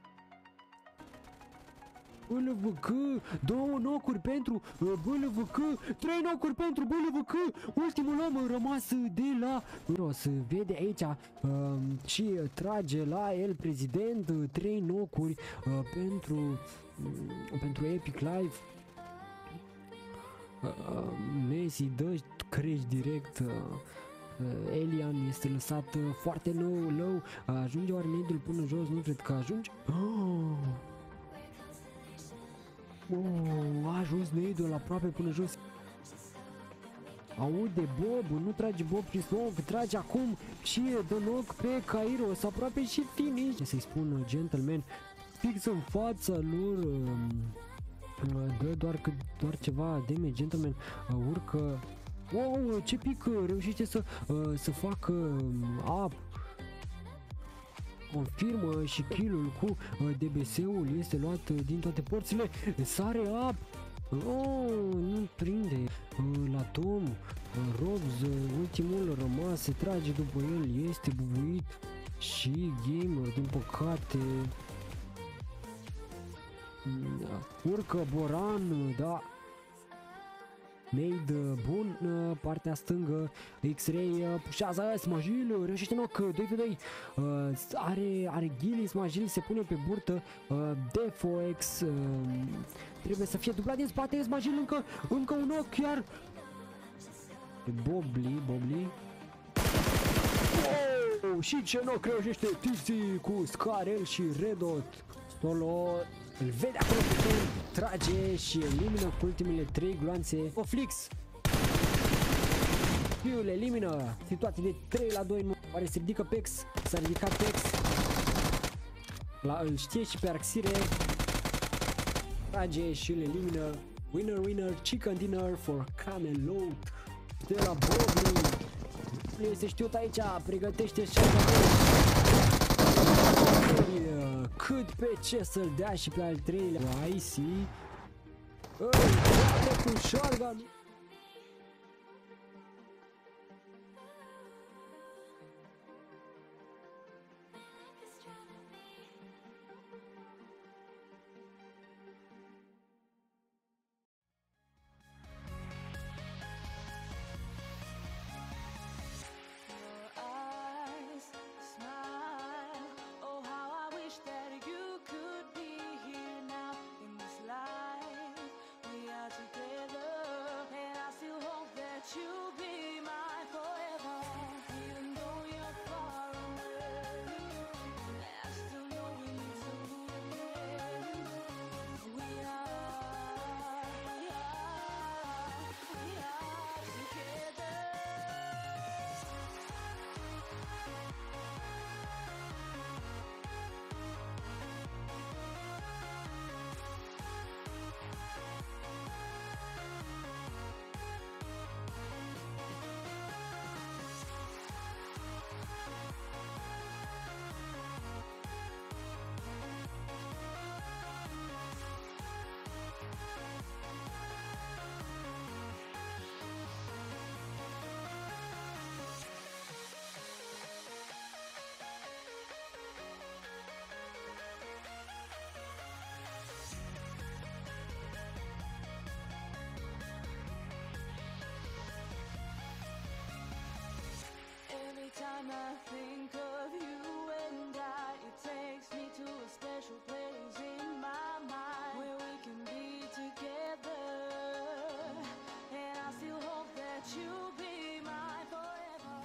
B L V K, două knock-uri pentru B L V K, trei knock-uri pentru B L V K, ultimul om rămas de la Ros, vede aici uh, și trage la el prezident, trei knock-uri uh, pentru uh, pentru Epic Live. uh, Messi dă crash direct, uh, Elian este lăsat uh, foarte low, low, uh, ajunge oare nade-ul până jos, nu cred că ajunge. Oh! Oh, a ajuns nade-ul aproape până jos. Aude Bob, nu trage Bob prin smoke, trage acum și dă knock pe Kairos, aproape și finish. Să-i spun gentleman, fix în fața lor, dă doar, că, doar ceva damage, gentleman, urcă. Wow, ce pic, reușește să, să facă up. Confirmă și kill-ul cu uh, D B S-ul este luat uh, din toate porțile, sare up, oh, nu prinde uh, la Tom, uh, Robs, uh, ultimul rămas, se trage după el, este bubuit și Gamer, din păcate, uh, urcă Boran, da. Nade bun, partea stângă, X-Ray pușează, Smajil reușește knock, doi pe doi, uh, are, are Ghili, Smajil se pune pe burtă, uh, Defox, uh, trebuie să fie dublat din spate, Smajil încă, încă un knock, iar Bobli, Bobli, oh, și ce knock reușește Tixi cu Scarel și Redot, Stolo îl vede acolo pe Ken, trage și elimină cu ultimele trei gloanțe. O Flix! Fiul elimină, situație de trei la doi, oare se ridică Pex, s-a ridicat Pex, la, îl știe și pe Arxire, trage și îl elimină. Winner, winner, chicken dinner for Camelot de la Bobby. Este știut aici, pregătește și cât pe ce să-l dea și pe al treilea. Icy Bate cu shotgun. Eyes smile. Oh, how I wish that you could be here now in this life. We are together, and I still hope that you'll be mine forever. Even though you're far away, I still know we need to move. We are, we are, we are together. Every time I think of you and I, it takes me to a special place in my mind where we can be together. And I still hope that you'll be mine forever.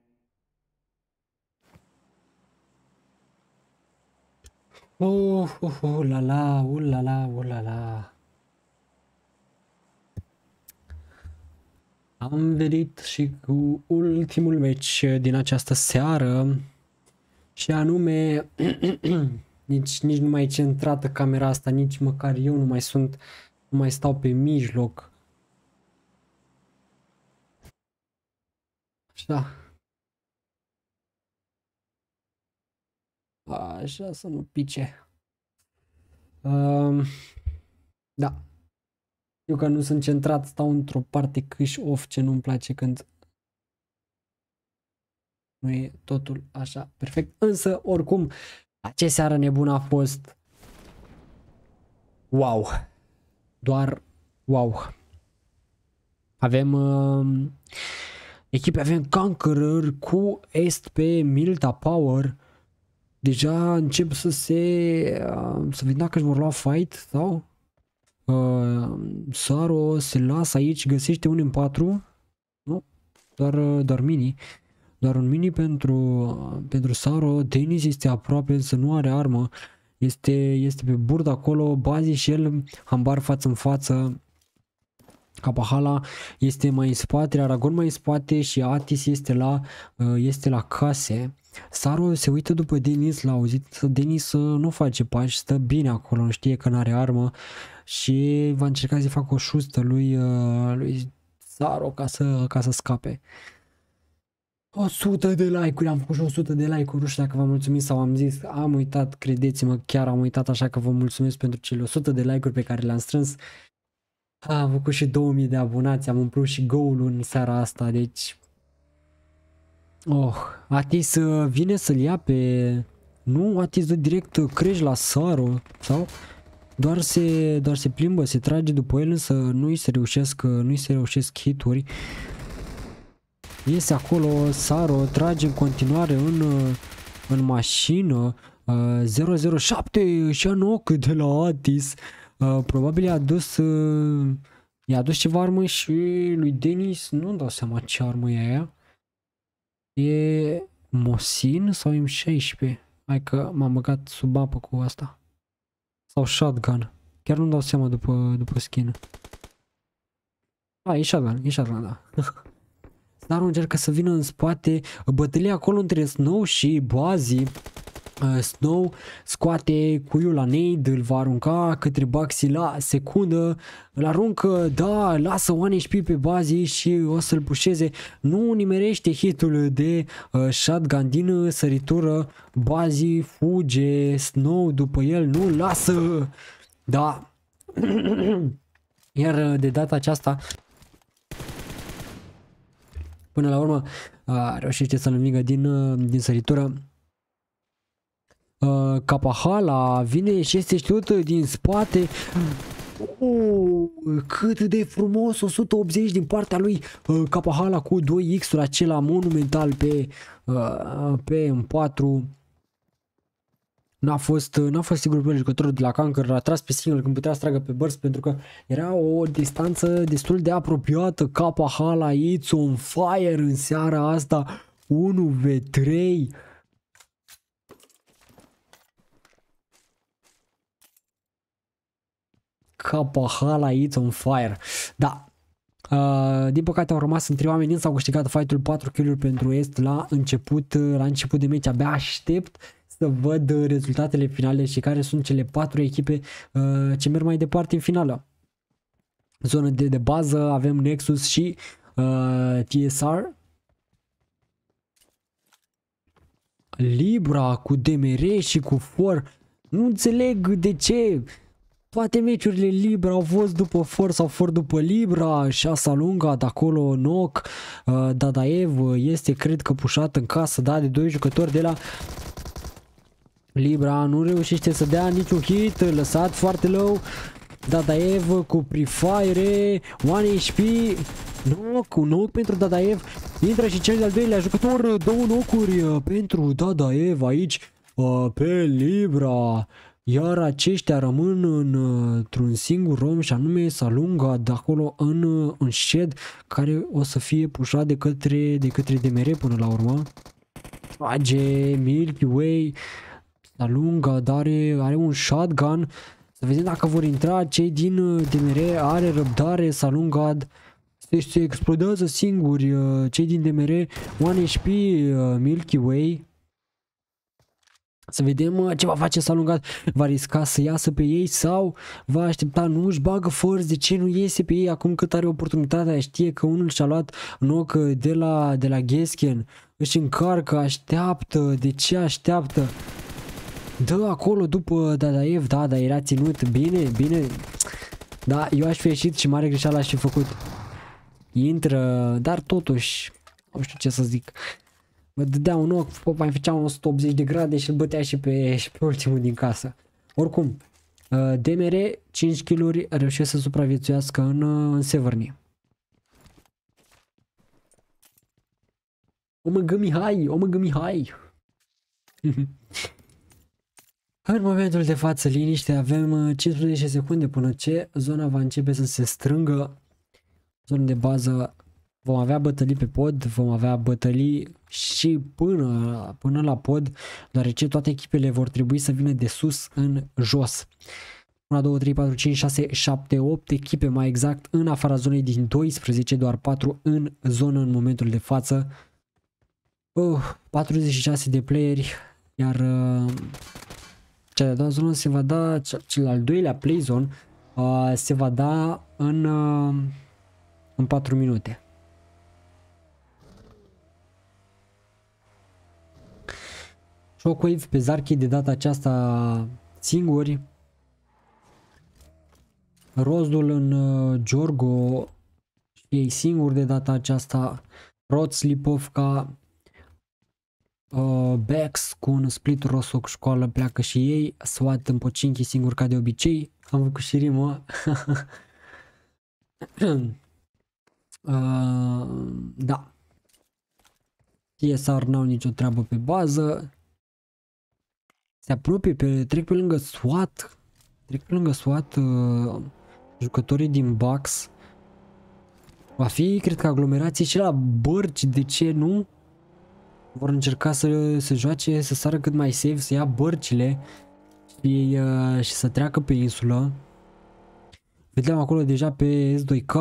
Oh, oh, oh, la la, uh, la la, uh, la la. Am venit și cu ultimul meci din această seară și anume nici, nici nu mai e centrată camera asta, nici măcar eu nu mai sunt, nu mai stau pe mijloc. Așa. Așa să nu pice. Um, da. Eu că nu sunt centrat, stau într-o parte câș off, ce nu-mi place când nu e totul așa perfect. Însă, oricum, ce seară nebună a fost. Wow. Doar wow. Avem uh, echipe, avem Conqueror cu Est pe Milta Power. Deja încep să se uh, să vedem dacă își vor lua fight sau uh, Saro se lasă aici, găsește un M patru. Nu, doar, doar mini. Doar un mini pentru, pentru Saro. Dennis este aproape, însă nu are armă. Este, este pe burd acolo. Bazi și el hambar față în față. Capahala este mai în spate, Aragon mai în spate și Atis este la, este la case. Saro se uită după Denis, l-a auzit, Denis nu face pași, stă bine acolo, nu știe că nu are armă și va încerca să facă o șustă lui, lui Saro ca să, ca să scape. o sută de like-uri, am făcut și o sută de like-uri, nu știu dacă v-am mulțumit sau am zis, am uitat, credeți-mă, chiar am uitat, așa că vă mulțumesc pentru cele o sută de like-uri pe care le-am strâns. Am făcut și două mii de abonați, am umplut și goal-ul în seara asta, deci... Oh, Atis vine să-l ia pe... Nu, Atis dă direct crești la Saro, sau? Doar se, doar se plimbă, se trage după el, însă nu-i se reușesc, nu-i se reușesc hituri. Iese acolo, Saro trage în continuare în, în mașină. zero zero șapte și-a knock de la Atis. Uh, probabil i-a adus uh, i-a adus ceva armă și lui Denis, nu-mi dau seama ce armă e aia. E Mosin sau M șaisprezece? Hai că m-am băgat sub apă cu asta. Sau shotgun. Chiar nu-mi dau seama după, după skin. A, e shotgun, e shotgun, da. Dar încearcă să vină în spate. Bătălia acolo între Snow și Bazi. Uh, Snow scoate cuiul la nade, îl va arunca către Baxi la secundă, îl aruncă, da, lasă un H P pe Bazi și o să-l pușeze, nu nimerește hitul de uh, shotgun din săritură, Bazi fuge, Snow după el, nu lasă, da, Iar de data aceasta, până la urmă, a reușit să-l învingă din, din săritură. Uh, Capahala vine și este știut din spate. Oh, cât de frumos, o sută optzeci din partea lui. uh, Capahala cu doi X-uri, acela monumental pe, uh, pe M patru. N-a fost, n-a fost sigur pe jucătorul de la Conquer, a tras pe single când putea să tragă pe burst, pentru că era o distanță destul de apropiată. Capahala, it's on fire în seara asta. unu v trei. Capahala, it's on fire. Da. Uh, din păcate au rămas în trei oameni, însă au câștigat fight-ul, patru kill-uri pentru Est la început, la început de meci. Abia aștept să văd rezultatele finale și care sunt cele patru echipe uh, ce merg mai departe în finală. Zonă de, de bază avem Nexus și uh, T S R. Libra cu D M R și cu For. Nu înțeleg de ce toate meciurile Libra au fost după For sau For după Libra. Șasa Lunga, de acolo Noc, uh, Dadaev este cred că pușat în casă, da, de doi jucători de la Libra. Nu reușește să dea niciun hit, lăsat foarte low. Dadaev cu Prefire, unu H P, knock, un knock pentru Dadaev. Intră și cel de-al doilea jucător, două knock-uri pentru Dadaev aici pe Libra. Iar aceștia rămân în, într-un singur rom și anume Salunga de acolo în, în shed, care o să fie pușat de către, de către D M R până la urmă. Trage Milky Way. Salunga are, are un shotgun. Să vedem dacă vor intra cei din D M R. Are răbdare Salunga. Se, se explodează singuri cei din D M R. unu H P Milky Way. Să vedem ce va face Salunga. Va risca să iasă pe ei sau va aștepta? Nu își bagă force. De ce nu iese pe ei acum cât are oportunitatea? Știe că unul și-a luat knock de la, de la Gesken. Își încarcă, așteaptă. De ce așteaptă? Dă acolo după Dadaev. Da, dar era ținut. Bine, bine. Da, eu aș fi ieșit și mare greșeală aș fi făcut. Intră, dar totuși nu știu ce să zic. Mă dădea un ochi, mai făcea un o sută optzeci de grade și îl bătea și pe, și pe ultimul din casă. Oricum, D M R cinci kill-uri reușesc să supraviețuiască în, în Severny. O măgă Mihai, o măgă Mihai. În momentul de față liniște, avem cincisprezece secunde până ce zona va începe să se strângă. Zona de bază, vom avea bătălii pe pod, vom avea bătălii și până, până la pod, deoarece toate echipele vor trebui să vină de sus în jos. unu, doi, trei, patru, cinci, șase, șapte, opt echipe mai exact în afara zonei din doisprezece, doar patru în zonă în momentul de față. Uh, patruzeci și șase de playeri, iar uh, cea de-a doua zonă se va da, cel al doilea play zone uh, se va da în, uh, în patru minute. Shockwave pe Zarki de data aceasta singuri. Rozdul în uh, Jorgo și ei singuri de data aceasta. Rod, Slipovka, uh, Bex cu un split Rosoc școală pleacă și ei. Swat în Pocinchi singur ca de obicei. Am făcut și rimă. uh, da. T S R n-au nicio treabă pe bază. Se apropie, pe, trec pe lângă SWAT. Trec pe lângă SWAT uh, jucătorii din Bucks. Va fi, cred că, aglomerație și la bărci, de ce nu? Vor încerca să se joace, să sară cât mai safe, să ia bărcile și, uh, și să treacă pe insulă. Vedem acolo deja pe S doi K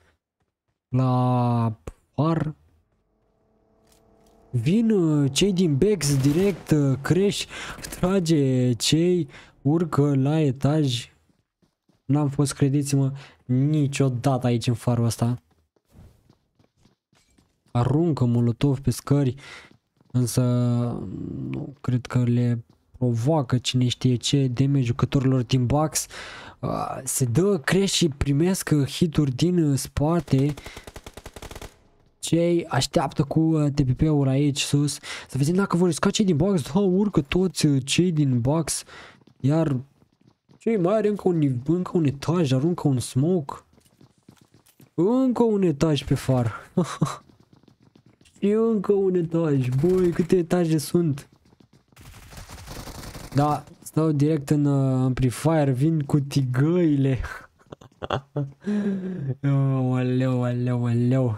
la Far. Vin uh, cei din Bex direct, uh, Crash trage cei, urcă la etaj. N-am fost, credeți-mă, niciodată aici în farul ăsta. Aruncă molotov pe scări, însă nu cred că le provoacă cine știe ce damage jucătorilor din box. Uh, se dă crash și primesc hituri din spate. Cei așteaptă cu T P P-ul aici sus. Să vedem dacă vor risca cei din box. Da, urcă toți cei din box. Iar cei mai are încă un, încă un etaj, aruncă un smoke. Încă un etaj pe far. Și încă un etaj. Băi, câte etaje sunt. Da, stau direct în, în Prefire, vin cu tigăile. Oleu, oleu, oleu.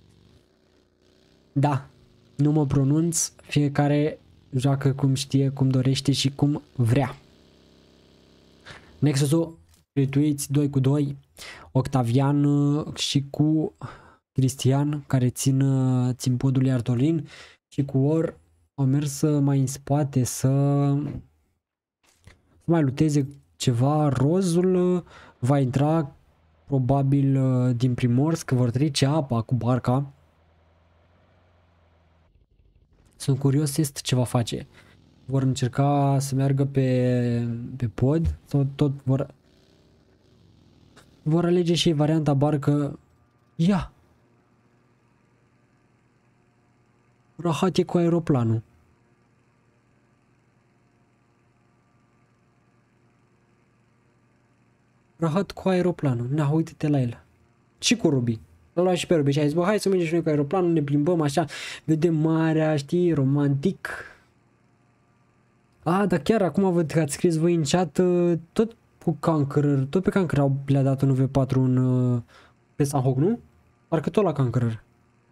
Da, nu mă pronunț, fiecare joacă cum știe, cum dorește și cum vrea. Nexusul, retuiți doi cu doi, Octavian și cu Cristian, care țin, țin podul lui Artolin, și cu Or au mers mai în spate să, să mai luteze ceva. Rozul va intra probabil din Primorsk, vor trece apa cu barca. Sunt curios este ce va face. Vor încerca să meargă pe, pe pod sau tot vor vor alege și varianta barcă. Ia! Rahat e cu aeroplanul. Rahat cu aeroplanul. Na, uite-te la el. Și cu Ruby. L-a luat și pe Ruby și a zis, bă, hai să mergem și noi cu aeroplanul, ne plimbăm așa, vedem marea, știi, romantic. A, dar chiar acum văd că ați scris voi în chat, tot cu Conqueror, tot pe Conqueror le-a dat un V patru în, pe Sanhok, nu? Parcă tot la Conqueror.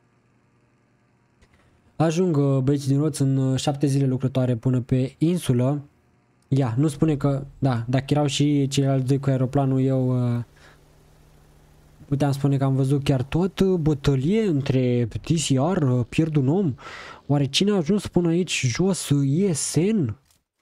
Ajung băieții din Roț în șapte zile lucrătoare până pe insulă. Ia, nu spune că, da, dacă erau și ceilalți doi cu aeroplanul, eu uh, puteam spune că am văzut chiar tot bătălie între T C R, pierd un om. Oare cine a ajuns până aici jos? E S N?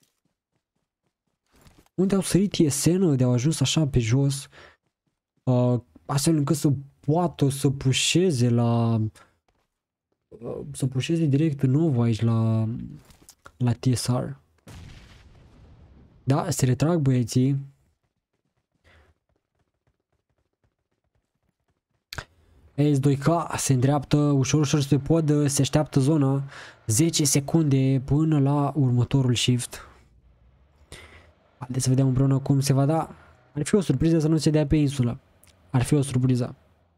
Unde au sărit E S N de au ajuns așa pe jos? Uh, astfel încât să poată să pușeze la... Uh, să pușeze direct în nou aici la... la T S R. Da, se retrag băieții. S doi K se îndreaptă ușor ușor spre pod, se așteaptă zona. zece secunde până la următorul shift. Haideți să vedem împreună cum se va da. Ar fi o surpriză să nu se dea pe insulă. Ar fi o surpriză.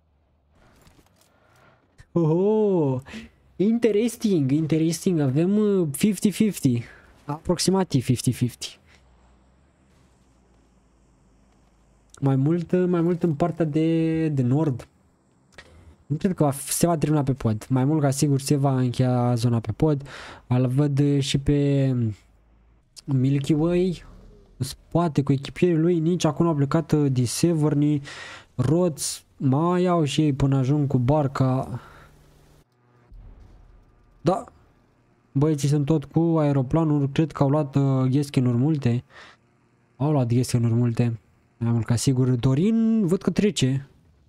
Oh, interesting, interesting. Avem cincizeci cincizeci. Aproximativ cincizeci cincizeci. Mai mult, mai mult în partea de, de nord. Nu cred că se va termina pe pod. Mai mult ca sigur se va încheia zona pe pod. Îl văd și pe Milky Way. Spate cu echipierii lui. Nici acum au plecat din Severny. Roț. Mai au și ei până ajung cu barca. Da. Băieții sunt tot cu aeroplanuri. Cred că au luat uh, gheskenuri multe. Au luat gheskenuri multe. Mai mult ca sigur. Dorin văd că trece.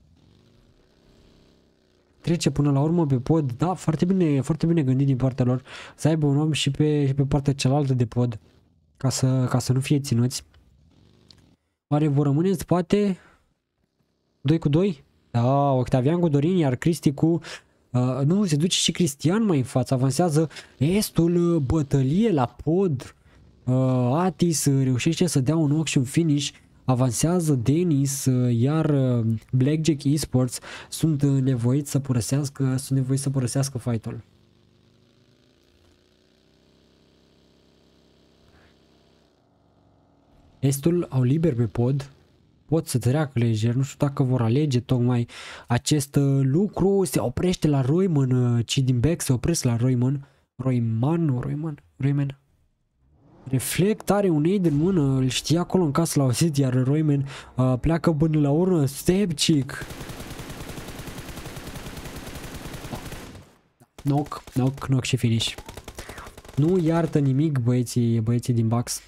Trece până la urmă pe pod. Da, foarte bine, foarte bine gândit din partea lor. Să aibă un om și pe, și pe partea cealaltă de pod. Ca să, ca să nu fie ținuți. Oare vor rămâne în spate? doi cu doi? Da, Octavian cu Dorin, iar Cristi cu... Uh, nu, se duce și Cristian mai în față. Avansează estul, bătălie la pod. Uh, Atis reușește să dea un ochi și un finish. Avansează Denis, iar Blackjack Esports sunt nevoiți să părăsească, sunt nevoiți să părăsească fight-ul. Estul au liber pe pod, pot să treacă lejer, nu știu dacă vor alege tocmai acest lucru. Se oprește la Royman, ci din back se opresc la Royman. Royman, Royman, Royman. Reflect are un aid în mână, îl știa acolo în casă, l-a auzit, iar Royman uh, pleacă până la urmă. Stepchick. Knock, knock, knock și finish. Nu iartă nimic băieții, băieții din box.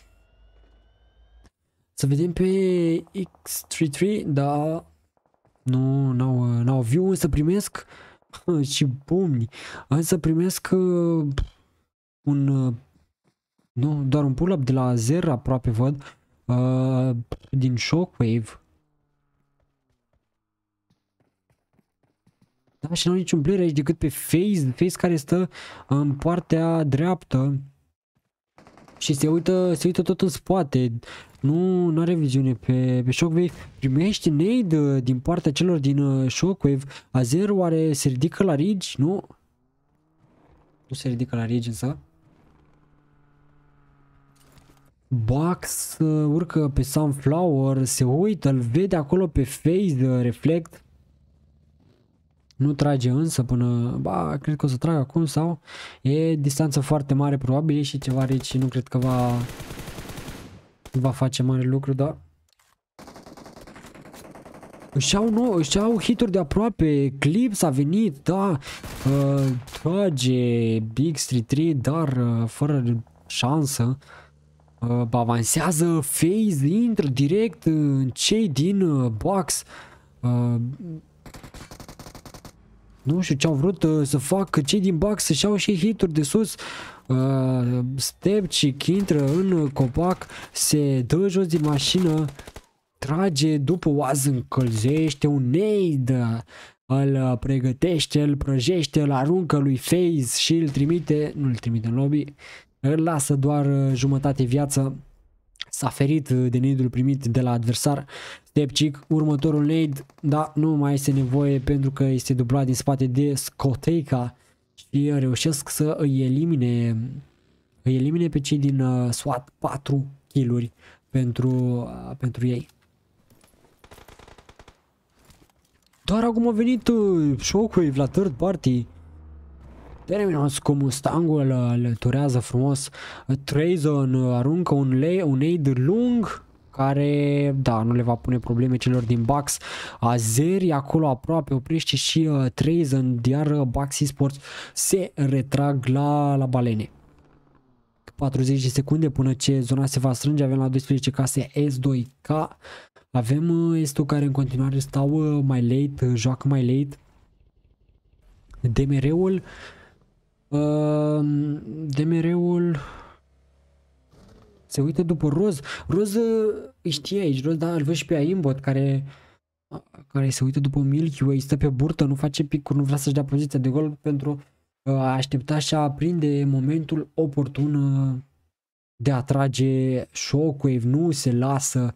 Să vedem pe X treizeci și trei, da, nu, n-au, n-au view, însă primesc și bumni, însă primesc uh, un... Uh, Nu, doar un pull-up de la zero aproape văd. Uh, din Shockwave. Da, și nu au niciun player aici decât pe FaZe, FaZe care stă în partea dreaptă și se uită, se uită tot în spate. Nu are viziune pe, pe Shockwave. Primește nade din partea celor din uh, Shockwave. Azer oare se ridică la Ridge? Nu. Nu se ridică la Ridge însă. Box uh, urcă pe Sunflower, se uită, îl vede acolo pe FaZe, uh, Reflect. Nu trage însă până... Ba, cred că o să tragă acum sau... E distanță foarte mare, probabil e și ceva aici, nu cred că va... Va face mare lucru, da? Își au, nu, își au hituri de aproape, Clips a venit, da, uh, trage X trei trei, dar uh, fără șansă. Uh, avansează FaZe, intră direct în cei din uh, box. Uh, nu știu ce au vrut uh, să facă cei din box, să-și iau și hituri de sus. Uh, Stepchick intră în copac, se dă jos din mașină, trage după oaz, încălzește un nade, îl pregătește, îl prăjește, îl aruncă lui FaZe și îl trimite, nu îl trimite în lobby, îl lasă doar jumătate viață. S-a ferit de nade-ul primit de la adversar. Stepchick, următorul nade, da, nu mai este nevoie pentru că este dublat din spate de Scoteica și reușesc să îi elimine, îi elimine pe cei din uh, SWAT. Patru kill-uri pentru, uh, pentru ei. Doar acum a venit uh, Shockwave la third party. Terminați cu Mustangul, îl turează frumos. Trazon aruncă un, lay, un aid lung care, da, nu le va pune probleme celor din Bucks. Azeri acolo aproape oprește și uh, Trazon, iar uh, Bucks Esports se retrag la, la balene. patruzeci de secunde până ce zona se va strânge. Avem la doisprezece case S doi K. Avem uh, estul care în continuare stau uh, mai late, uh, joacă mai late. D M R-ul uh, D M R-ul se uită după Roz. Roz îi știe aici, Roz, da, îl văd și pe Aimbot care care se uită după Milky Way, stă pe burtă, nu face picuri, nu vrea să-și dea poziția de gol pentru a aștepta și a prinde momentul oportun de a trage Shockwave. Nu se lasă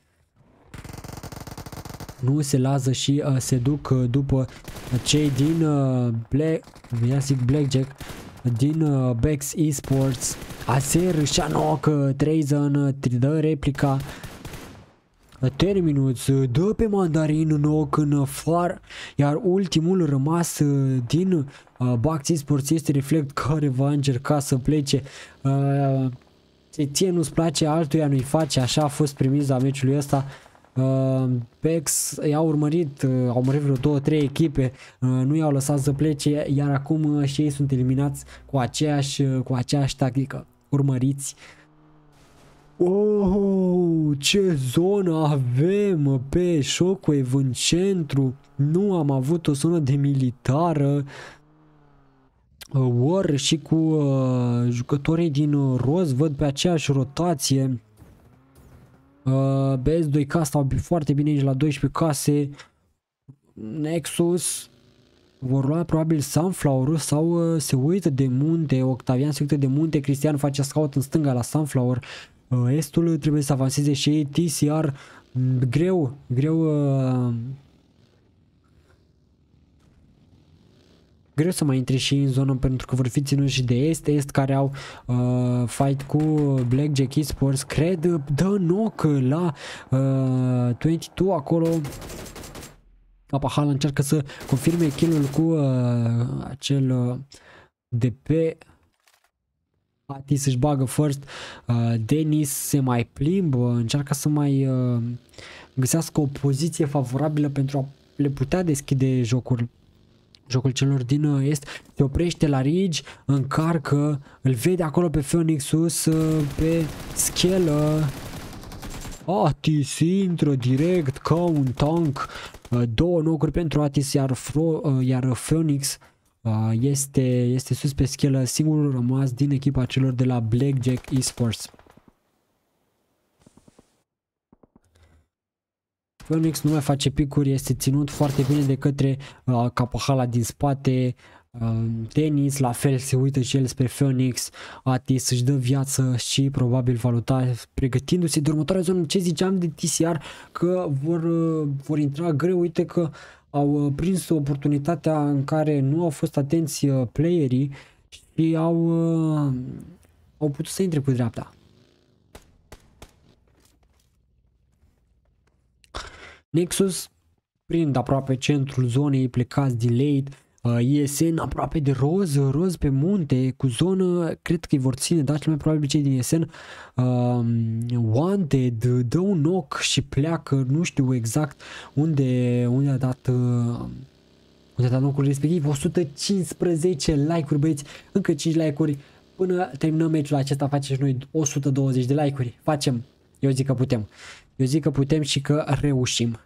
nu se lasă și uh, se duc uh, după cei din uh, Black, ia zic Blackjack, din uh, Bex Esports. Azer și anocă, Trazon dă replica, Terminus dă pe Mandarin knock în far, iar ultimul rămas uh, din uh, Bex Esports este Reflect, care va încerca să plece. Uh, ție nu-ți place, altuia nu-i face, așa a fost premiza meciului ăsta. Uh, Bex i-au urmărit, uh, au urmărit vreo două, trei echipe, uh, nu i-au lăsat să plece, iar acum uh, și ei sunt eliminați cu aceeași, uh, cu aceeași tactică. Urmăriți. Oh, ce zonă avem pe Shockwave în centru. Nu am avut o zonă de militară. Uh, War și cu uh, jucătorii din Roz văd pe aceeași rotație. Uh, B S doi K stau foarte bine aici la doisprezece case. Nexus vor lua probabil Sunflower sau uh, se uită de munte. Octavian se uită de munte, Cristian face scout în stânga la Sunflower. uh, Estul trebuie să avanseze și ei. T C R greu, greu uh, greu să mai intre și în zonă pentru că vor fi ținuți și de Est. Est care au uh, fight cu Blackjack Esports. Cred dă knock la uh, douăzeci și doi acolo. Apahal încearcă să confirme kill-ul cu uh, acel uh, D P. Atis își bagă first. uh, Denis se mai plimbă, încearcă să mai uh, găsească o poziție favorabilă pentru a le putea deschide jocul. Jocul celor din Est. Se oprește la Ridge, încarcă, îl vede acolo pe Phoenix sus, pe schelă. Atis intră direct ca un tank. Două knock-uri pentru Atis, iar, Fro, iar Phoenix uh, este, este sus pe schelă, singurul rămas din echipa celor de la Blackjack Esports. Phoenix nu mai face picuri, este ținut foarte bine de către uh, Kapahala din spate. uh, Dennis la fel se uită și el spre Phoenix. Atis își dă viață și probabil va luta, pregătindu-se de următoarea zonă. Ce ziceam de T C R, că vor, uh, vor intra greu. Uite că au uh, prins oportunitatea în care nu au fost atenți uh, playerii și au, uh, au putut să intre cu dreapta. Nexus prind aproape centrul zonei, plecați din late. uh, E S N aproape de Roz, Roz pe munte cu zonă, cred că îi vor ține, dar cel mai probabil cei din E S N. uh, Wanted dă un knock și pleacă, nu știu exact unde, unde a dat uh, unde a dat knock-ul respectiv. o sută cincisprezece like-uri, băieți, încă cinci like-uri până terminăm meciul acesta, facem și noi o sută douăzeci de like-uri, facem, eu zic că putem. Eu zic că putem și că reușim.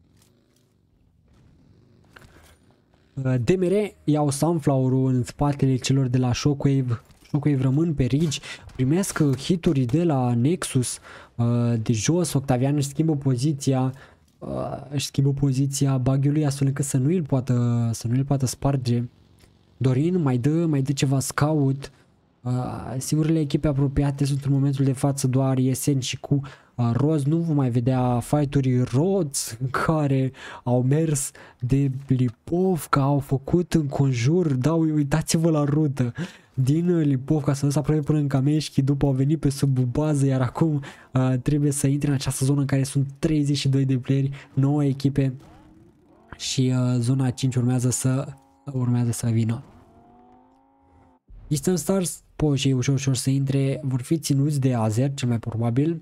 D M R iau Sunflower-ul în spatele celor de la Shockwave. Shockwave rămân pe Ridge. Primesc hituri de la Nexus de jos. Octavian își schimbă poziția. Își schimbă poziția bug-ului astfel încât să nu îl poată, să nu îl poată sparge. Dorin mai dă, mai dă ceva scout. Singurele echipe apropiate sunt în momentul de față doar E S N și cu Roz. Nu vom mai vedea fight-uri. Roz care au mers de Lipovka, au făcut în conjur, da, uitați-vă la rută din Lipovka să lăsa aproape până în Kameșchi, după au venit pe sub bază, iar acum uh, trebuie să intre în această zonă în care sunt treizeci și doi de playeri, nouă echipe și uh, zona cinci urmează să urmează să vină. Eastern Stars pot și ei ușor ușor să intre, vor fi ținuți de Azer cel mai probabil.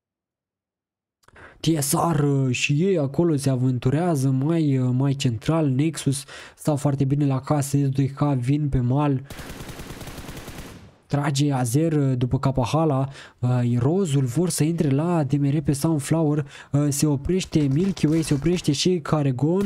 T S R și ei acolo se aventurează mai, mai central. Nexus stau foarte bine la casă, S doi K vin pe mal. Trage Azer după Kapahala. uh, Rozul vor să intre la D M R pe Sunflower. uh, Se oprește Milky Way, se oprește și Caregon.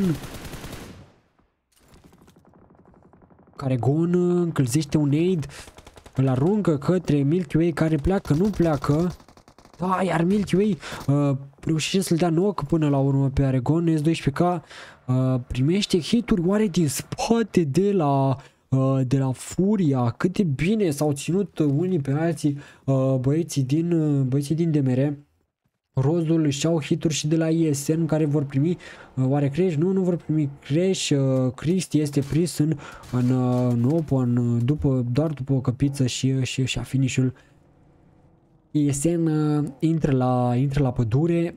Caregon încălzește un aid, îl aruncă către Milky Way care pleacă, nu pleacă. Da, iar Milky Way uh, reușește să-l dea knock până la urmă pe Aregon. S doisprezece K uh, primește hituri oare din spate de la, uh, de la Furia. Cât de bine s-au ținut unii pe alții uh, băieții din, uh, băieții din D M R. Rozul își iau hituri și de la E S N care vor primi uh, oare crash? Nu, nu vor primi crash. uh, Cristi este prins în, în, uh, în open după, doar după o căpiță și, și, și a finish-ul. E S N uh, intră, la, intră la pădure.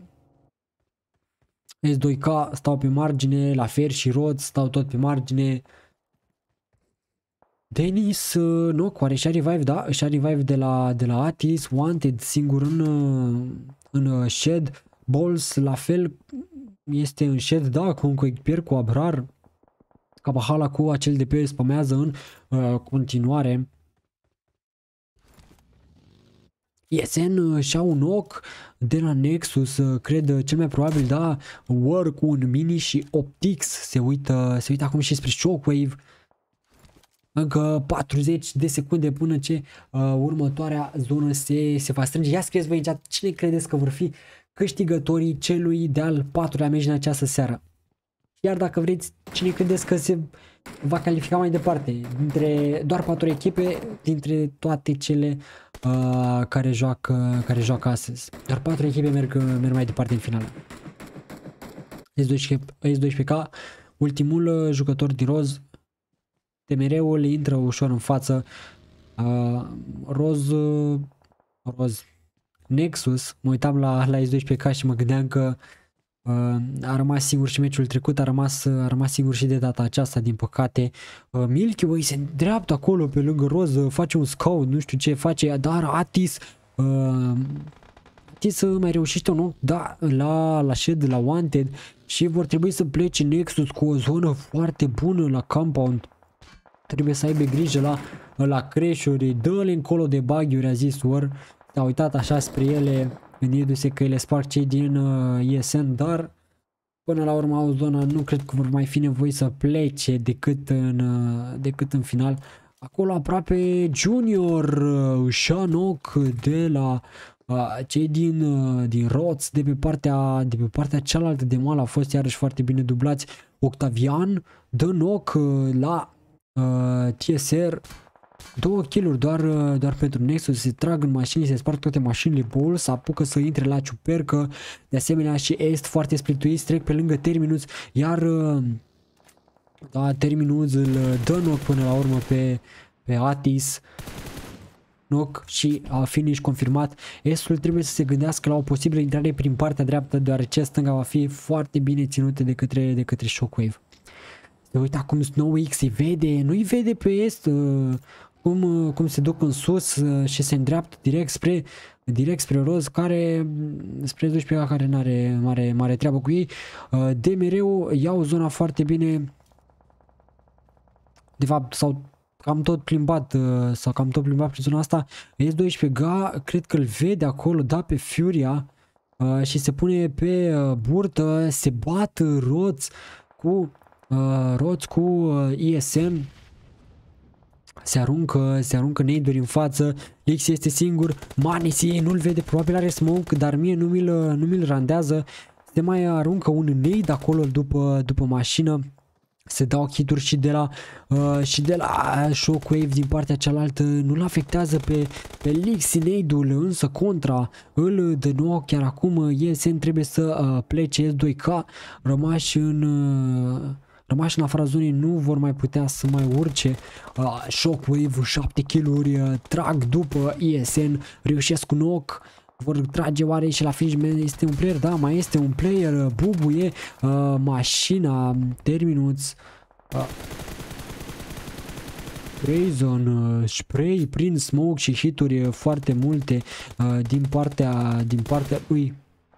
S doi K stau pe margine, la fel și Rod stau tot pe margine. Dennis, uh, nu, oare și-a revive, da, și-a revive de la, de la Atis. Wanted singur în, uh, în uh, shed. Balls la fel este în shed, da, cu un coechipier cu Abrar. Kapahala cu acel D P spamează în uh, continuare. E S N și-au un ochi de la Nexus, cred cel mai probabil, da, War cu un mini și Optix se uită, se uită acum și spre Shockwave. Încă patruzeci de secunde până ce uh, următoarea zonă se, se va strânge. Ia scrieți voi aici cine credeți că vor fi câștigătorii celui de-al patrulea meci în această seară. Iar dacă vreți, cine credeți că se va califica mai departe dintre doar patru echipe, dintre toate cele uh, care joacă care joacă astăzi. Doar patru echipe merg, merg mai departe în finală. S doisprezece K, ultimul uh, jucător din Roz. D M R-ul intră ușor în față. Uh, Roz, uh, Roz, Nexus, mă uitam la, la S doisprezece K și mă gândeam că Uh, a rămas singur și meciul trecut, a rămas, a rămas singur și de data aceasta, din păcate. uh, Milky Way se îndreaptă acolo pe lângă Roz, uh, face un scout, nu știu ce face, dar Atis uh, Atis uh, mai reușește un ochi, da, la, la shed, la Wanted și vor trebui să plece Nexus cu o zonă foarte bună la compound. Trebuie să aibă grijă la, la crash-uri, dă-le încolo de bug-uri, a zis War. S-a uitat așa spre ele gândindu-se că le sparg cei din uh, E S N, dar până la urmă au zona, nu cred că vor mai fi nevoie să plece decât în, decât în final. Acolo aproape Junior își ia knock de la uh, cei din, uh, din Roț, de pe partea, de pe partea cealaltă de mal, a fost iarăși foarte bine dublați. Octavian dă knock uh, la uh, T S R. Două kill-uri doar, doar pentru Nexus, se trag în mașini, se sparg toate mașinile, Bull să apucă să intre la ciupercă, de asemenea și Est foarte splituiți, trec pe lângă Terminus, iar da, Terminus îl dă knock până la urmă pe, pe Atis, knock și a finish confirmat. Estul trebuie să se gândească la o posibilă intrare prin partea dreaptă, deoarece stânga va fi foarte bine ținută de către, de către Shockwave. Uite acum SnowX îi vede, nu îi vede pe Est, Cum, cum se duc în sus uh, și se îndreaptă direct spre direct spre Roz, care spre doisprezece care nu are mare, mare treabă cu ei. Uh, de mereu iau zona foarte bine. De fapt s-au cam tot plimbat uh, sau cam tot plimbat prin zona asta. S doisprezece Ga cred că îl vede acolo, da, pe Furia uh, și se pune pe uh, burtă, se bat Roz cu uh, Roz cu uh, I S M. Se aruncă, se aruncă nade-uri în față, X este singur, Manisi nu-l vede, probabil are smoke, dar mie nu mi-l nu mi-l randează, se mai aruncă un nade acolo după, după mașină, se dau hituri și de la, uh, și de la Shockwave din partea cealaltă, nu-l afectează pe, pe Lixi nade-ul, însă contra îl dă nou, chiar acum E S N trebuie să uh, plece, S doi K rămași în... Uh, Rămași în afara zonei nu vor mai putea să mai urce. uh, Shockwave, șapte kill-uri, uh, trag după E S N, reușesc cu knock, vor trage oare și la finish. Este un player, da, mai este un player, uh, bubuie, uh, mașina, Terminus, uh, Grayzone, uh, spray prin smoke și hituri uh, foarte multe uh, din partea, din partea lui.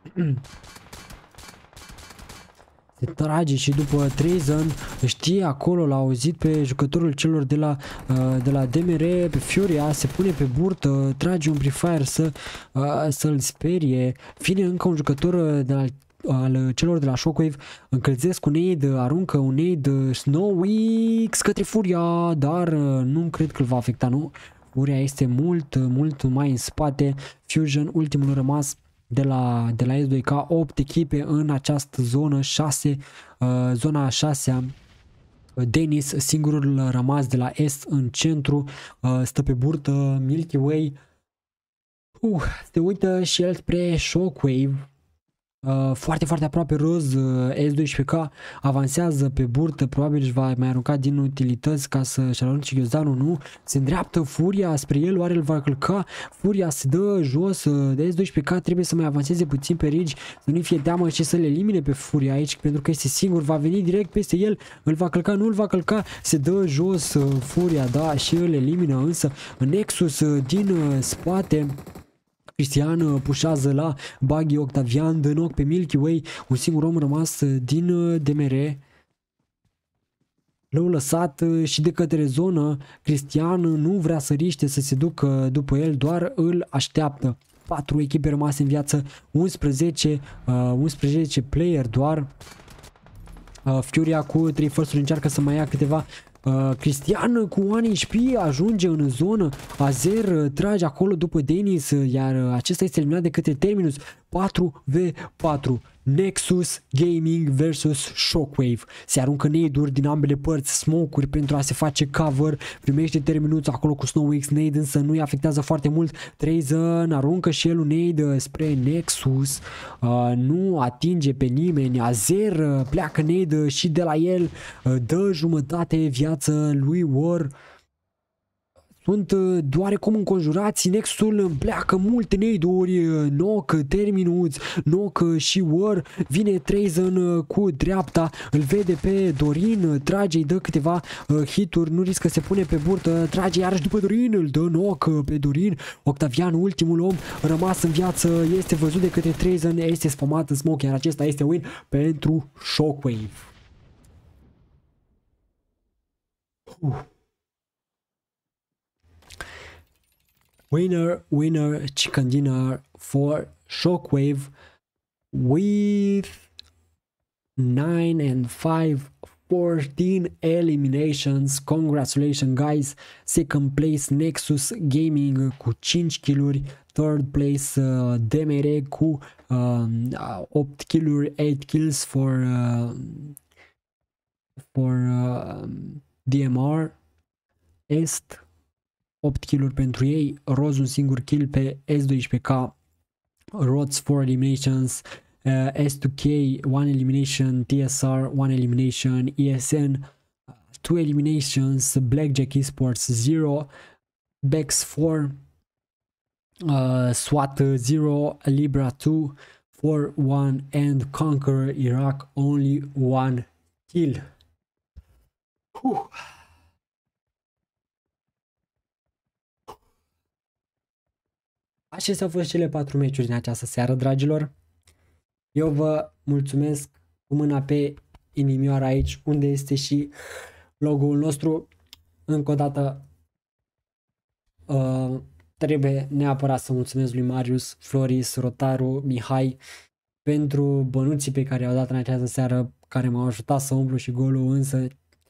Se trage și după Treason, știe acolo, l-a auzit pe jucătorul celor de la, uh, de la D M R, pe Furia, se pune pe burtă, trage un prefire să, uh, să-l sperie, vine încă un jucător de la, al celor de la Shockwave, încălzesc un nade, aruncă un nade, SnowX către Furia, dar uh, nu cred că îl va afecta, nu? Furia este mult, mult mai în spate, Fusion, ultimul rămas de la, de la S doi K, opt echipe în această zonă, șase, uh, zona a șasea. Dennis, singurul rămas de la Est în centru, uh, stă pe burtă, Milky Way, uh, se uită și el spre Shockwave. Uh, foarte, foarte aproape Roz, uh, S doisprezece K avansează pe burtă, probabil își va mai arunca din utilități ca să-și arunce ghiozdanul, nu? Se îndreaptă Furia spre el, oare îl va călca? Furia se dă jos, uh, de S doisprezece K trebuie să mai avanseze puțin pe Ridge, să nu fie teamă și să le elimine pe Furia aici, pentru că este singur, va veni direct peste el, îl va călca, nu îl va călca, se dă jos uh, Furia, da, și îl elimină, însă Nexus uh, din uh, spate. Cristian pușează la Buggy, Octavian dă knock pe Milky Way, un singur om rămas din D M R. L-au lăsat și de către zonă, Cristian nu vrea să riște să se ducă după el, doar îl așteaptă. patru echipe rămase în viață, unsprezece, uh, unsprezece player doar. Uh, Furia cu trei first-uri încearcă să mai ia câteva. Uh, Cristian cu unu H P ajunge în zonă, Azer uh, trage acolo după Dennis, uh, iar uh, acesta este eliminat de către Terminus. patru v patru, Nexus Gaming versus Shockwave. Se aruncă nade-uri din ambele părți, smoke-uri pentru a se face cover, primește Terminus acolo cu SnowX nade, însă nu-i afectează foarte mult. Treason aruncă și el un nade spre Nexus, uh, nu atinge pe nimeni. Azer uh, pleacă nade și de la el, uh, dă jumătate viață lui War. Sunt doarecum înconjurați, Nexusul pleacă multe nade-uri, knock, Terminus, knock și War, vine Treason cu dreapta, îl vede pe Dorin, trage, îi dă câteva hituri, nu riscă, se pune pe burtă, trage iarăși după Dorin, îl dă knock pe Dorin. Octavian, ultimul om rămas în viață, este văzut de către Treason, este spamat în smoke, iar acesta este win pentru Shockwave. Uh. Winner, winner, chicken dinner for Shockwave with nine and five, fourteen eliminations. Congratulations guys. Second place Nexus Gaming cu cinci kill-uri, third place uh, D M R cu uh, opt kill-uri, eight kills for uh, for uh, D M R Est, opt kill-uri pentru ei, Roz un singur kill pe S doisprezece K, Rods four eliminations, uh, S two K one elimination, T S R one elimination, E S N two eliminations, Blackjack Esports zero, Bex four, uh, SWAT zero, Libra two, four one and Conqueror Iraq only one kill. Huh. Acestea au fost cele patru meciuri din această seară, dragilor. Eu vă mulțumesc cu mâna pe inimioară aici, unde este și logo-ul nostru. Încă o dată uh, trebuie neapărat să mulțumesc lui Marius, Floris, Rotaru, Mihai pentru bănuții pe care i-au dat în această seară, care m-au ajutat să umplu și golul, însă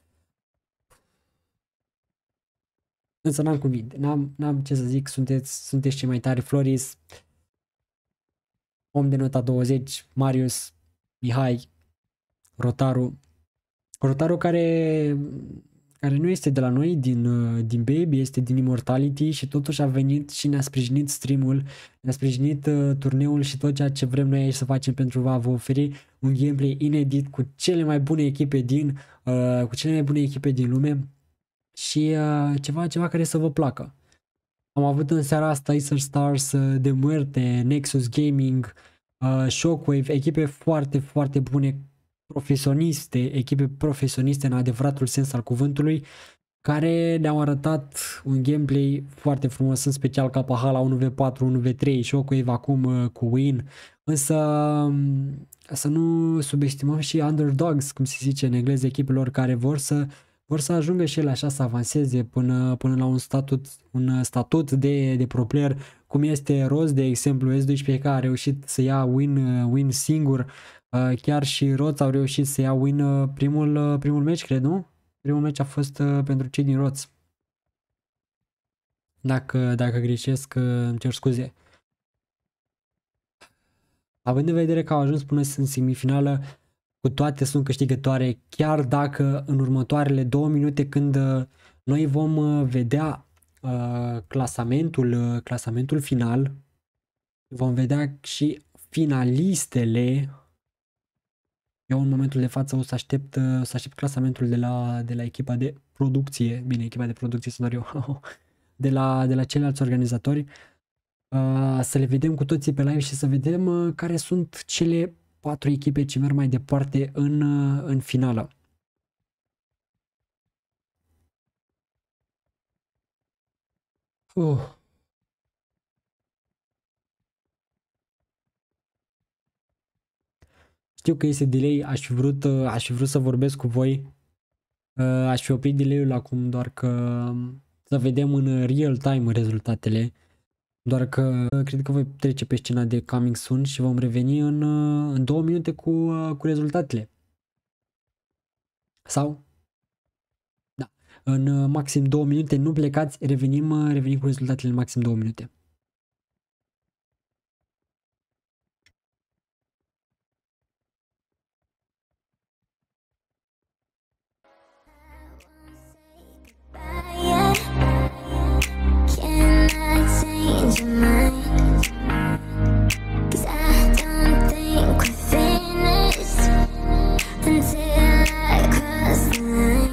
Însă n-am cuvinte, n-am, n-am ce să zic, sunteți, sunteți cei mai tari. Floris, om de nota douăzeci, Marius, Mihai, Rotaru. Rotaru care, care nu este de la noi, din, din Baby, este din Immortality și totuși a venit și ne-a sprijinit stream-ul, ne-a sprijinit uh, turneul și tot ceea ce vrem noi aici să facem pentru a vă oferi un gameplay inedit cu cele mai bune echipe din, uh, cu cele mai bune echipe din lume. Și uh, ceva, ceva care să vă placă. Am avut în seara asta Acer Stars, uh, De Muerte, Nexus Gaming, uh, Shockwave, echipe foarte, foarte bune, profesioniste, echipe profesioniste în adevăratul sens al cuvântului, care ne-au arătat un gameplay foarte frumos, în special K H la unu v patru, unu v trei, Shockwave acum uh, cu Win, însă um, să nu subestimăm și underdogs, cum se zice în engleză, echipelor care vor să vor să ajungă și ele așa să avanseze până, până la un statut, un statut de, de pro player, cum este Roz, de exemplu. S doisprezece K a reușit să ia win, win singur, chiar și Roz au reușit să ia win primul, primul meci, cred, nu? Primul meci a fost pentru cei din Roz. Dacă, dacă greșesc, îmi cer scuze. Având în vedere că au ajuns până în semifinală, cu toate sunt câștigătoare, chiar dacă în următoarele două minute, când noi vom vedea uh, clasamentul, uh, clasamentul final, vom vedea și finalistele. Eu în momentul de față o să aștept, uh, să aștept clasamentul de la, de la echipa de producție, bine, echipa de producție sunt doar eu, de la, de la ceilalți organizatori, uh, să le vedem cu toții pe live și să vedem uh, care sunt cele patru echipe ce merg mai departe în, în finală. Uh. Știu că este delay, aș fi vrut, aș fi vrut să vorbesc cu voi. Aș fi oprit delay-ul acum, doar că să vedem în real time rezultatele. Doar că cred că voi trece pe scena de coming soon și vom reveni în, în două minute cu, cu rezultatele. Sau? Da. În maxim două minute, nu plecați, revenim, revenim cu rezultatele în maxim două minute.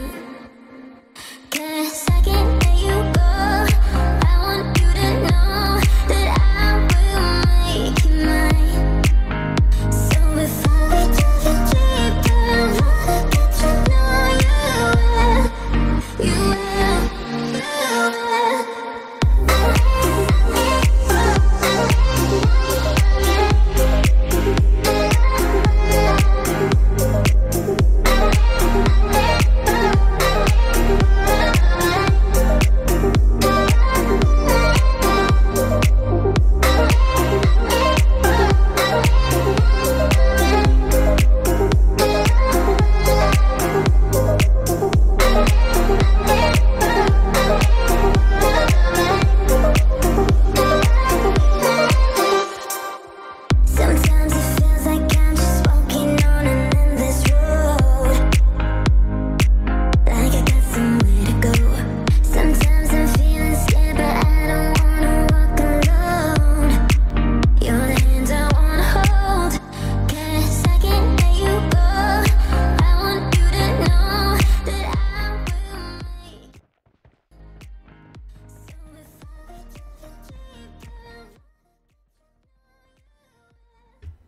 Cause I can't let you go. I want you to know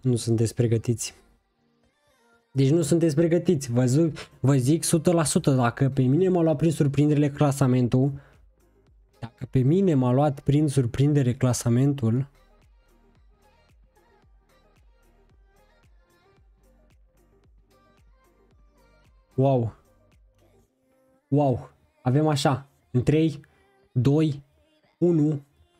Nu sunteți pregătiți. Deci nu sunteți pregătiți. Vă zic, vă zic o sută la sută. Dacă pe mine m-a luat prin surprindere clasamentul, dacă pe mine m-a luat prin surprindere clasamentul, wow. Wow. Avem așa. În trei, doi, unu.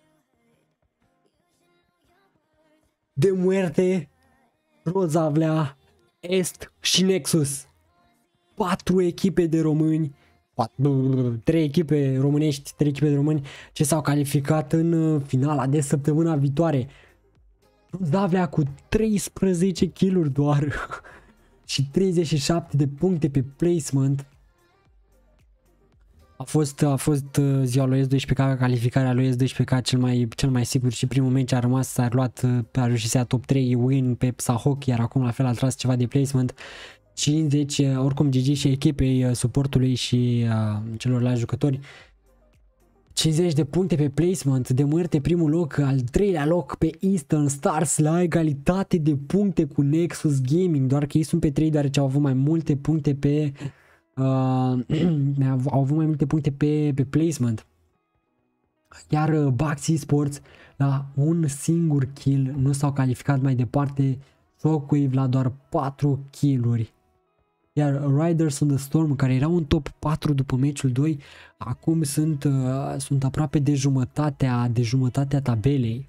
De muerte, Rozavlea, Est și Nexus. Patru echipe de români, trei echipe românești, trei echipe de români ce s-au calificat în finala de săptămâna viitoare. Rozavlea cu treisprezece kill-uri doar și treizeci și șapte de puncte pe placement. A fost, a fost ziua lui S doisprezece K, calificarea lui S doisprezece K cel mai, cel mai sigur și primul meci a rămas, s-a luat, a reușit să ia top trei win pe Psahok, iar acum la fel a tras ceva de placement. cincizeci, oricum G G și echipei suportului și uh, celorlalți jucători. cincizeci de puncte pe placement, de muerte primul loc, al treilea loc pe Eastern Stars la egalitate de puncte cu Nexus Gaming, doar că ei sunt pe trei deoarece au avut mai multe puncte pe uh, au avut mai multe puncte pe, pe placement. Iar uh, Bucks Esports la un singur kill nu s-au calificat mai departe, Shockwave la doar patru kill-uri. Iar Riders on the Storm, care erau în top patru după meciul doi, acum sunt, uh, sunt aproape de jumătatea, de jumătatea tabelei.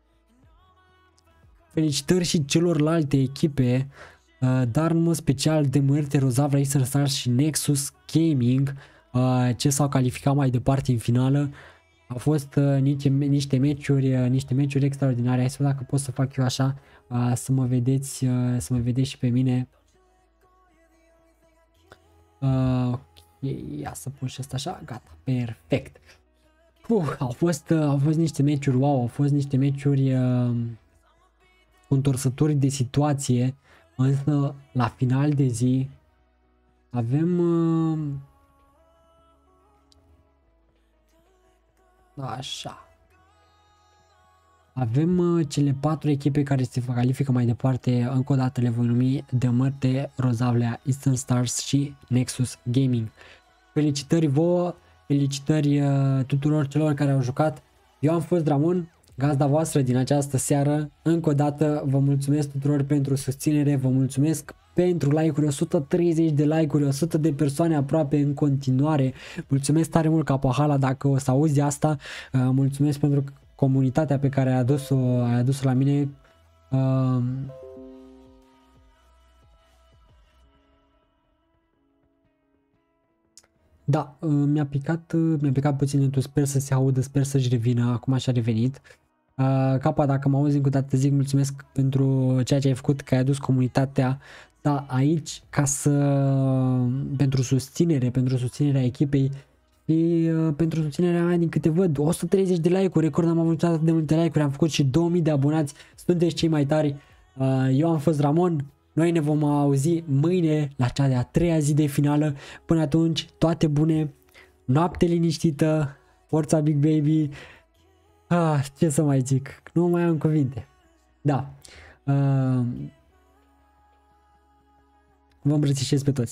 Felicitări și celorlalte echipe, uh, dar în mod special de muerte Rozavlea, Eastern Stars și Nexus Gaming, uh, ce s-au calificat mai departe în finală. Au fost uh, niște, niște meciuri, uh, niște meciuri extraordinare. Hai să vedem dacă pot să fac eu așa, uh, să mă vedeți, uh, să mă vedeți și pe mine. Uh, ok, ia să pun și asta așa, gata, perfect. Uh, au fost, uh, au fost niște meciuri, wow, au fost niște meciuri uh, întorsători de situație, însă la final de zi avem uh, așa. Avem uh, cele patru echipe care se califică mai departe, încă o dată le voi numi: de muerte, Rozavlea, Eastern Stars și Nexus Gaming. Felicitări vouă, felicitări uh, tuturor celor care au jucat. Eu am fost Ramon, gazda voastră din această seară. Încă o dată vă mulțumesc tuturor pentru susținere, vă mulțumesc pentru like-uri, o sută treizeci de like-uri, o sută de persoane aproape în continuare. Mulțumesc tare mult, Capahala, dacă o să auzi asta. Uh, mulțumesc pentru comunitatea pe care ai adus-o, ai adus-o la mine. Uh, da, uh, mi-a picat, uh, mi-a picat puțin netul, sper să se audă, sper să-și revină, acum așa a revenit. Uh, Capa, dacă mă auzi încă o dată, zic mulțumesc pentru ceea ce ai făcut, că ai adus comunitatea ta aici, ca să, pentru susținere, pentru susținerea echipei și uh, pentru susținerea mea. Din câte văd, o sută treizeci de like-uri, record, am avut atât de multe like-uri, am făcut și două mii de abonați, sunteți cei mai tari. Uh, eu am fost Ramon, noi ne vom auzi mâine la cea de-a treia zi de finală. Până atunci, toate bune, noapte liniștită, forța Big Baby. Ah, ce să mai zic, nu mai am cuvinte. Da, uh, vă îmbrățișez pe toți.